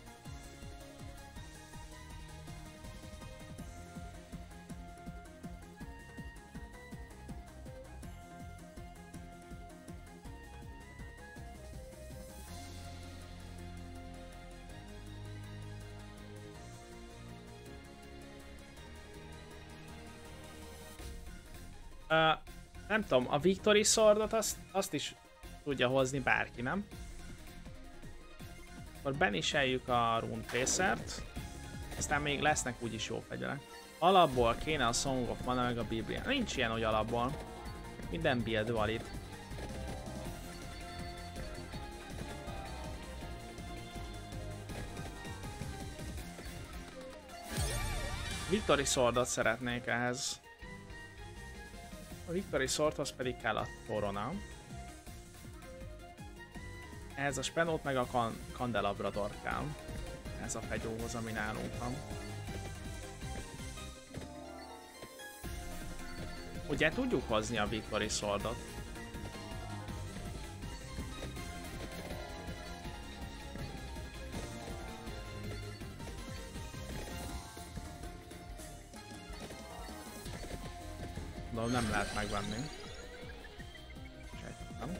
Nem tudom, a Victory Swordot azt is tudja hozni bárki, nem? Akkor beniseljük a Rune Tracert, aztán még lesznek úgyis jó fegyverek. Alapból kéne a Song of Mana meg a Biblia. Nincs ilyen, hogy alapból. Minden build valid. Victory Swordot szeretnék ehhez. A Victory Swordhoz pedig kell a Torona. Ehhez a Spenót meg a Candelabrador kell. Ez a fegyóhoz, ami nálunk van. Ugye tudjuk hozni a Victory Swordot? Nem lehet megvenni. Sejtettem.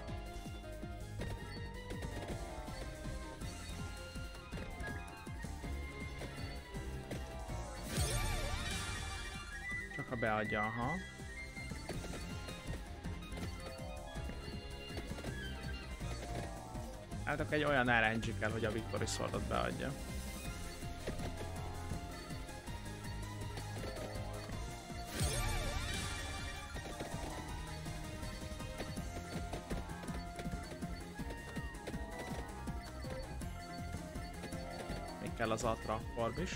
Csak ha beadja, aha. Hát akkor egy olyan RNG kell, hogy a Victory Swordot beadja. Kell az Attract is.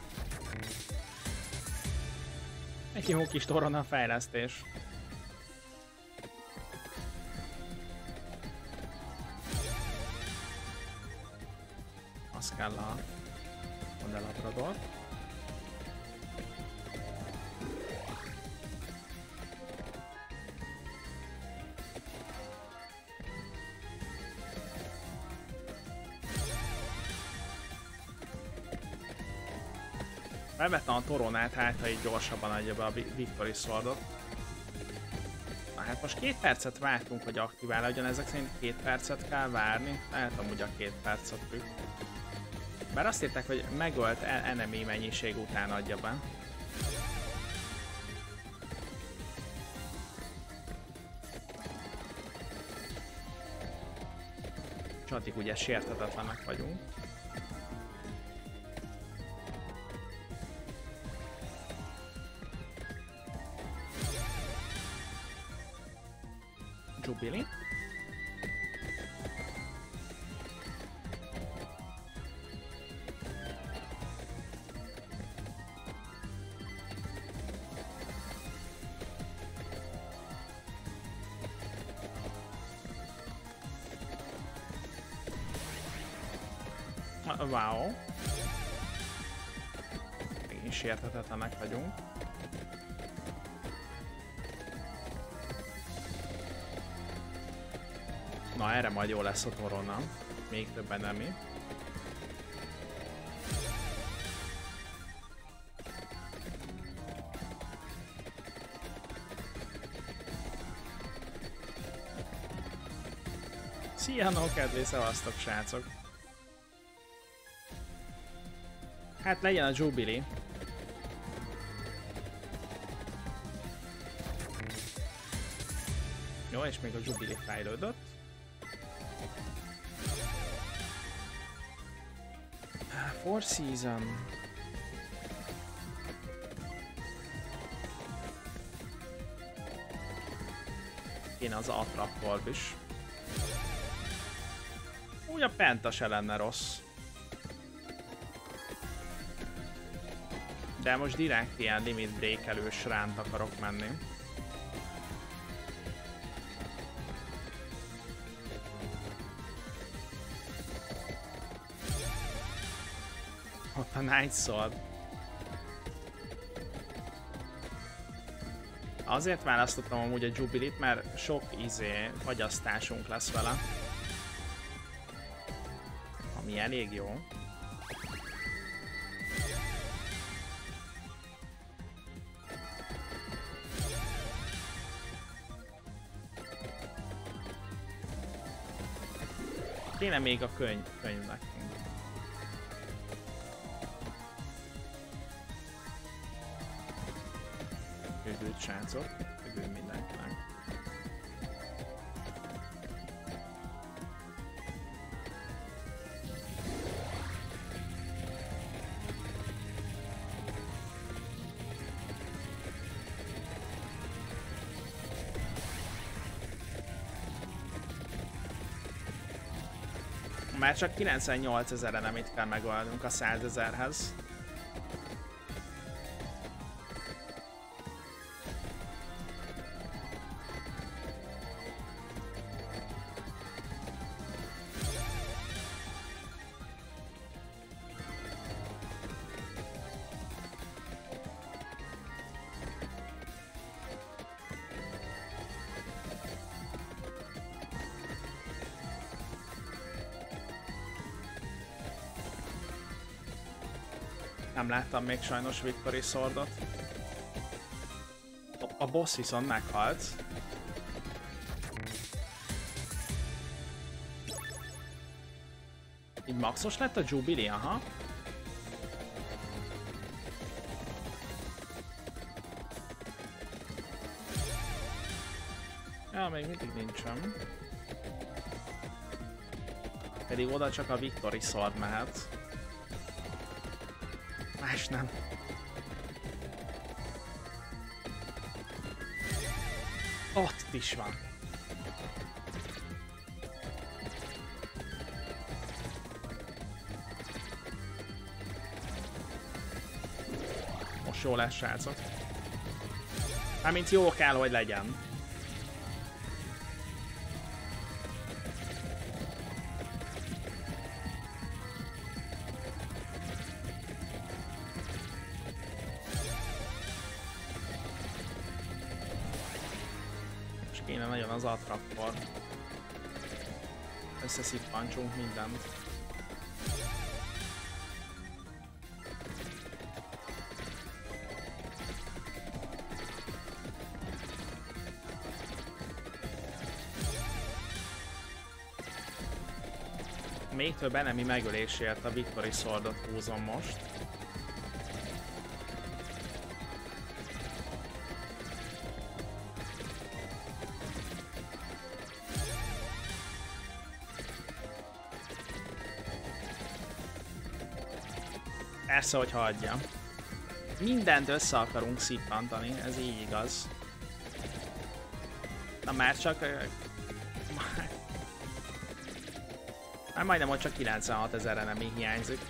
Egy jó kis Torona fejlesztés. Mandela Labrador. Bevettem a Toronát, hát ha így gyorsabban adja be a Victory Swordot. Na hát most 2 percet vártunk, hogy aktiválódjon, ezek szerint 2 percet kell várni. Lehet amúgy a 2 percet trükk. Bár azt írták, hogy megölt enemy mennyiség után adja be. És addig ugye sérthetetlenek vagyunk. Jubilee. Wow. Megint sérthetetlenek vagyunk. Na, erre majd jó lesz a Torona. Még többen nem. Szia, no kedvé, szevasztok, srácok! Hát legyen a Jubilee. Jó, és még a Jubilee fejlődött. Four Season. Kéne az Attrap is. Úgy a Penta se lenne rossz. De most direkt ilyen limit break-elős ránt akarok menni. Ott a Night Sword. Azért választottam amúgy a Jubilee-t, mert sok fagyasztásunk lesz vele. Ami elég jó. Kéne még a könyvnek. Üdvült srácok, üdvült mindenkinek. Már csak 98 000-en, amit kell megoldnunk a 100 000-hez. Nem láttam még sajnos Victory Swordot. A boss viszont meghalt. Így maxos lett a Jubilee, aha. Ja, még mindig nincsen. Pedig oda csak a Victory Sword mehet. Más nem. Ott is van. Most jó lesz, srácok. Mármint jó kell, hogy legyen. Kéne nagyon az attraktor. Összeszippancsunk mindent. Még több enemi megölésért a Victory Swordot húzom most. Persze, hogy hagyja. Mindent össze akarunk szippantani, ez így igaz. Na már csak... Már majdnem, hogy csak 96 000 enemi hiányzik.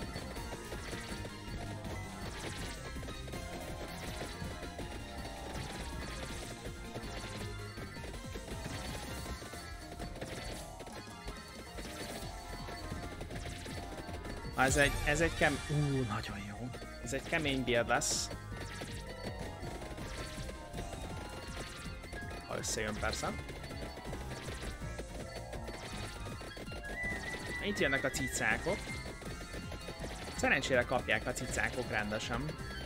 Ez egy nagyon jó. Ez egy kemény build lesz. Ha összejön persze. Itt jönnek a cicákok. Szerencsére kapják a cicákok rendesen.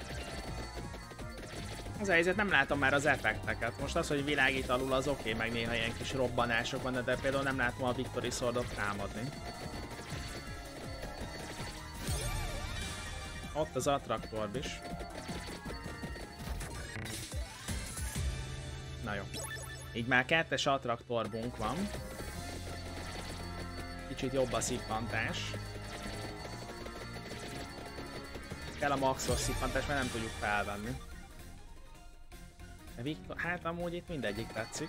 Az a helyzet, nem látom már az effekteket. Most az, hogy világít alul, az oké, meg néha ilyen kis robbanások van, de például nem látom a Victory Swordot támadni. Ott az attraktor is. Na jó. Így már kettes attraktorbunk van. Kicsit jobb a szippantás. Kell a maxos szippantás, mert nem tudjuk felvenni. Hát amúgy itt mindegyik tetszik.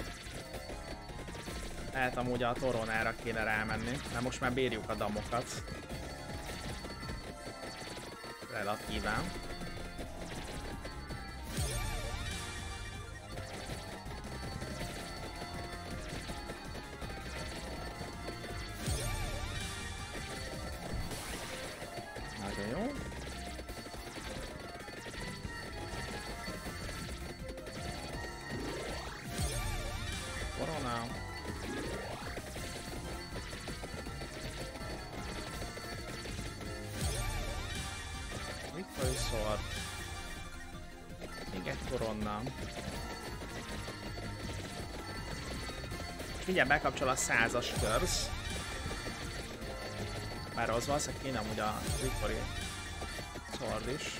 Lehet amúgy a Toronára kéne rámenni, mert most már bírjuk a damokat. Relatíván. Nagyon jó. Korona. Victory Sword. Még egy koronna. Mindjárt bekapcsol a 100-as körsz. Bár az valószínűleg kéne amúgy a Victory Sword is.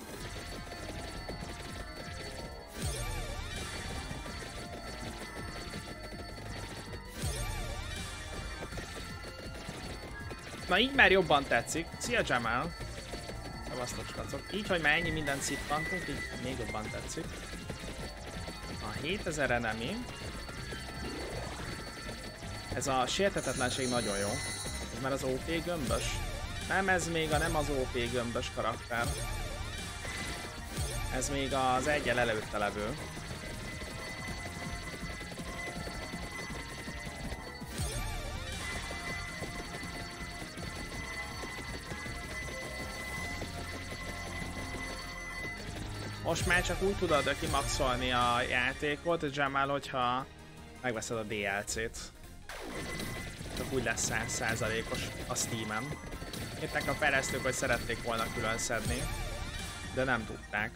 Na így már jobban tetszik. Szia Jamal! Szevasztok skacok. Így, hogy már ennyi mindent szippantunk, így még jobban tetszik. A 7000 enemy. Ez a sérthetetlenség nagyon jó. Ez már az OP gömbös. Nem, ez még nem az OP gömbös karakter. Ez még az eggyel előtte levő. Most már csak úgy tudod kimaxolni a játékot, Jamal, hogyha megveszed a DLC-t. Csak úgy lesz 100%-os a Steam-en. Jöttek a fejlesztők, hogy szerették volna külön szedni, de nem tudták.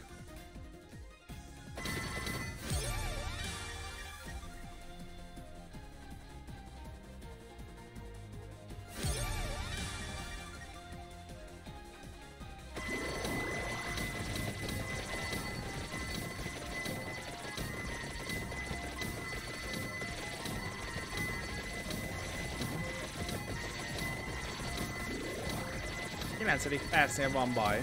A 9. percnél van baj.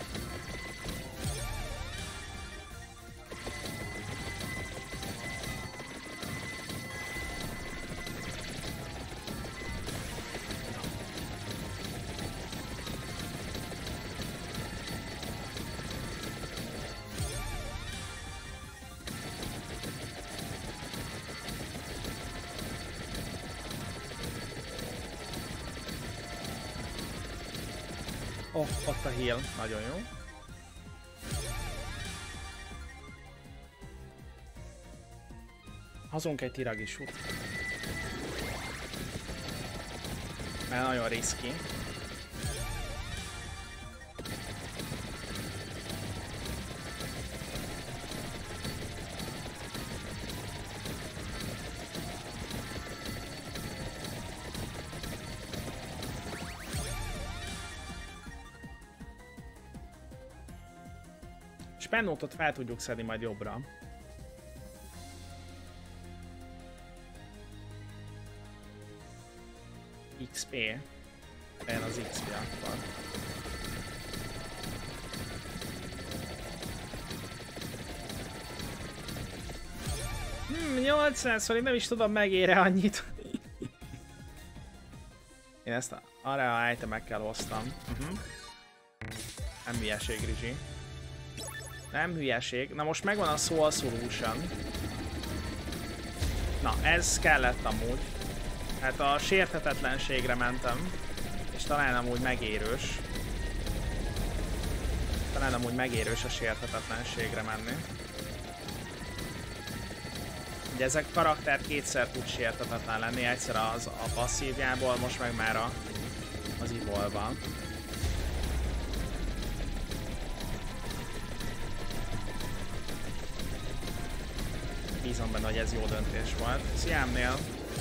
Oh, ott a heal. Nagyon jó. Hozunk egy Tiragisút. Mert nagyon riszki. Spennótot fel tudjuk szedni majd jobbra. XP. Legyen az XP akkor. 800-szor, én nem is tudom, megére annyit. Én ezt arra a itemekkel hoztam. Nem hülyeség, Rizsi. Nem hülyeség. Na most megvan a Soul Solution. Na, ez kellett amúgy. Hát a sérthetetlenségre mentem. És talán amúgy megérős. Talán amúgy megérős a sérthetetlenségre menni. Ugye ezek karakter kétszer tud sérthetetlen lenni, egyszer a passzívjából, most meg már az evolve-val. Bízom benne, hogy ez jó döntés volt. Sziámnél.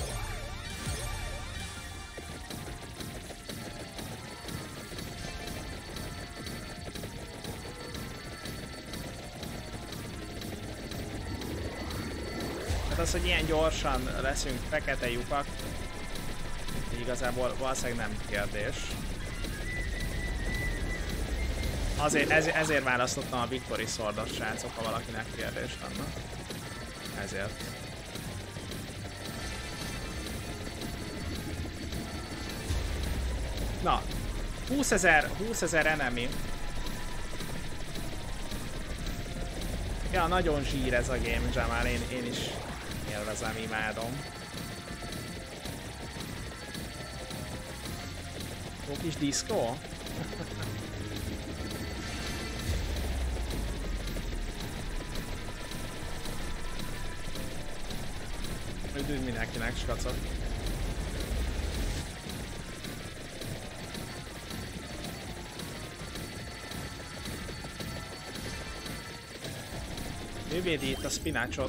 Hát az, hogy ilyen gyorsan leszünk fekete lyukak, igazából valószínűleg nem kérdés. Ezért választottam a Victory Sword-ot, srácok, ha valakinek kérdés lenne. Ezért. Na, 20 000 enemy. Ja, nagyon zsír ez a game jam, már én is élvezem, imádom. Jó kis diszkó? Üdv mindenkinek, skacok. Ő védi itt a spinácsot.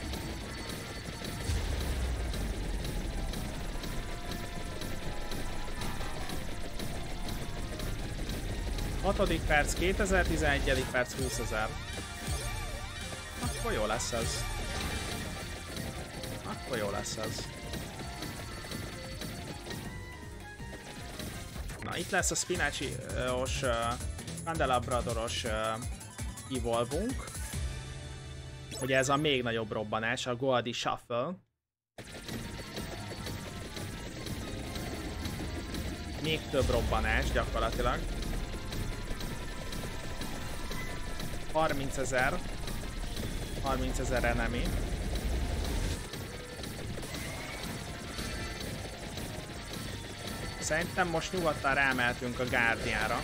Hatodik perc 2011. perc 20 000. Akkor jó lesz ez. Akkor jó lesz ez. Na, itt lesz a Spinaci-os, Candelabradoros evolvunk. Ugye ez a még nagyobb robbanás, a Goldi Shuffle. Még több robbanás gyakorlatilag. 30 000 enemy. Szerintem most nyugodtan rámeltünk a Guardianra.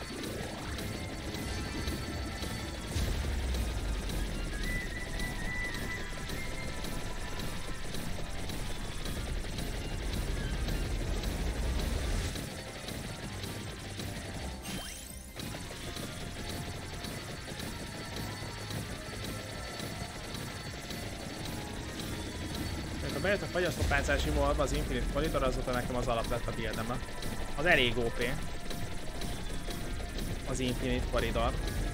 Ha bejött a fagyasztópáncás evolve, az Infinite Corridor, azóta nekem az alap lett a buildembe. Az elég OP. Az Infinite Corridor.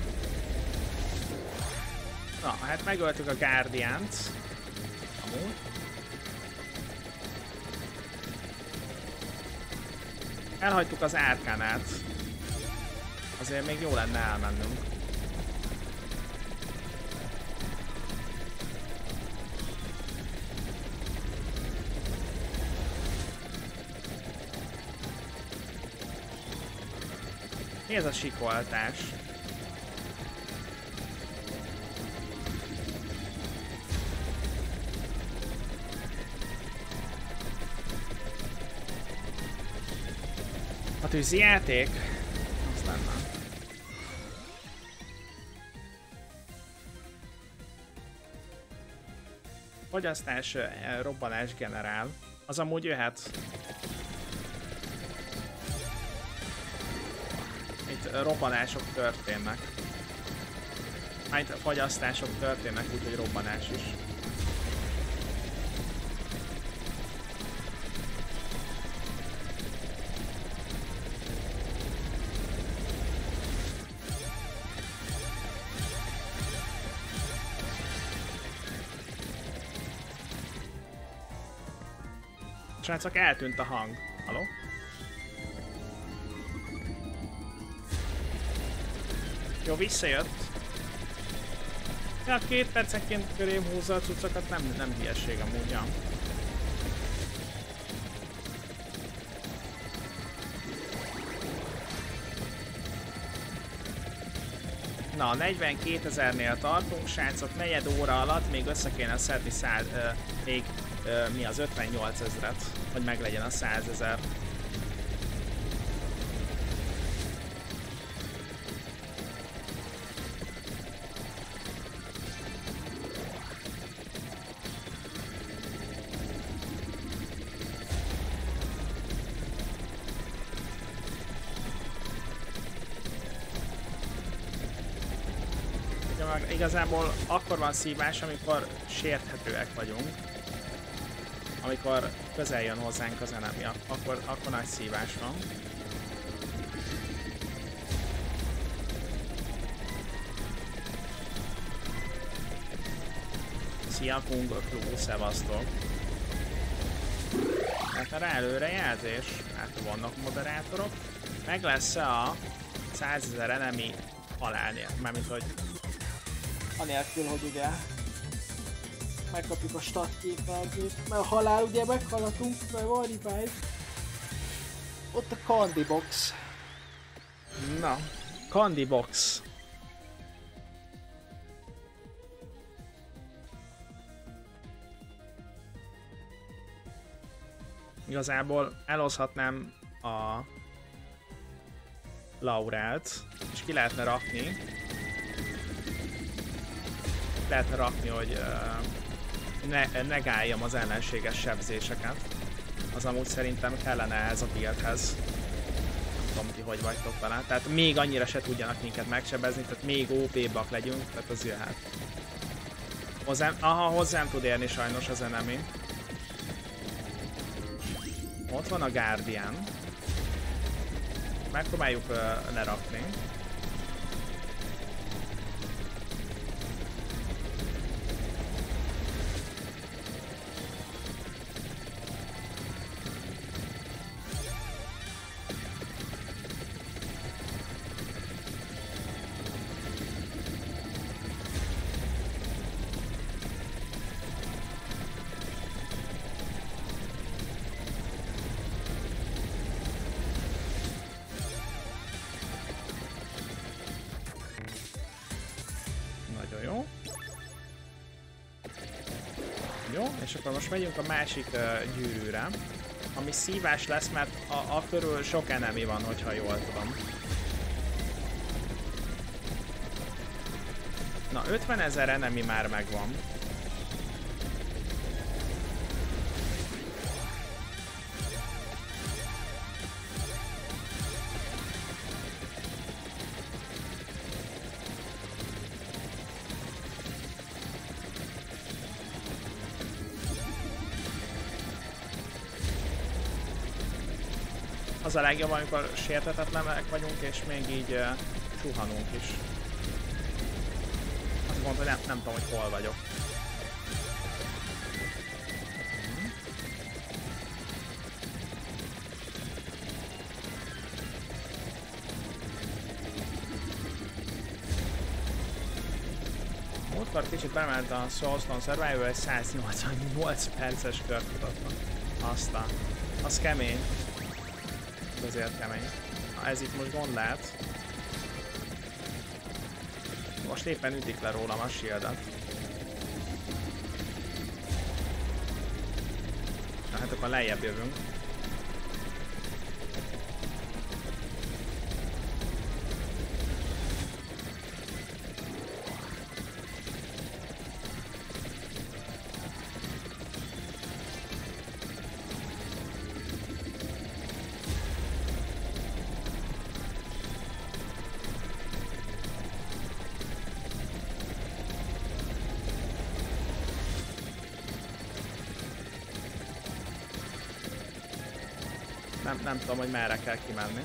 Na, hát megöltük a Guardiant. Amúgy. Elhagytuk az Arcanát. Azért még jó lenne elmennünk. Mi ez a sikoltás? A tűzijáték? Az lenne. fogyasztás, robbanás generál. Az amúgy jöhet. Itt robbanások történnek. Hát fogyasztások történnek, úgyhogy robbanás is. Srácok, eltűnt a hang. Haló? Jó, visszajött. Ja, 2 percenként körém húzza a cuccokat, nem hülyeség amúgy, ja. Na, 42 000-nél tartunk, srácok, negyed óra alatt még össze kéne szedni mi az 58 000-et, hogy meglegyen a 100 000. Igazából akkor van szívás, amikor sérthetőek vagyunk. Amikor közel jön hozzánk az enemy, akkor nagy szívás van. Szia Kung Klu, szevasztok! Hát erre előrejelzés, hát vannak moderátorok. Meg lesz-e a 100 000 enemy halálnél? Mármint hogy... Anélkül, hogy ugye megkapjuk a stat képernyőt, mert a halál ugye meghalatunk, mert van revive. Ott a Candy Box. Na, Candy Box. Igazából elhozhatnám a Laurelt, és ki lehetne rakni. Lehetne rakni, hogy negáljam az ellenséges sebzéseket. Az amúgy szerintem kellene ehhez a buildhez. Nem tudom, ti hogy vagytok vele. Tehát még annyira se tudjanak minket megsebezni, tehát még OP-bak legyünk, tehát az jöhet. Hozzám tud érni sajnos az enemy. Ott van a Guardian. Megpróbáljuk lerakni. És akkor most megyünk a másik gyűrűre, ami szívás lesz, mert a körül sok enemy van, hogyha jól tudom. Na, 50 000 enemy már megvan. Az a legjobb, amikor sértetetlenek vagyunk, és még így suhanunk is. Azt mondom, hogy nem tudom, hogy hol vagyok. Múltkor kicsit bement a Soulstone Survivor, egy 188 perces kört mutatnak. Az kemény. Azért kemény. Na, ez itt most gond lehet. Most éppen ütik le rólam a shieldet. Na hát akkor lejjebb jövünk. Nem tudom, hogy merre kell kimenni.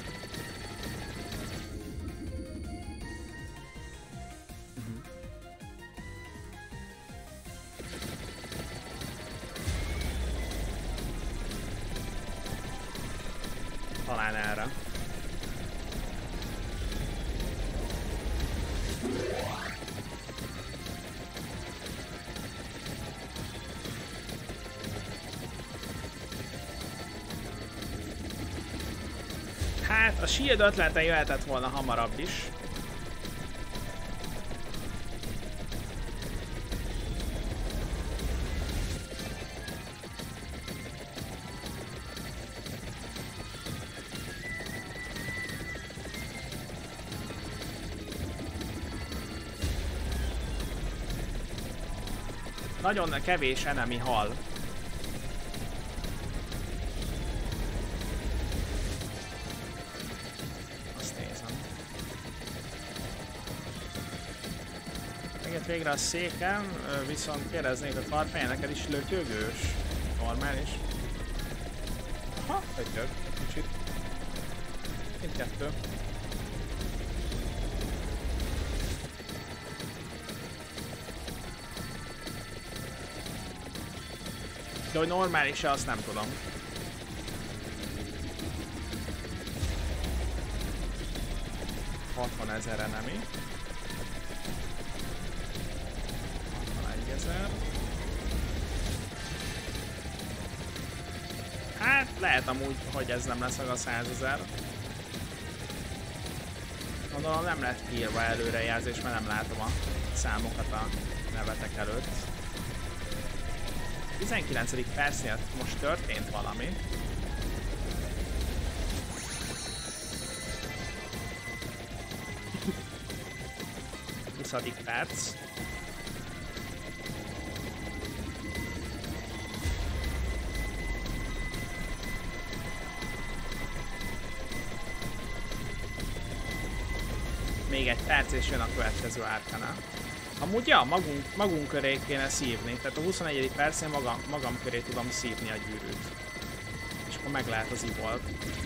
Talán erre. Hát a shield ötlete jöhetett volna hamarabb is. Nagyon kevés enemy hal. Azt nézem. Megint végre a székem, viszont kérdeznék a tartmány, neked is lötyögős? Normális? Aha, lötyög. Kicsit. Mindkettő. De hogy normális-e, azt nem tudom. $60,000 enemy. 61,000. Hát lehet amúgy, hogy ez nem lesz meg a 100,000. Gondolom nem lett kiírva előrejelzés, mert nem látom a számokat a nevetek előtt. 19. percnél most történt valami. Perc. Még egy perc és jön a következő árkana. Amúgy ja, magunk köré kéne szívni, tehát a 21. percén magam köré tudom szívni a gyűrűt. És akkor meg lehet az ivolt.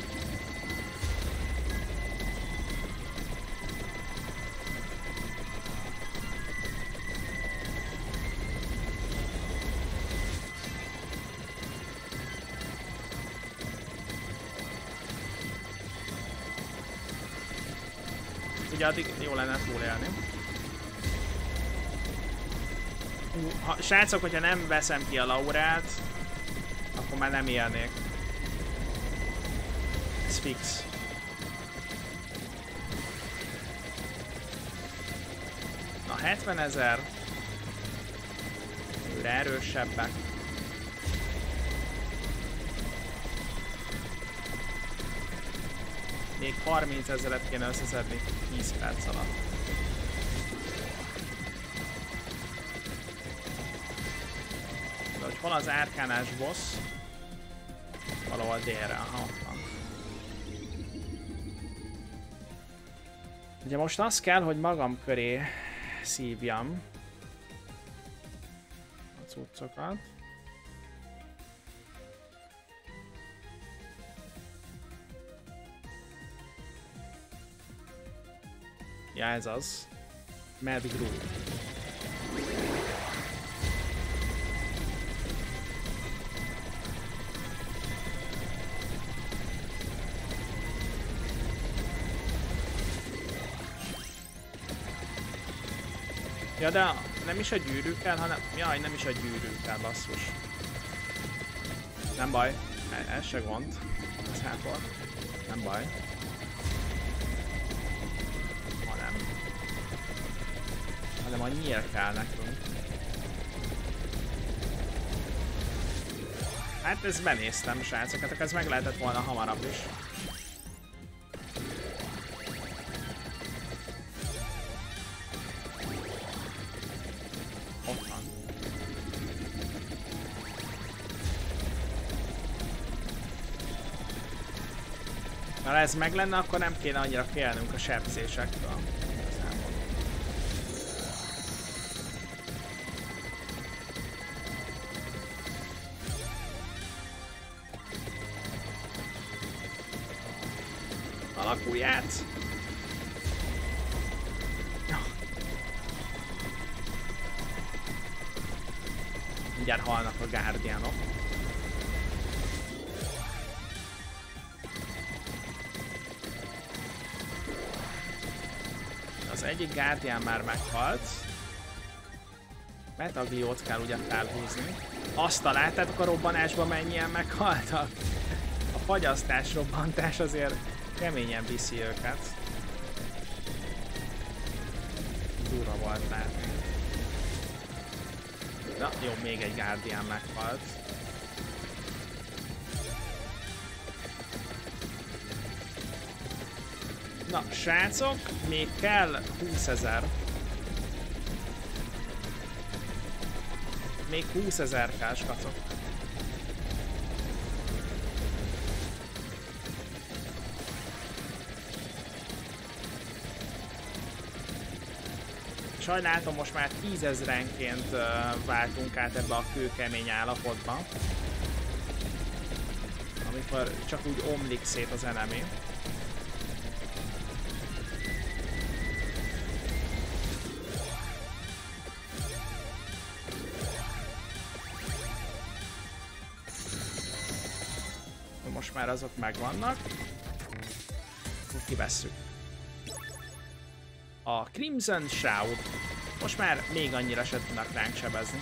Ugye addig jó lenne túlélni. Srácok, hogyha nem veszem ki a Laurát, akkor már nem élnék. Ez fix. Na 70,000. Őre erősebbek. Még 30,000-et kéne összeszedni 10 perc alatt. De hogy hol az árkánás boss? Valahol délre, aha, ott van. Ugye most az kell, hogy magam köré szívjam a cuccokat. Ja, ez az. Mad Groove. Ja, de nem is a gyűrű kell, hanem... Jaj, nem is a gyűrű kell, basszus. Nem baj. Ez se gond. Ez hát volt. Nem baj. Hanem a nyír kell nekünk. Hát ezt benéztem, srácok, ez meg lehetett volna hamarabb is. Ott van. Ha ez meg lenne, akkor nem kéne annyira félnünk a sebzésektől. alakulját. Mindjárt halnak a Guardianok. Az egyik Guardian már meghalt. Metagliót kell ugye felhúzni. Azt láttátok a robbanásban mennyien meghaltak? A fagyasztás, robbantás azért keményen viszi őket. Durva volt látni. Na jó, még egy Guardian meghalt. Na, srácok, még kell 20 000. Még 20 000 kell, skacok. Sajnálom, most már 10 000-enként váltunk át ebbe a kőkemény állapotba. Amikor csak úgy omlik szét az enemy. Most már azok megvannak. Akkor kivesszük. A Crimson Shroud. Most már még annyira se tudnak ránk sebezni.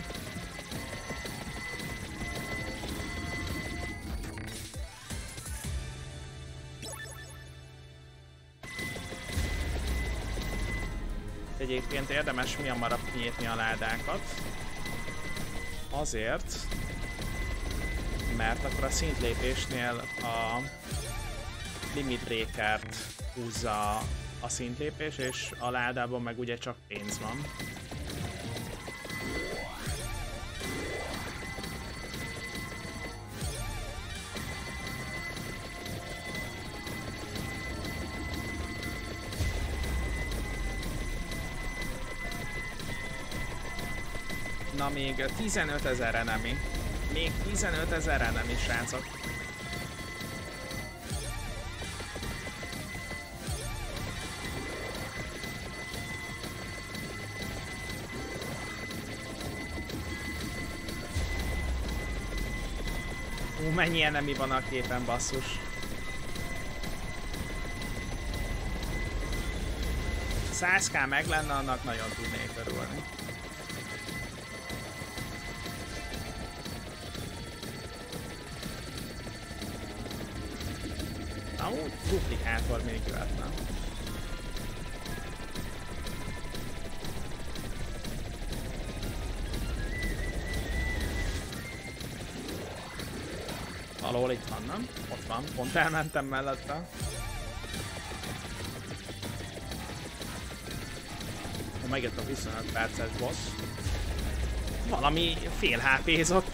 Egyébként érdemes mi hamarabb kinyitni a ládákat. Azért, mert akkor a szintlépésnél a Limit Breakert húzza a szintlépés, és a ládában meg ugye csak pénz van. Na még 15 000 enemy. Még 15 000 enemy, srácok. Mennyi enemy van a képen, basszus. Ha 100k meg lenne, annak nagyon tudnék örülni. Na úgy duplikátor még jöhetne. Valahol itt van, nem? Ott van, pont elmentem mellette. Megjött a 25 perces boss. Valami fél HP-zott.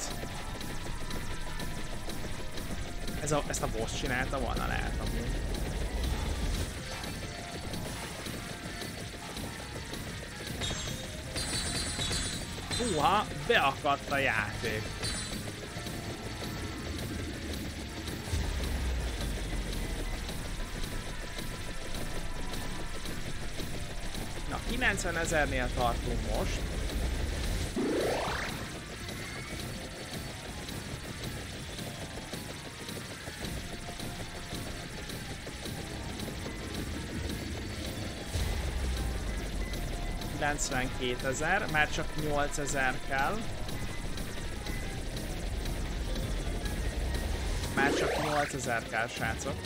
Ezt a boss csinálta volna, lehet amúgy. Húha, beakadt a játék. Na, 90 000-nél tartunk most. $92,000, már csak 8000 kell. Már csak 8000 kell, srácok.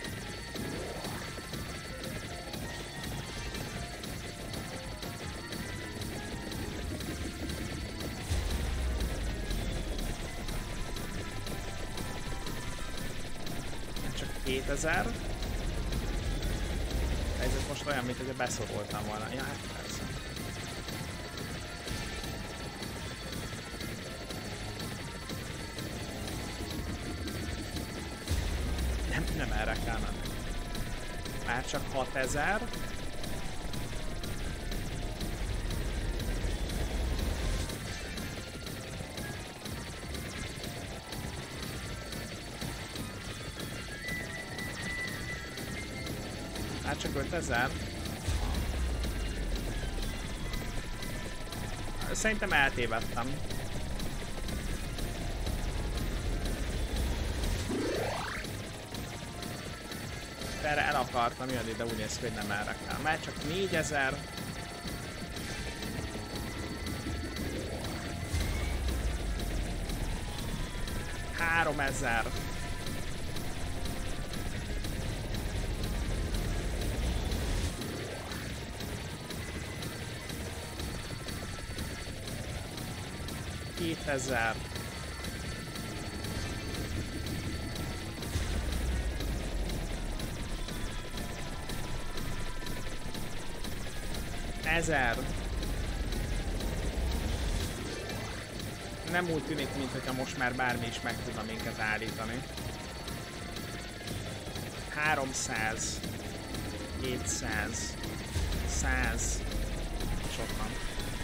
Már csak 2000. Ez most olyan, mint hogy beszoroltam volna. Ja, hát persze. Nem erre kell menni. Már csak 6000. 5000. Szerintem eltévedtem. Erre el akartam jönni, de úgy néz ki, hogy nem erre kell. Már csak 4000. $3000. $2000. 1000. Nem úgy tűnik, mintha most már bármi is meg tudna minket állítani. 300. 200. 100. És ott van.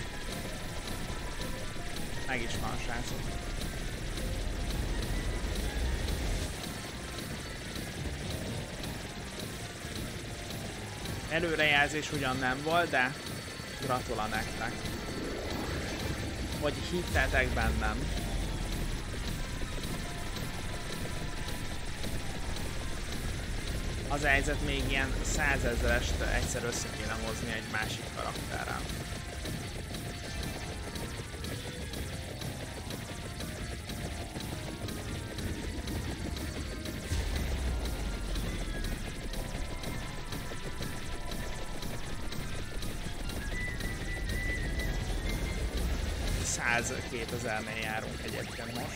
Meg is van, srácok. Előrejelzés ugyan nem volt, de gratula nektek, hogy hittetek bennem. Az a helyzet, még ilyen 100 000-est egyszer össze kéne hozni egy másik karakterrel. Ez 2000-nél járunk egyébként most.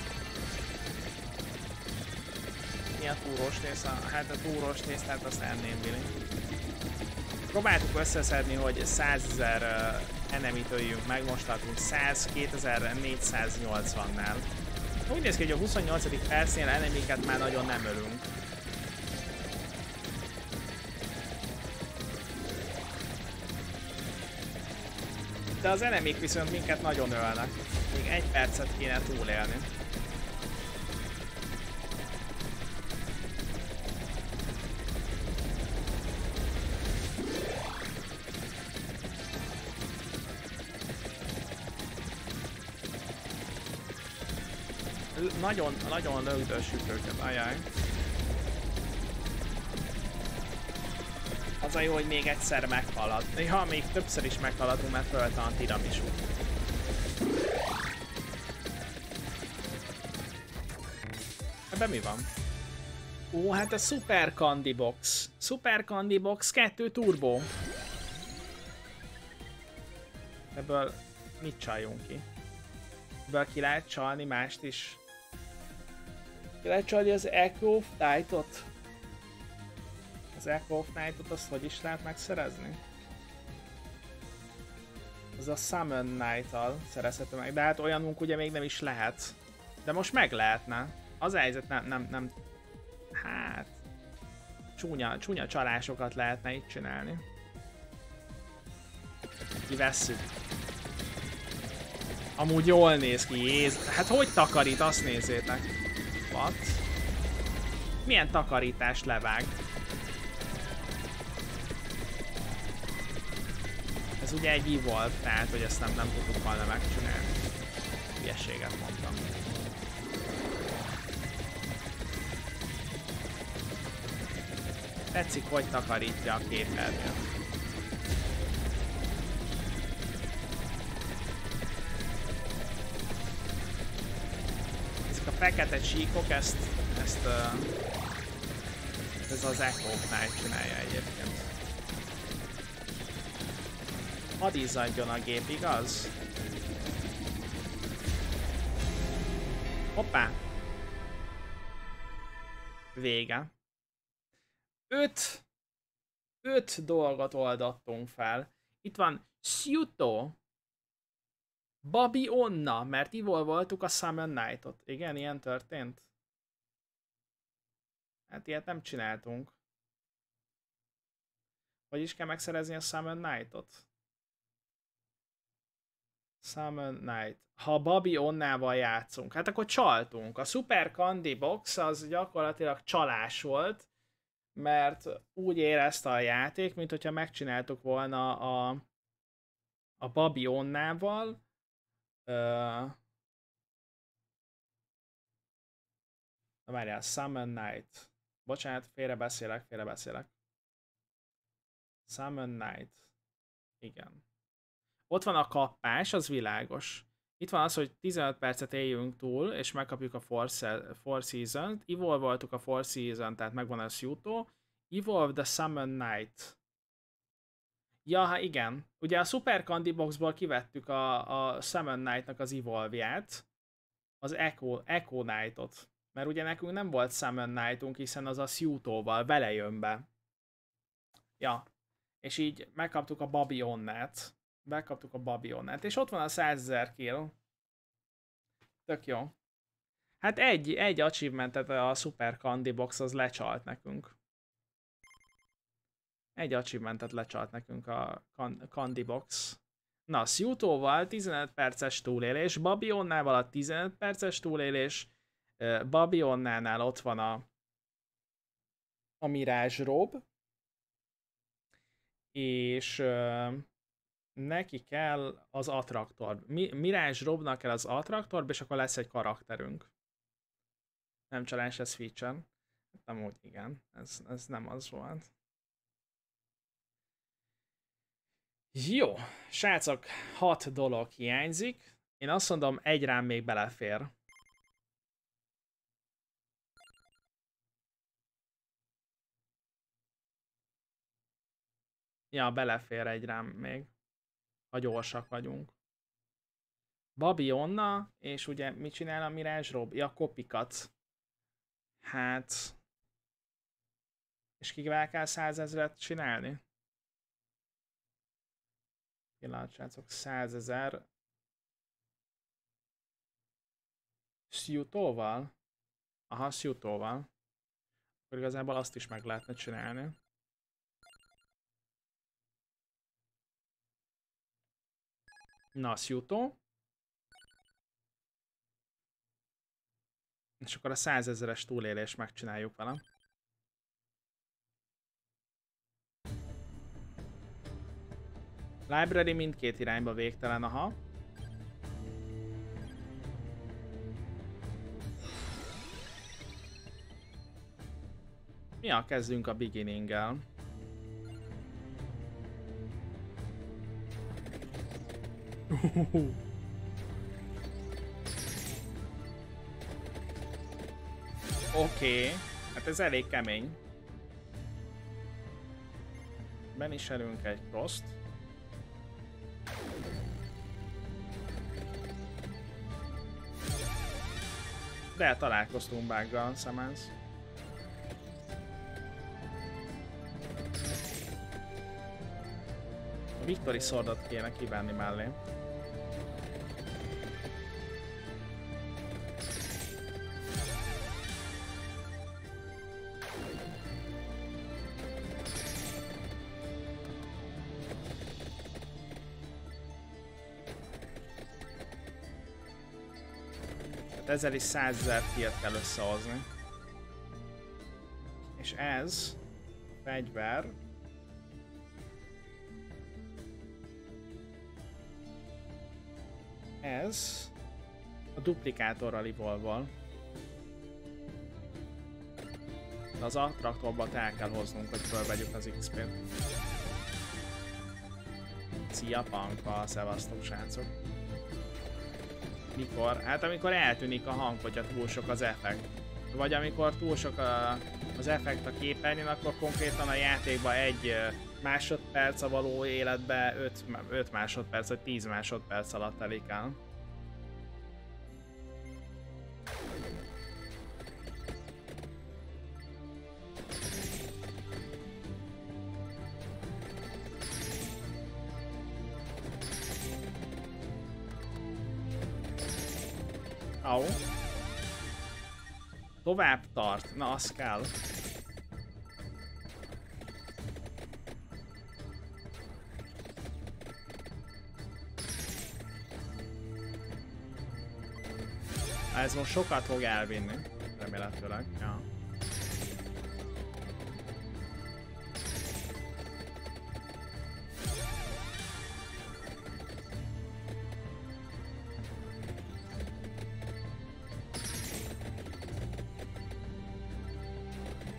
Mi a túrós rész? Hát a túrós rész, tehát azt enném Billy. Próbáltuk összeszedni, hogy 100 000 enemit öljünk meg, most tartunk 102.480-nál. Úgy néz ki, hogy a 28. percnél enemiket már nagyon nem ölünk. De az enemik viszont minket nagyon ölnek. Még 1 percet kéne túlélni. Nagyon lögdössük őket, ajaj. Az a jó, hogy még egyszer meghalad. Ja, még többször is meghaladunk, mert fölte a tiramisú. Ebben mi van? Ó, hát a Super Candy Box. Super Candy Box 2 Turbo. Ebből mit csaljunk ki? Ebből ki lehet csalni mást is. Ki lehet csalni az Echo of Night-ot? Az Echo of Night-ot azt hogy is lehet megszerezni? Az a Summon Night-tal szerezhető meg, de hát olyanunk ugye még nem is lehet. De most meg lehetne. Az a helyzet nem... Hát... Csúnya csalásokat lehetne itt csinálni. Kivesszük. Amúgy jól néz ki, Jézus. Hát hogy takarít, azt nézzétek. What? Milyen takarítást levág? Ez ugye egy evolve, tehát hogy ezt nem tudtuk volna megcsinálni. Hülyeséget mondtam. Tetszik, hogy takarítja a képernyőt. Ezek a fekete csíkok, ezt ez az Echo of Night csinálja egyébként. Hadd izzadjon a gép, igaz? Hoppá! Vége. 5 dolgot oldottunk fel. Itt van Sciuto, Babi Onna, mert evolvoltuk a Summon Night-ot. Igen, ilyen történt? Hát ilyet nem csináltunk. Hogy is kell megszerezni a Summon Night-ot? Summon Night. Ha Babi Onnával játszunk, hát akkor csaltunk. A Super Candy Box az gyakorlatilag csalás volt. mert úgy érezte a játék, mint hogyha megcsináltuk volna a Babionnával. Na várjál, Summon Night. Bocsánat, félrebeszélek. Summon Night. Igen. Ott van a kappás, az világos. Itt van az, hogy 15 percet éljünk túl, és megkapjuk a Four Seasons-t. Evolve-oltuk a Four Seasons, tehát megvan a Syuto. Evolve the Summon Night. Ja, hát igen. Ugye a Super Candy Boxból kivettük a Summon Night-nak az Evolve-ját. Az Echo Knight-ot. Mert ugye nekünk nem volt Summon Knight-unk, hiszen az a Syuto-val vele jön be. Ja. És így megkaptuk a Babionnát. És ott van a 100 000 kill. Tök jó. Hát egy achievementet a Super Candy Box az lecsalt nekünk. Egy achievementet lecsalt nekünk a Candy Box. Na, Syuto-val 15 perces túlélés, Babionnával a 15 perces túlélés, Babionnánál ott van a Mirage Rob, és neki kell az attraktor. Mirage Robnak kell az attraktor, és akkor lesz egy karakterünk. Nem csalás, ez feature. Nem úgy, igen. Ez nem az volt. Jó, srácok, 6 dolog hiányzik. Én azt mondom, egy rám még belefér. Ja, belefér egy rám még. Ha gyorsak vagyunk. Babionna, és ugye mit csinál a Mirage Rob? Ja, kopikat. Hát... És kivel kell 100 000-et csinálni? Pillanat, srácok, 100 000. Syuto-val? Aha, Syuto-val. Akkor igazából azt is meg lehetne csinálni. Na, Syuto. És akkor a 100 000-es túlélést megcsináljuk vele. Library mindkét irányba végtelen, aha. Ja, kezdünk a beginning-el. Oké, hát ez elég kemény. Beniselünk egy cross-t. De találkoztunk buggal, Summons. A Victory Swordot kéne kivenni mellé. Ezzel is 100 000 killt kell összehozni. És ez a fegyver ez a duplikátorral evolve-val. Az attraktorbat el kell hoznunk, hogy fölvegyük az XP-t. Szia Panka, szevasztok srácok! Mikor? Hát amikor eltűnik a hang, hogyha túl sok az effekt. Vagy amikor túl sok az effekt a képernyőn, akkor konkrétan a játékban 1 másodperc, a való életbe 5 másodperc vagy 10 másodperc alatt telik el. Au. Tovább tart. Na, az kell. Ez most sokat fog elvinni. Remélhetőleg. Ja.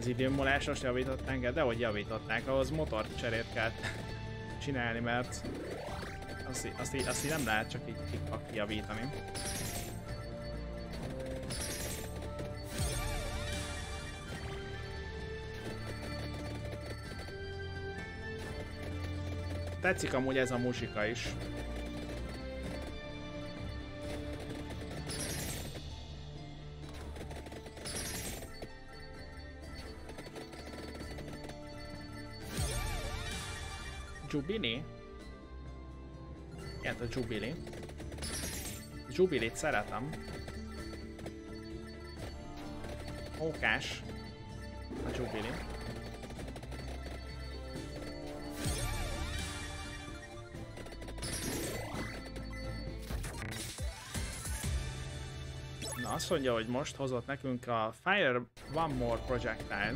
Az időmúlásos javították, de hogy javították, ahhoz motorcserét kell csinálni, mert azt így nem lehet csak így kijavítani. Tetszik amúgy ez a muzsika is. Jubilee? Ilyen a Jubilee. Jubilee-t szeretem. Mókás a Jubilee. Na, azt mondja, hogy most hozott nekünk a Fire One More Projectile.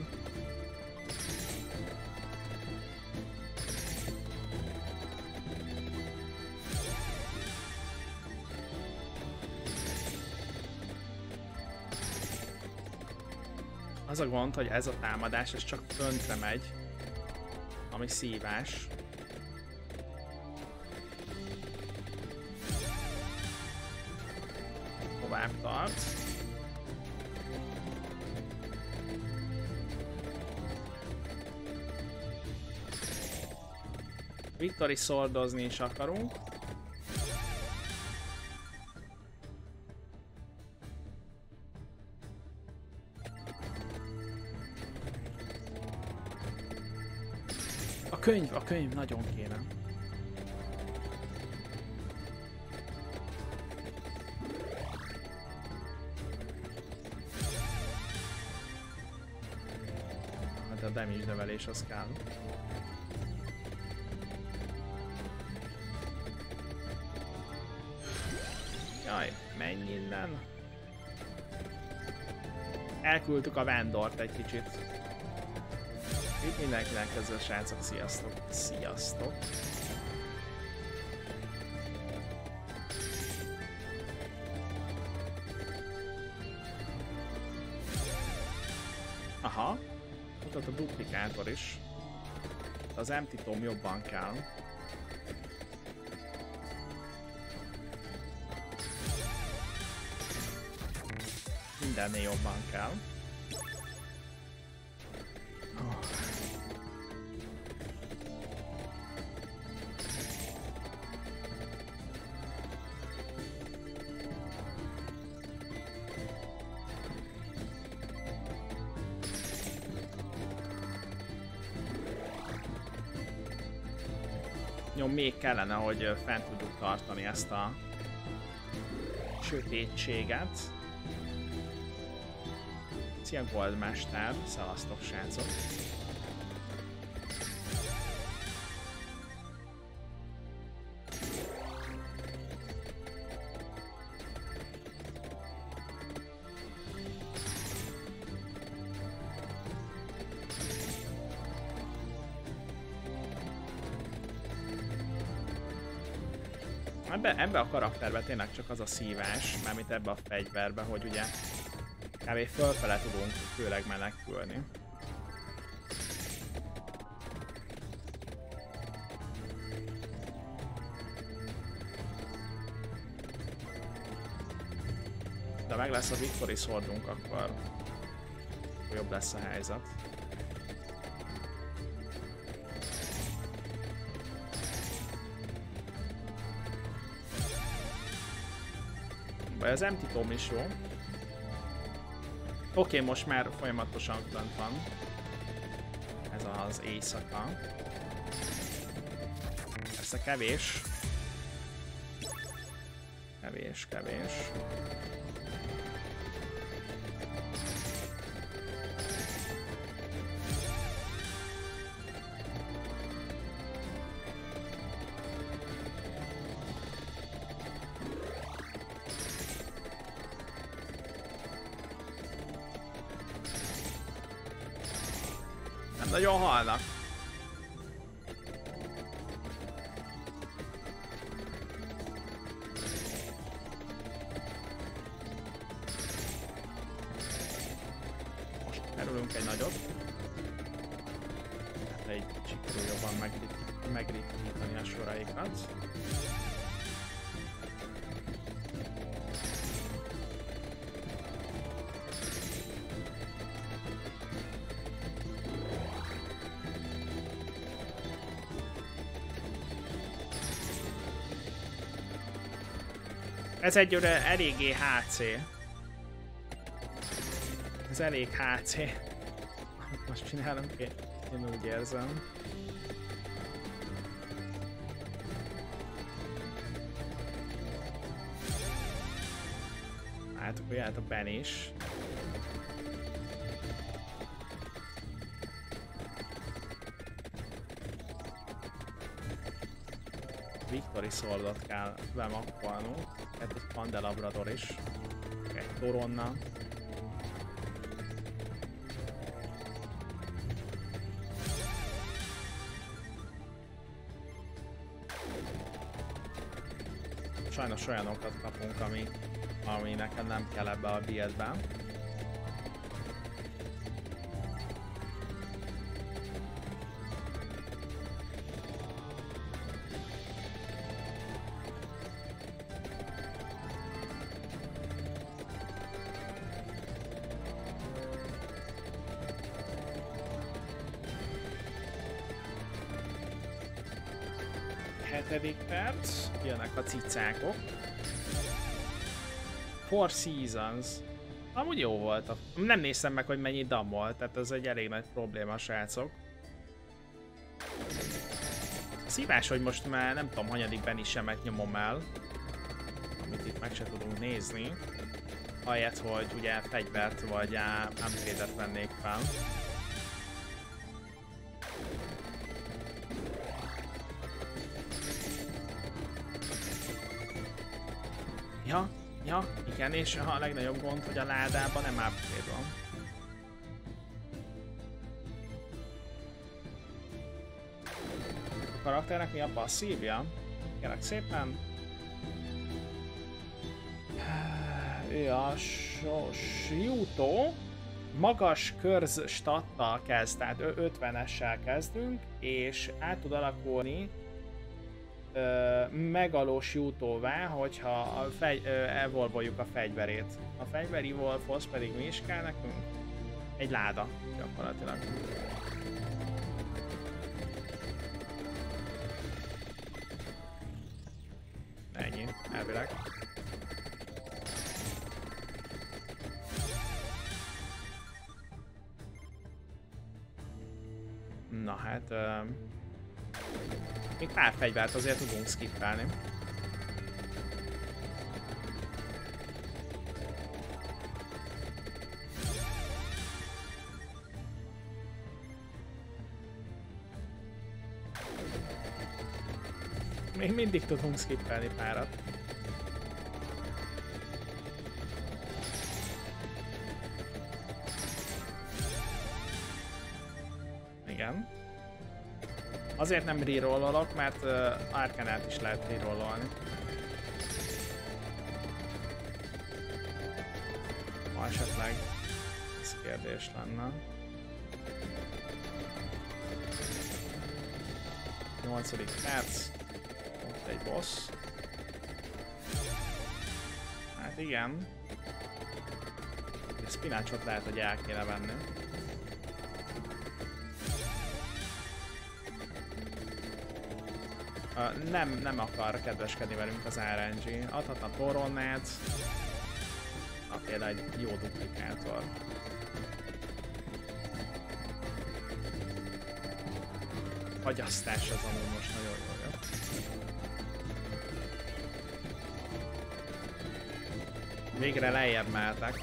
Az a gond, hogy ez a támadás, ez csak föntre megy, ami szívás. Tovább tart. Victory Swordozni is akarunk. A könyv nagyon kéne. Hát a damage növelés az kell. Jaj, menj innen. Elküldtük a vándort egy kicsit. Itt mindenkinek közül, srácok, sziasztok! Sziasztok! Aha, mutat a duplikátor is. Az Empty Tome jobban kell. Mindennél jobban kell. Jó, még kellene, hogy fent tudjuk tartani ezt a sötétséget. Szia Goldmester, szevasztok srácok! Ebbe a karakterbe tényleg csak az a szívás, mármint ebbe a fegyverbe, hogy ugye kb. Fölfele tudunk főleg menekülni. De meg lesz a Victory Swordunk, akkor jobb lesz a helyzet. Vagy az Empty Tome is jó. Oké, most már folyamatosan fönt van. Ez az éjszaka. Persze kevés. Kevés. Nagyon halnak. Most kerülünk egy nagyot. sikerül jobban megritkítani a soraikat. Ez egyőre eléggé HC. Ez elég HC. Amit most csinálom ki, én úgy érzem. Hát akkor jöhet a Ben is. Victory Swordot kell bemakkolnunk. Hát egy Candelabrador is. Egy Toronna. Sajnos olyanokat kapunk, ami nekem nem kell ebbe a buildben. Perc, jönnek a cicákok. Four Seasons. Amúgy jó volt. Nem néztem meg, hogy mennyi dam volt, tehát ez egy elég nagy probléma, srácok. Szívás, hogy most már nem tudom, hanyadik Benishemet nyomom el, amit itt meg se tudunk nézni. Ahelyett, hogy ugye fegyvert vagy upgrade-et vennék fel. Ja, igen, és a legnagyobb gond, hogy a ládában nem upgrade van. A karakternek mi a passzívja? Kérlek szépen. Ő a Jutó magas körz stattal kezd, tehát 50-essel kezdünk, és át tud alakulni megalós Jutóvá, hogyha evolvoljuk a fegyverét. A fegyver evolve-hoz pedig mi is kell nekünk? Egy láda, gyakorlatilag. Ennyi, elvileg. Na hát... még pár fegyvert azért tudunk skippelni. Még mindig tudunk skippelni párat. Igen. Azért nem rerollolok, mert Arcanát is lehet rerollolni. Ha esetleg ez kérdés lenne. 8. perc. Ott egy boss. Hát igen. A spinachot lehet, hogy el kéne venni. Nem akar kedveskedni velünk az RNG. Adhatna Toronnát. Például egy jó duplikátor. Fagyasztás az amúgy most nagyon jó jött. Végre lejjebb mehetek.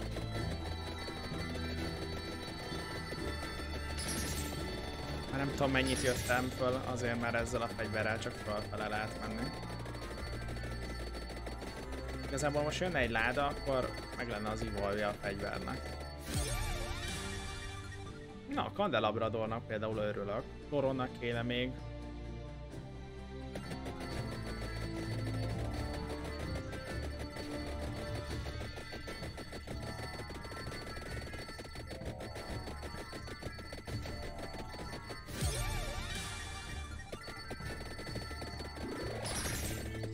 Nem tudom mennyit jöttem föl, azért mert ezzel a fegyverrel csak fölfele lehet menni. Igazából most jönne egy láda, akkor meg lenne az evolve a fegyvernek. Na, a Candelabradornak például örülök. Toronnak kéne még.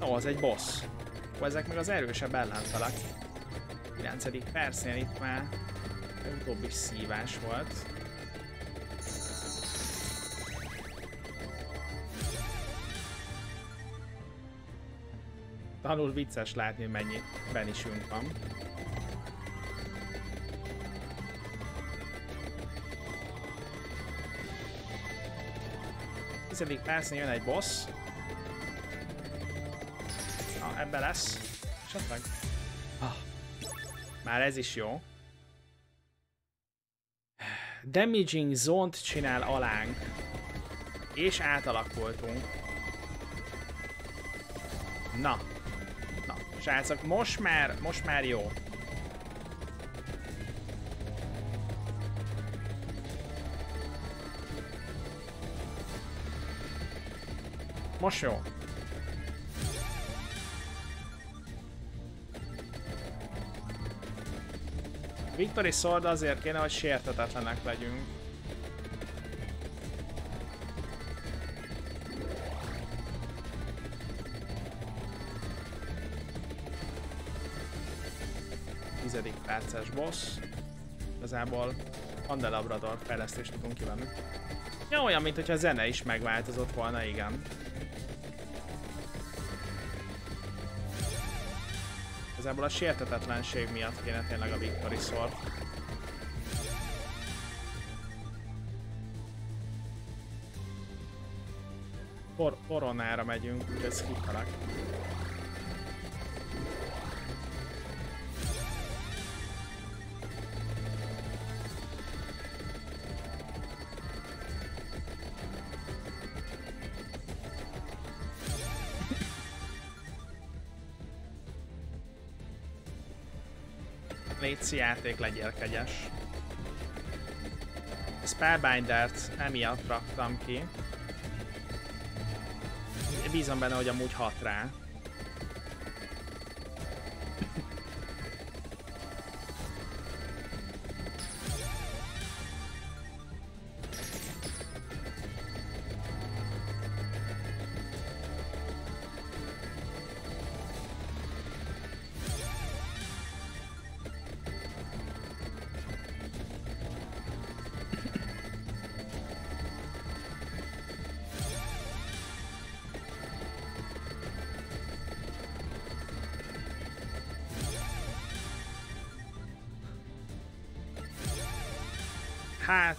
Ó, az egy boss. Ó, ezek meg az erősebb ellenfelek. 9. percnél itt már utóbbi szívás volt. Tanul vicces látni, hogy mennyi benisünk van. Tizedik percnél jön egy boss. Na, ebbe lesz. Esetleg. Már ez is jó. Damaging zone-t csinál alánk. És átalakultunk. Na. Na, srácok, most már jó. Most jó. Victory Sword azért kéne, hogy sértetetlenek legyünk. Tizedik perces boss. Igazából Candelabrador fejlesztést tudunk kivenni. Ja, olyan, mint hogyha a zene is megváltozott volna, igen. Igazából a sértetetlenség miatt kéne tényleg a Victory Sword. Koronára megyünk, úgyhogy skippelek. Léci játék, legyél kegyes. A Spellbindert emiatt raktam ki. Bízom benne, hogy amúgy hat rá. Hát...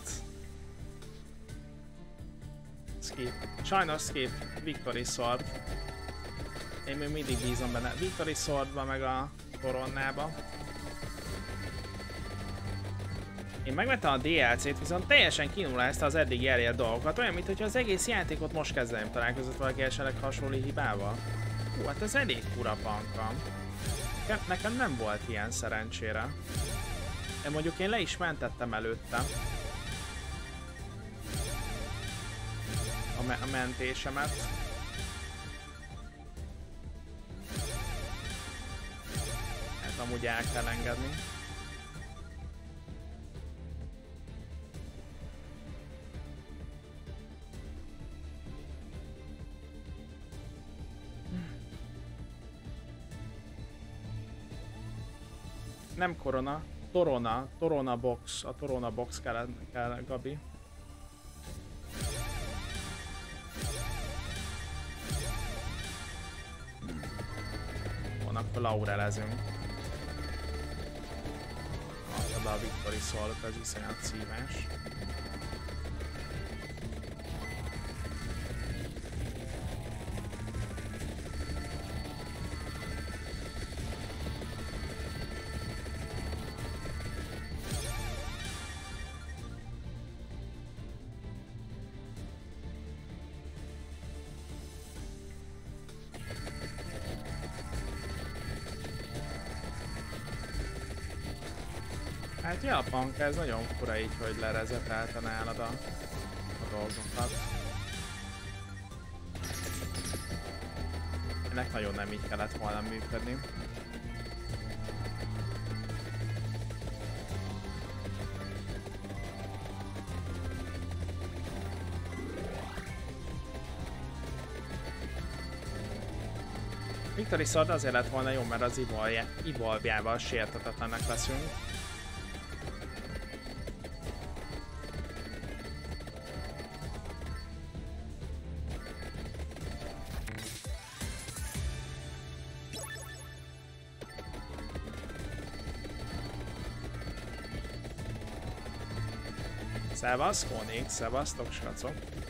Skip. Sajnos skip. Victory Sword. Én még mindig bízom benne. Victory Swordba meg a koronnába. Én megvettem a DLC-t, viszont teljesen kinullázta az eddig elért dolgokat. Olyan, mintha az egész játékot most kezdeném találkozott valaki esetleg hasonló hibával. Hú, hát ez elég fura panka. Nekem nem volt ilyen szerencsére. De mondjuk én le is mentettem előtte. A mentésemet. Hát amúgy el kell engedni. Nem korona, Torona box, a Torona box kell Gabi. Akkor laurelezünk. Adta be a Victory Sword, ez iszonyat szívás. Hát ja, Punk, ez nagyon fura így, hogy lerezetelte nálad a dolgokat. Ennek nagyon nem így kellett volna működni. Victory Sword azért lett volna jó, mert az evolve-jával sértetetlenek leszünk. Szevasz, Konig, szevasztok, srácok!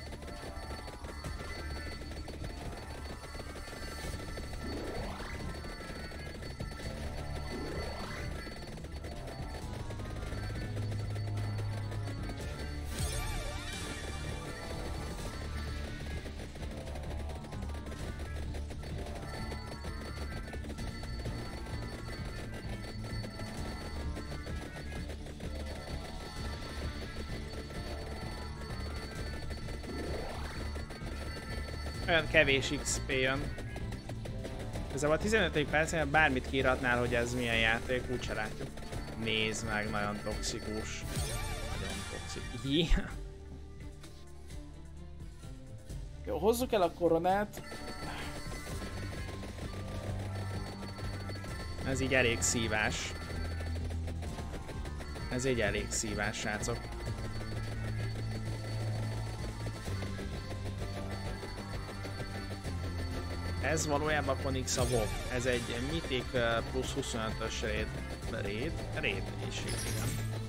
Olyan kevés XP jön. Ez a 15. percben bármit kiíratnál, hogy ez milyen játék, úgyse látjuk. Nézd meg, nagyon toxikus. Nagyon toxikus. Jó, hozzuk el a koronát. Ez így elég szívás. Ez így elég szívás, srácok. Ez valójában Konix a WoW. Ez egy Mythic plusz 25-ös raid is, igen.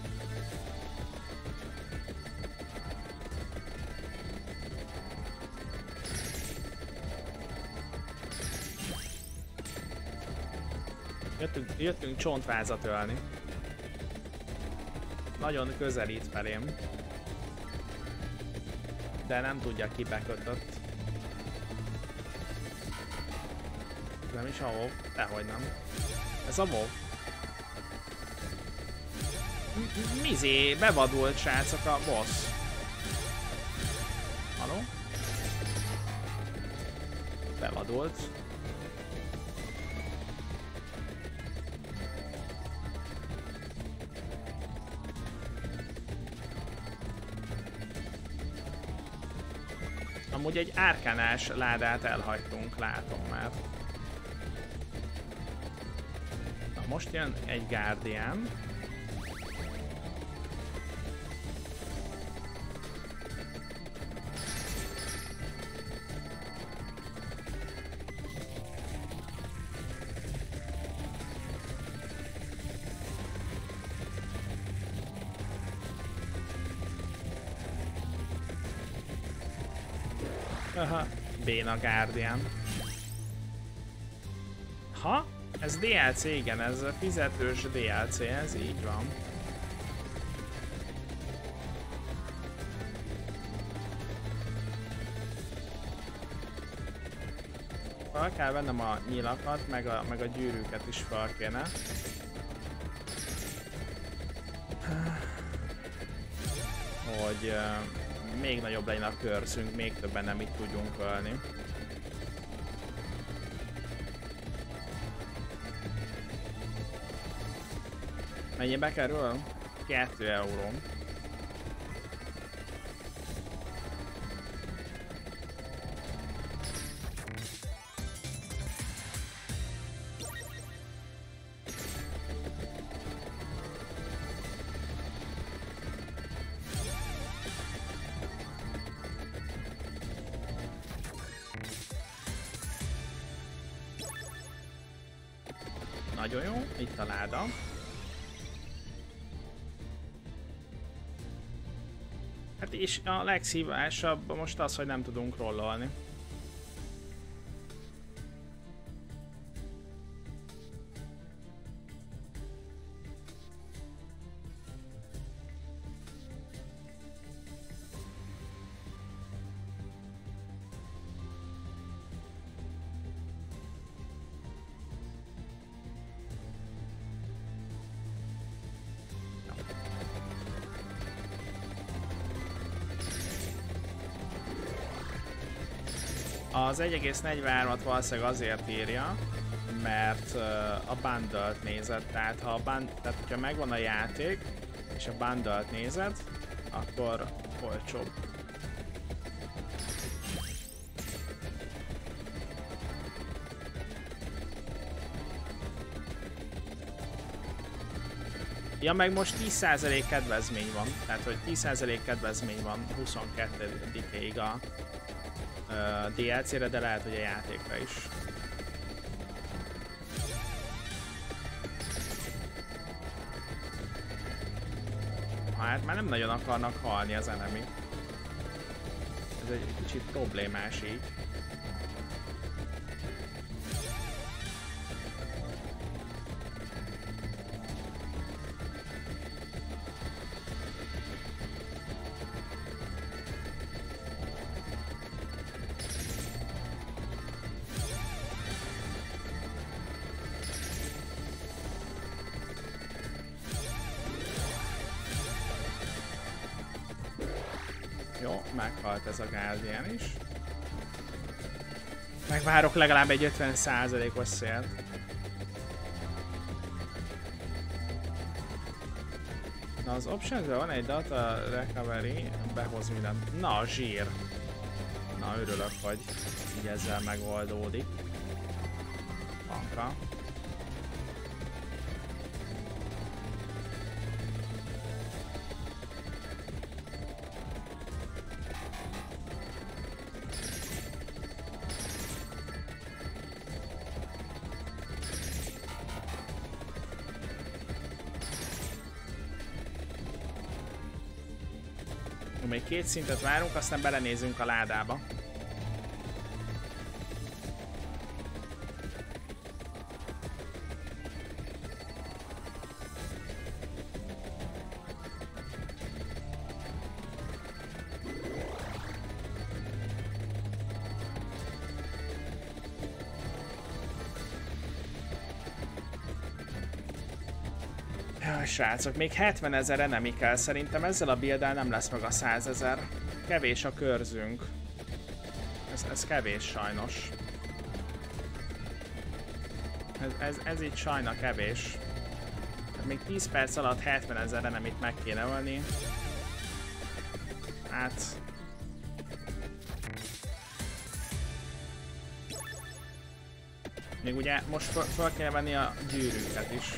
Jöttünk csontvázat ölni. Nagyon közelít felém. De nem tudja, ki bekötött. Nem is a WoW, dehogy nem. Ez a WoW. Mizé, bevadult, srácok, a boss. Haló? Bevadult. Amúgy egy árkánás ládát elhagytunk, látom már. Most jön egy Guardian. Aha, béna Guardian. Ha? Ez DLC, igen, ez a fizetős DLC, ez így van. Fel kell vennem a nyilakat, meg a gyűrűket is fel kéne. Hogy még nagyobb legyen a körszünk, még többen nem itt tudjunk ölni. Mennyibe kerül? 2 euró. Nagyon jó, itt a láda. Hát és a legszívásabb most az, hogy nem tudunk rollolni. Az 1,43-at valószínűleg azért írja, mert a bundle-t nézed, tehát hogyha megvan a játék és a bundle-t nézed, akkor olcsóbb. Ja, meg most 10% kedvezmény van, tehát hogy 10% kedvezmény van 22-ig a DLC-re, de lehet, hogy a játékra is. Hát már nem nagyon akarnak halni az enemy. Ez egy kicsit problémás így. Jó, meghalt ez a Guardian is. Megvárok legalább egy 50%-os szélt. Na, az optionsben van egy data recovery, behoz mindent. Na, zsír. Na, örülök, hogy így ezzel megoldódik. Bankra. Még 2 szintet várunk, aztán belenézünk a ládába. Srácok, még 70 000 enemy kell, szerintem ezzel a builddel nem lesz meg a 100 000. Kevés a körzünk. Ez kevés sajnos. Ez így sajna kevés. Még 10 perc alatt 70 000 enemit meg kéne ölni. Hát... Még ugye most fel kell venni a gyűrűket is.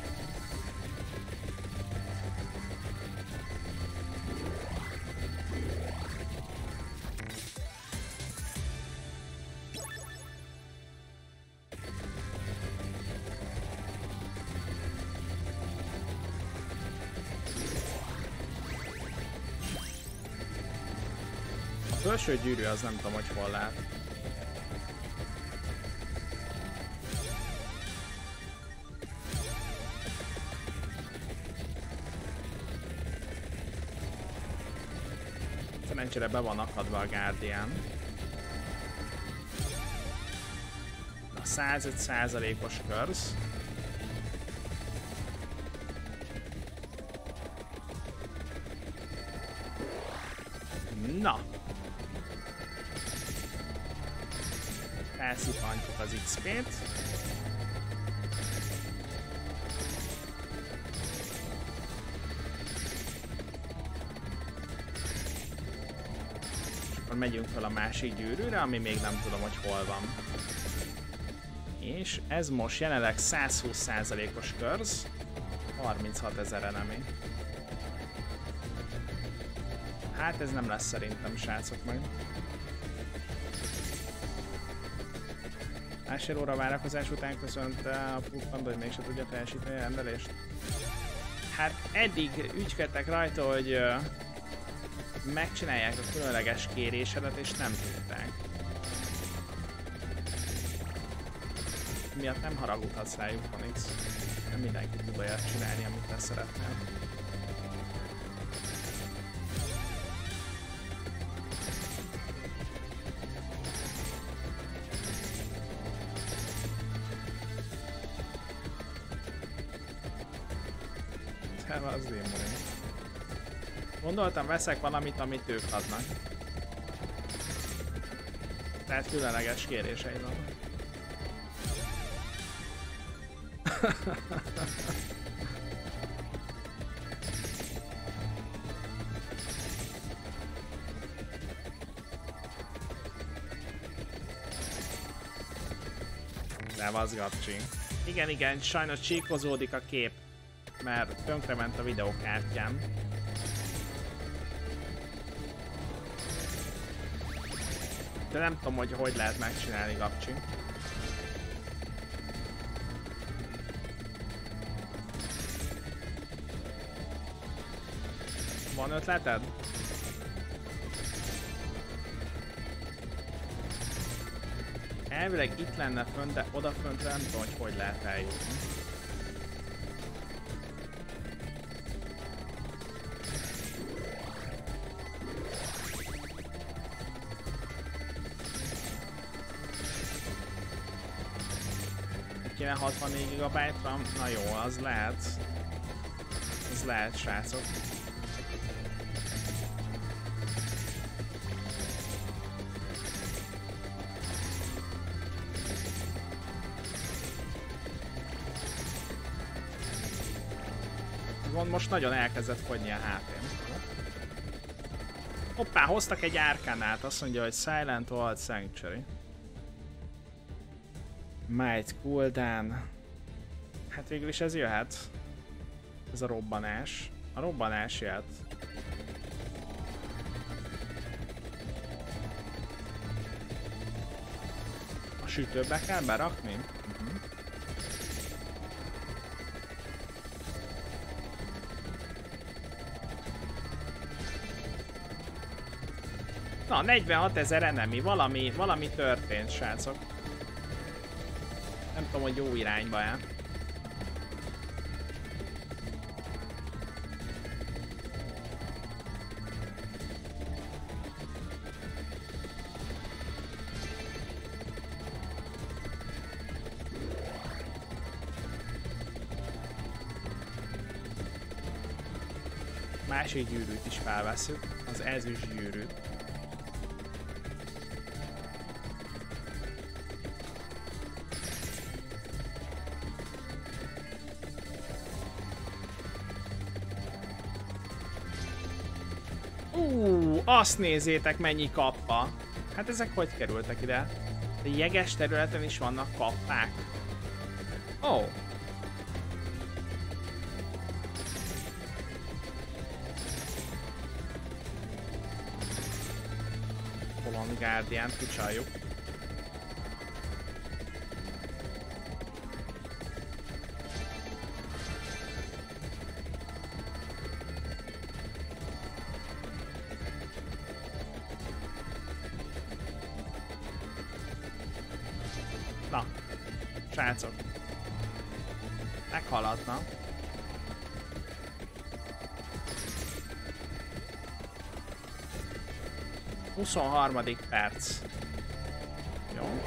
A felső gyűrű az nem tudom, hogy hol lát. Szerencsére be van akadva a Guardian. A 105%-os körz. Na! Felszipantjuk az XP-t. És akkor megyünk fel a másik gyűrűre, ami még nem tudom, hogy hol van. És ez most jelenleg 120%-os körz. 36 000 enemy. Hát ez nem lesz szerintem, srácok, meg. Másfél óra várakozás után köszönte a Puffband, hogy mégsem tudja teljesíteni a rendelést. Hát eddig ügykedtek rajta, hogy megcsinálják a különleges kérésedet, és nem tudták. Miatt nem haragudhatsz rájuk, Onyx. Nem mindenki tud olyat csinálni, amit te szeretnél. Az démoni. Gondoltam, veszek valamit, amit ők adnak. Tehát különleges kérései van. De vazgatcsi. Igen, sajnos csíkozódik a kép. mert tönkrement a videókártyám. De nem tudom, hogy lehet megcsinálni, Gabcsi. Van ötleted? Elvileg itt lenne fönn, de odaföntre nem tudom, hogy lehet eljutni. Kéne 64 GB RAM? Na jó, az lehet. Az lehet, srácok. Most nagyon elkezdett fogyni a HP-m. Hoppá, hoztak egy árkánát, azt mondja, hogy Silent Vault Sanctuary. Might cooldown. Hát végül is ez jöhet. Ez a robbanás. A robbanás jöhet. A sütőbe kell berakni? Na, 46 000 enemy, valami történt, srácok. Nem tudom, hogy jó irányba-e. Másik gyűrűt is felveszünk, az ezüst gyűrűt. Azt nézzétek, mennyi kappa. Hát ezek hogy kerültek ide? A jeges területen is vannak kappák. Ó. Oh. Holland Guardian-t kicsaljuk. Na, srácok. Meghaladna. Huszonharmadik perc. Jó.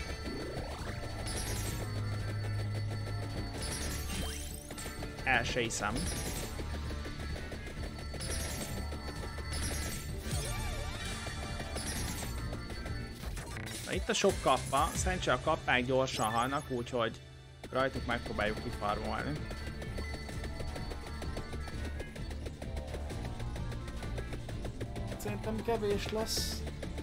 El se hiszem. Na, itt a sok kappa, szerencsére a kappák gyorsan halnak, úgyhogy rajtuk megpróbáljuk kifarmolni. Szerintem kevés lesz.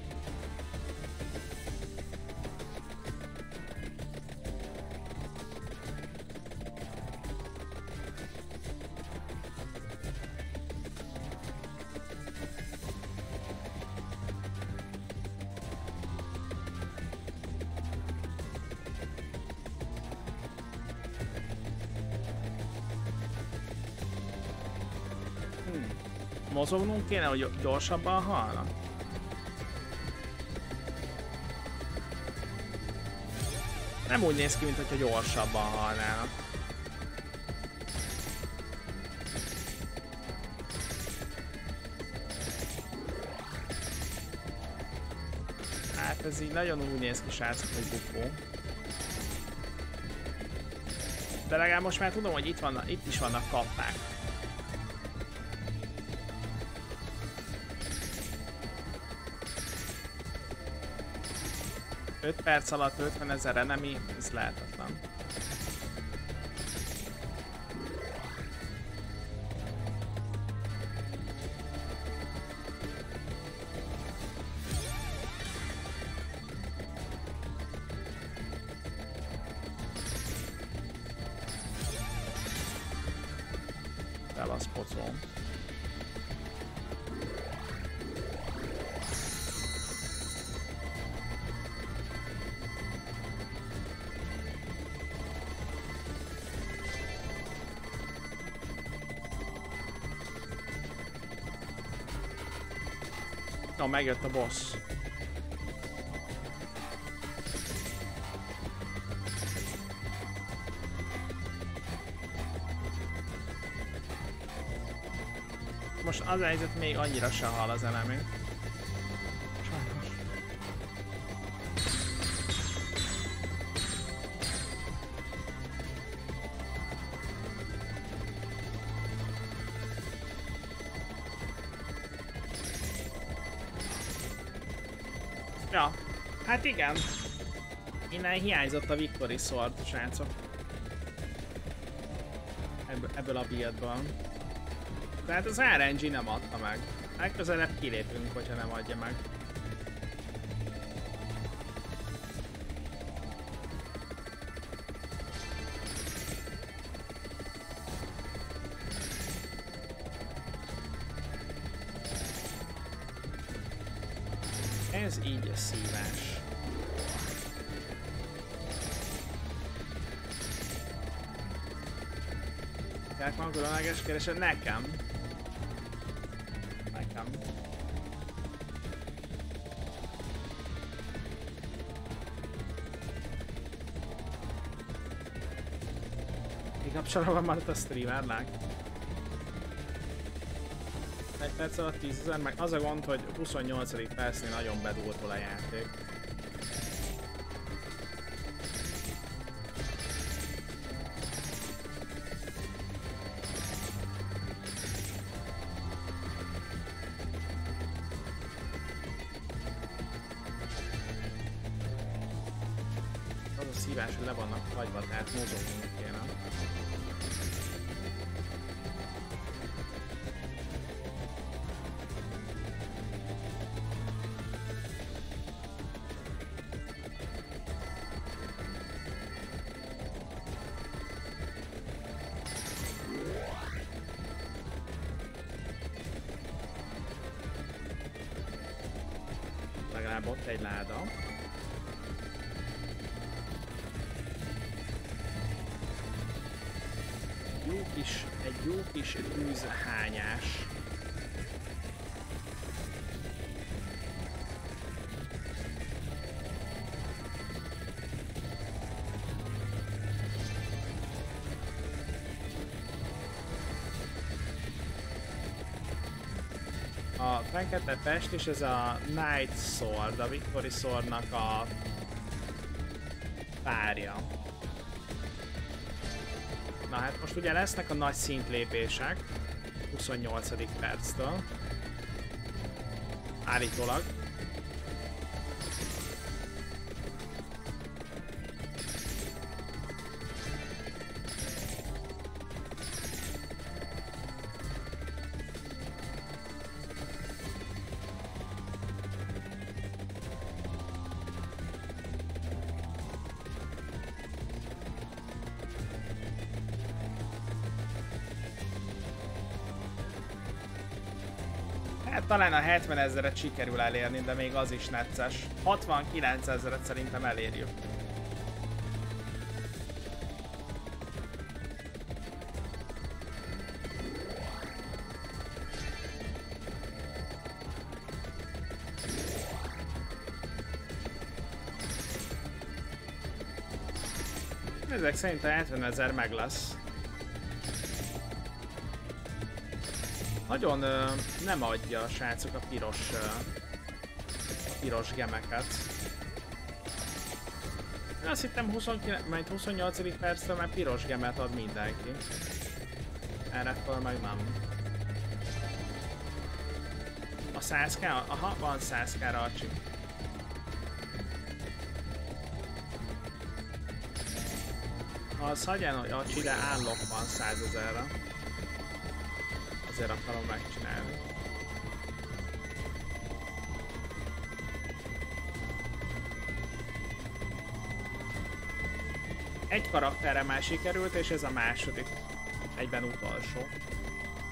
Mozognunk kéne, hogy gyorsabban halnak. Nem úgy néz ki, mintha gyorsabban halnának. Hát ez így nagyon úgy néz ki, srácok, hogy bukó. De legalább most már tudom, hogy itt is vannak kappák. 5 perc alatt 50 000 enemy, ez lehetetlen. el, az pocó. Na, megjött a boss. Most az a helyzet, még annyira se hal az elemi. Sajnos. Ja, hát igen. Innen hiányzott a Victory Sword, srácok. Ebből a buildből. Tehát az RNG nem adta meg. Legközelebb kilépünk, hogyha nem adja meg. Ez így a szívás. Tehát van különleges kereső nekem. Kapcsolatban maradt a streamernek. Egy perc alatt 10 000, meg az a gond, hogy 28. percnél nagyon bedúlt a játék. Az a szívás, hogy le vannak fagyva, tehát mozogni kéne. Legalább ott egy láda. Egy jó kis tűzhányás. A fekete test és ez a Night Sword, a Victory Swordnak a párja. Na hát most ugye lesznek a nagy szintlépések 28. perctől. Állítólag. Talán a 70 000-et sikerül elérni, de még az is necces. 69 000-et szerintem elérjük. Ezek szerint a 70 000 meg lesz. Nagyon nem adja a srácok a piros gemeket. Én azt hittem 28. percre már piros gemet ad mindenki. Erre meg nem. A 100k? Aha, van 100k-ra a chip. Az hagyján, hogy a cside állok van 100 000-re. Ezért akarom megcsinálni. Egy karakterre már sikerült, és ez a második. Egyben utolsó.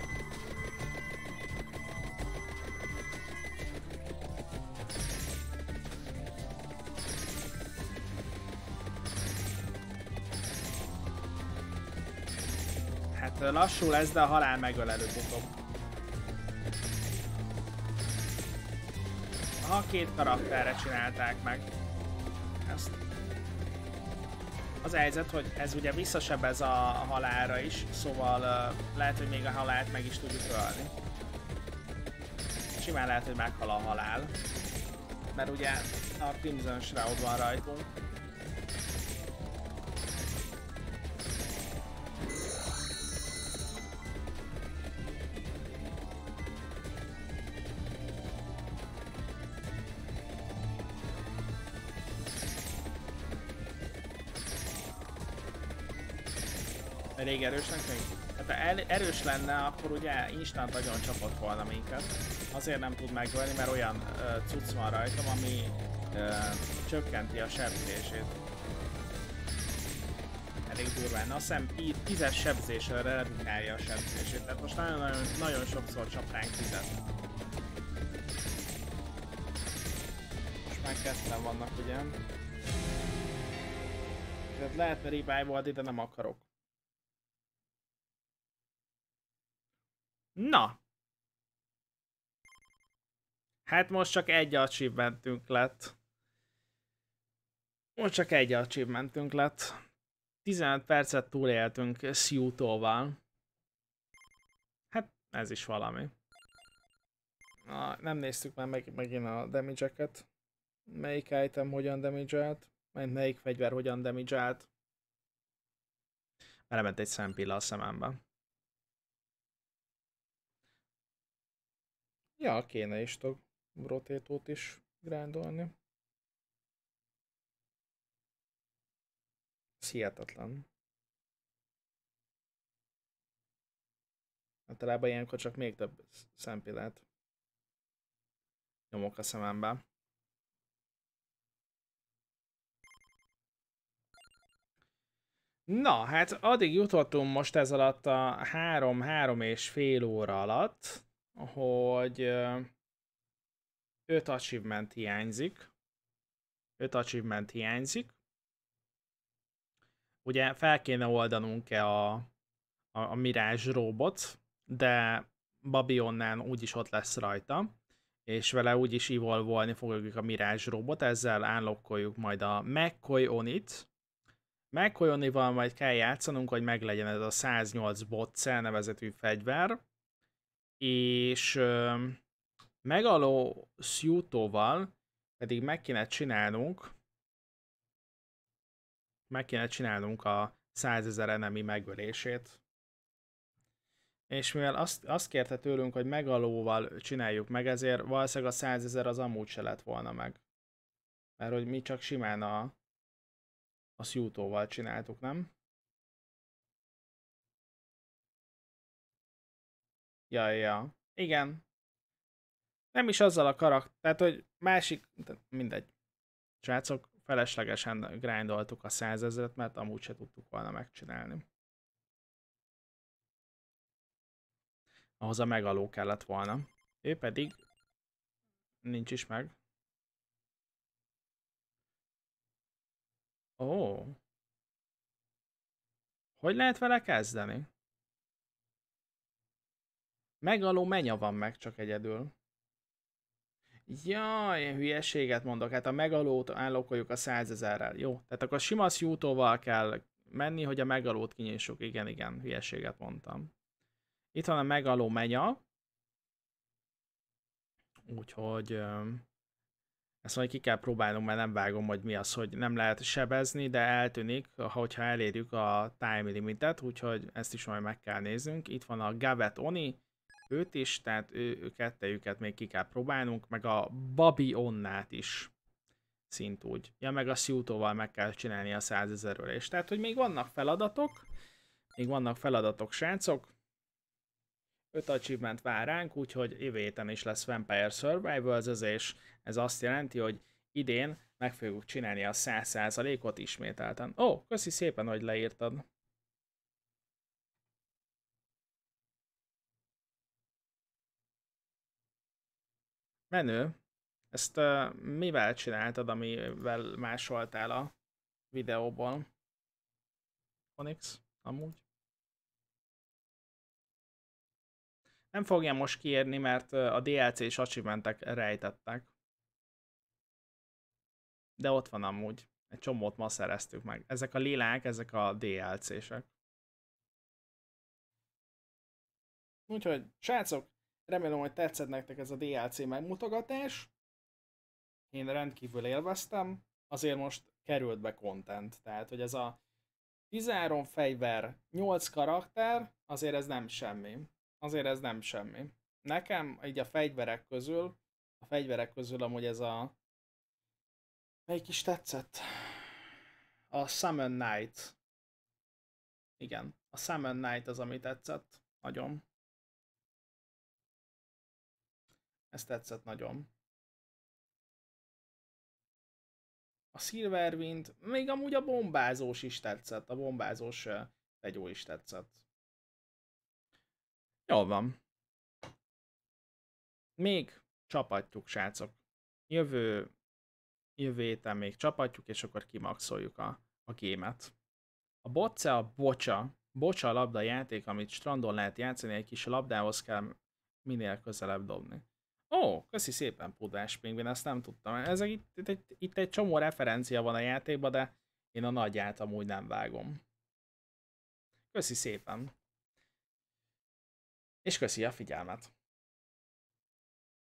lassú lesz, de a halál megöl előbb-utóbb. Aha, 2 karakterre csinálták meg ezt. Az a helyzet, hogy ez ugye visszasebez a halálra is, szóval lehet, hogy még a halált meg is tudjuk ölni. Simán lehet, hogy meghal a halál. Mert ugye a Crimson Shroud van rajtunk. Elég erősnek még? Hát ha erős lenne, akkor ugye instant agyon csapott volna minket. Azért nem tud megölni, mert olyan cucc van rajtam, ami csökkenti a sebzését. Elég durván. Azt hiszem 10-es sebzésre redukálja a sebzését. Tehát most nagyon sokszor csap ránk 10-et. Most már ketten vannak, ugye? Tehát lehetne revive-olni, de nem akarok. Na! Hát most csak egy achievementünk lett. 15 percet túléltünk Siutóval. Hát ez is valami. Nem néztük már megint a damage-eket. Melyik item hogyan damage-elt, melyik fegyver hogyan damage-elt. Belement egy szempilla a szemembe. Ja, kéne is rotétót is grindolni. Ez hihetetlen. Általában ilyenkor csak még több szempillát nyomok a szemembe. Na, hát addig jutottunk most ez alatt a 3-3,5 óra alatt, hogy 5 achievement hiányzik. 5 achievement hiányzik. Ugye fel kéne oldanunk-e a Mirage robot, de Babionnán úgyis ott lesz rajta, és vele úgyis evolve-olni fogjuk a Mirage robot, ezzel unlockoljuk majd a McCoy Onit. McCoy Onival majd kell játszanunk, hogy meglegyen ez a 108 Botcell nevezetű fegyver, és Megalo Siutóval pedig meg kéne csinálnunk a 100 000 enemy megölését. És mivel azt kérte tőlünk, hogy Megalóval csináljuk meg, ezért valószínűleg a 100 000 az amúgy se lett volna meg. Mert hogy mi csak simán a Siutóval csináltuk, nem? Ja. Igen. Nem is azzal a karakter, tehát hogy másik, mindegy. Srácok, feleslegesen grindoltuk a 100 000-et, mert amúgy se tudtuk volna megcsinálni. Ahhoz a Megaló kellett volna. Ő pedig nincs is meg. Ó. Hogy lehet vele kezdeni? Megaló menya van meg csak egyedül. Jaj, ilyen hülyeséget mondok. Hát a Megalót állokkoljuk a 100 000-rel. Jó, tehát akkor sima Siutóval kell menni, hogy a Megalót kinyissuk. Igen, hülyeséget mondtam. Itt van a Megaló menya. Úgyhogy ezt majd ki kell próbálnunk, mert nem vágom, hogy mi az, hogy nem lehet sebezni, de eltűnik, hogyha elérjük a time limitet, úgyhogy ezt is majd meg kell néznünk. Itt van a Gavet Oni, őt is, tehát ő kettejüket még ki kell próbálnunk, meg a Babionnát is szintúgy. Ja, meg a Siutóval meg kell csinálni a 100 000 ölést. Tehát, hogy még vannak feladatok, srácok. 5 achievement vár ránk, úgyhogy jövő héten is lesz Vampire Survivors-özés. Ez azt jelenti, hogy idén meg fogjuk csinálni a 100%-ot ismételten. Ó, köszi szépen, hogy leírtad. Menő. Ezt mivel csináltad, amivel másoltál a videóból? Onyx, amúgy? Nem fogja most kiérni, mert a DLC és achievementek rejtettek. De ott van amúgy. Egy csomót ma szereztük meg. Ezek a lilák, ezek a DLC-sek. Úgyhogy, srácok, remélem, hogy tetszett nektek ez a DLC megmutogatás. Én rendkívül élveztem. Azért most került be content. Tehát, hogy ez a 13 fegyver, 8 karakter, azért ez nem semmi. Azért ez nem semmi. Nekem így a fegyverek közül amúgy ez a... Melyik is tetszett? A Summon Knight. Igen, a Summon Knight az, ami tetszett. Nagyon. Ez tetszett nagyon. A Silverwind, még amúgy a bombázós is tetszett. A bombázós fegyó is tetszett. Jól van. Még csapatjuk, srácok. Jövő héten még csapatjuk, és akkor kimaxoljuk a gémet. A bocce a bocsa. Bocsa a labda játék, amit strandon lehet játszani, egy kis labdához kell minél közelebb dobni. Ó, köszi szépen, Pudvás Pingvin, ezt nem tudtam. Ezek itt egy csomó referencia van a játékban, de én a nagyját amúgy nem vágom. Köszi szépen. És köszi a figyelmet.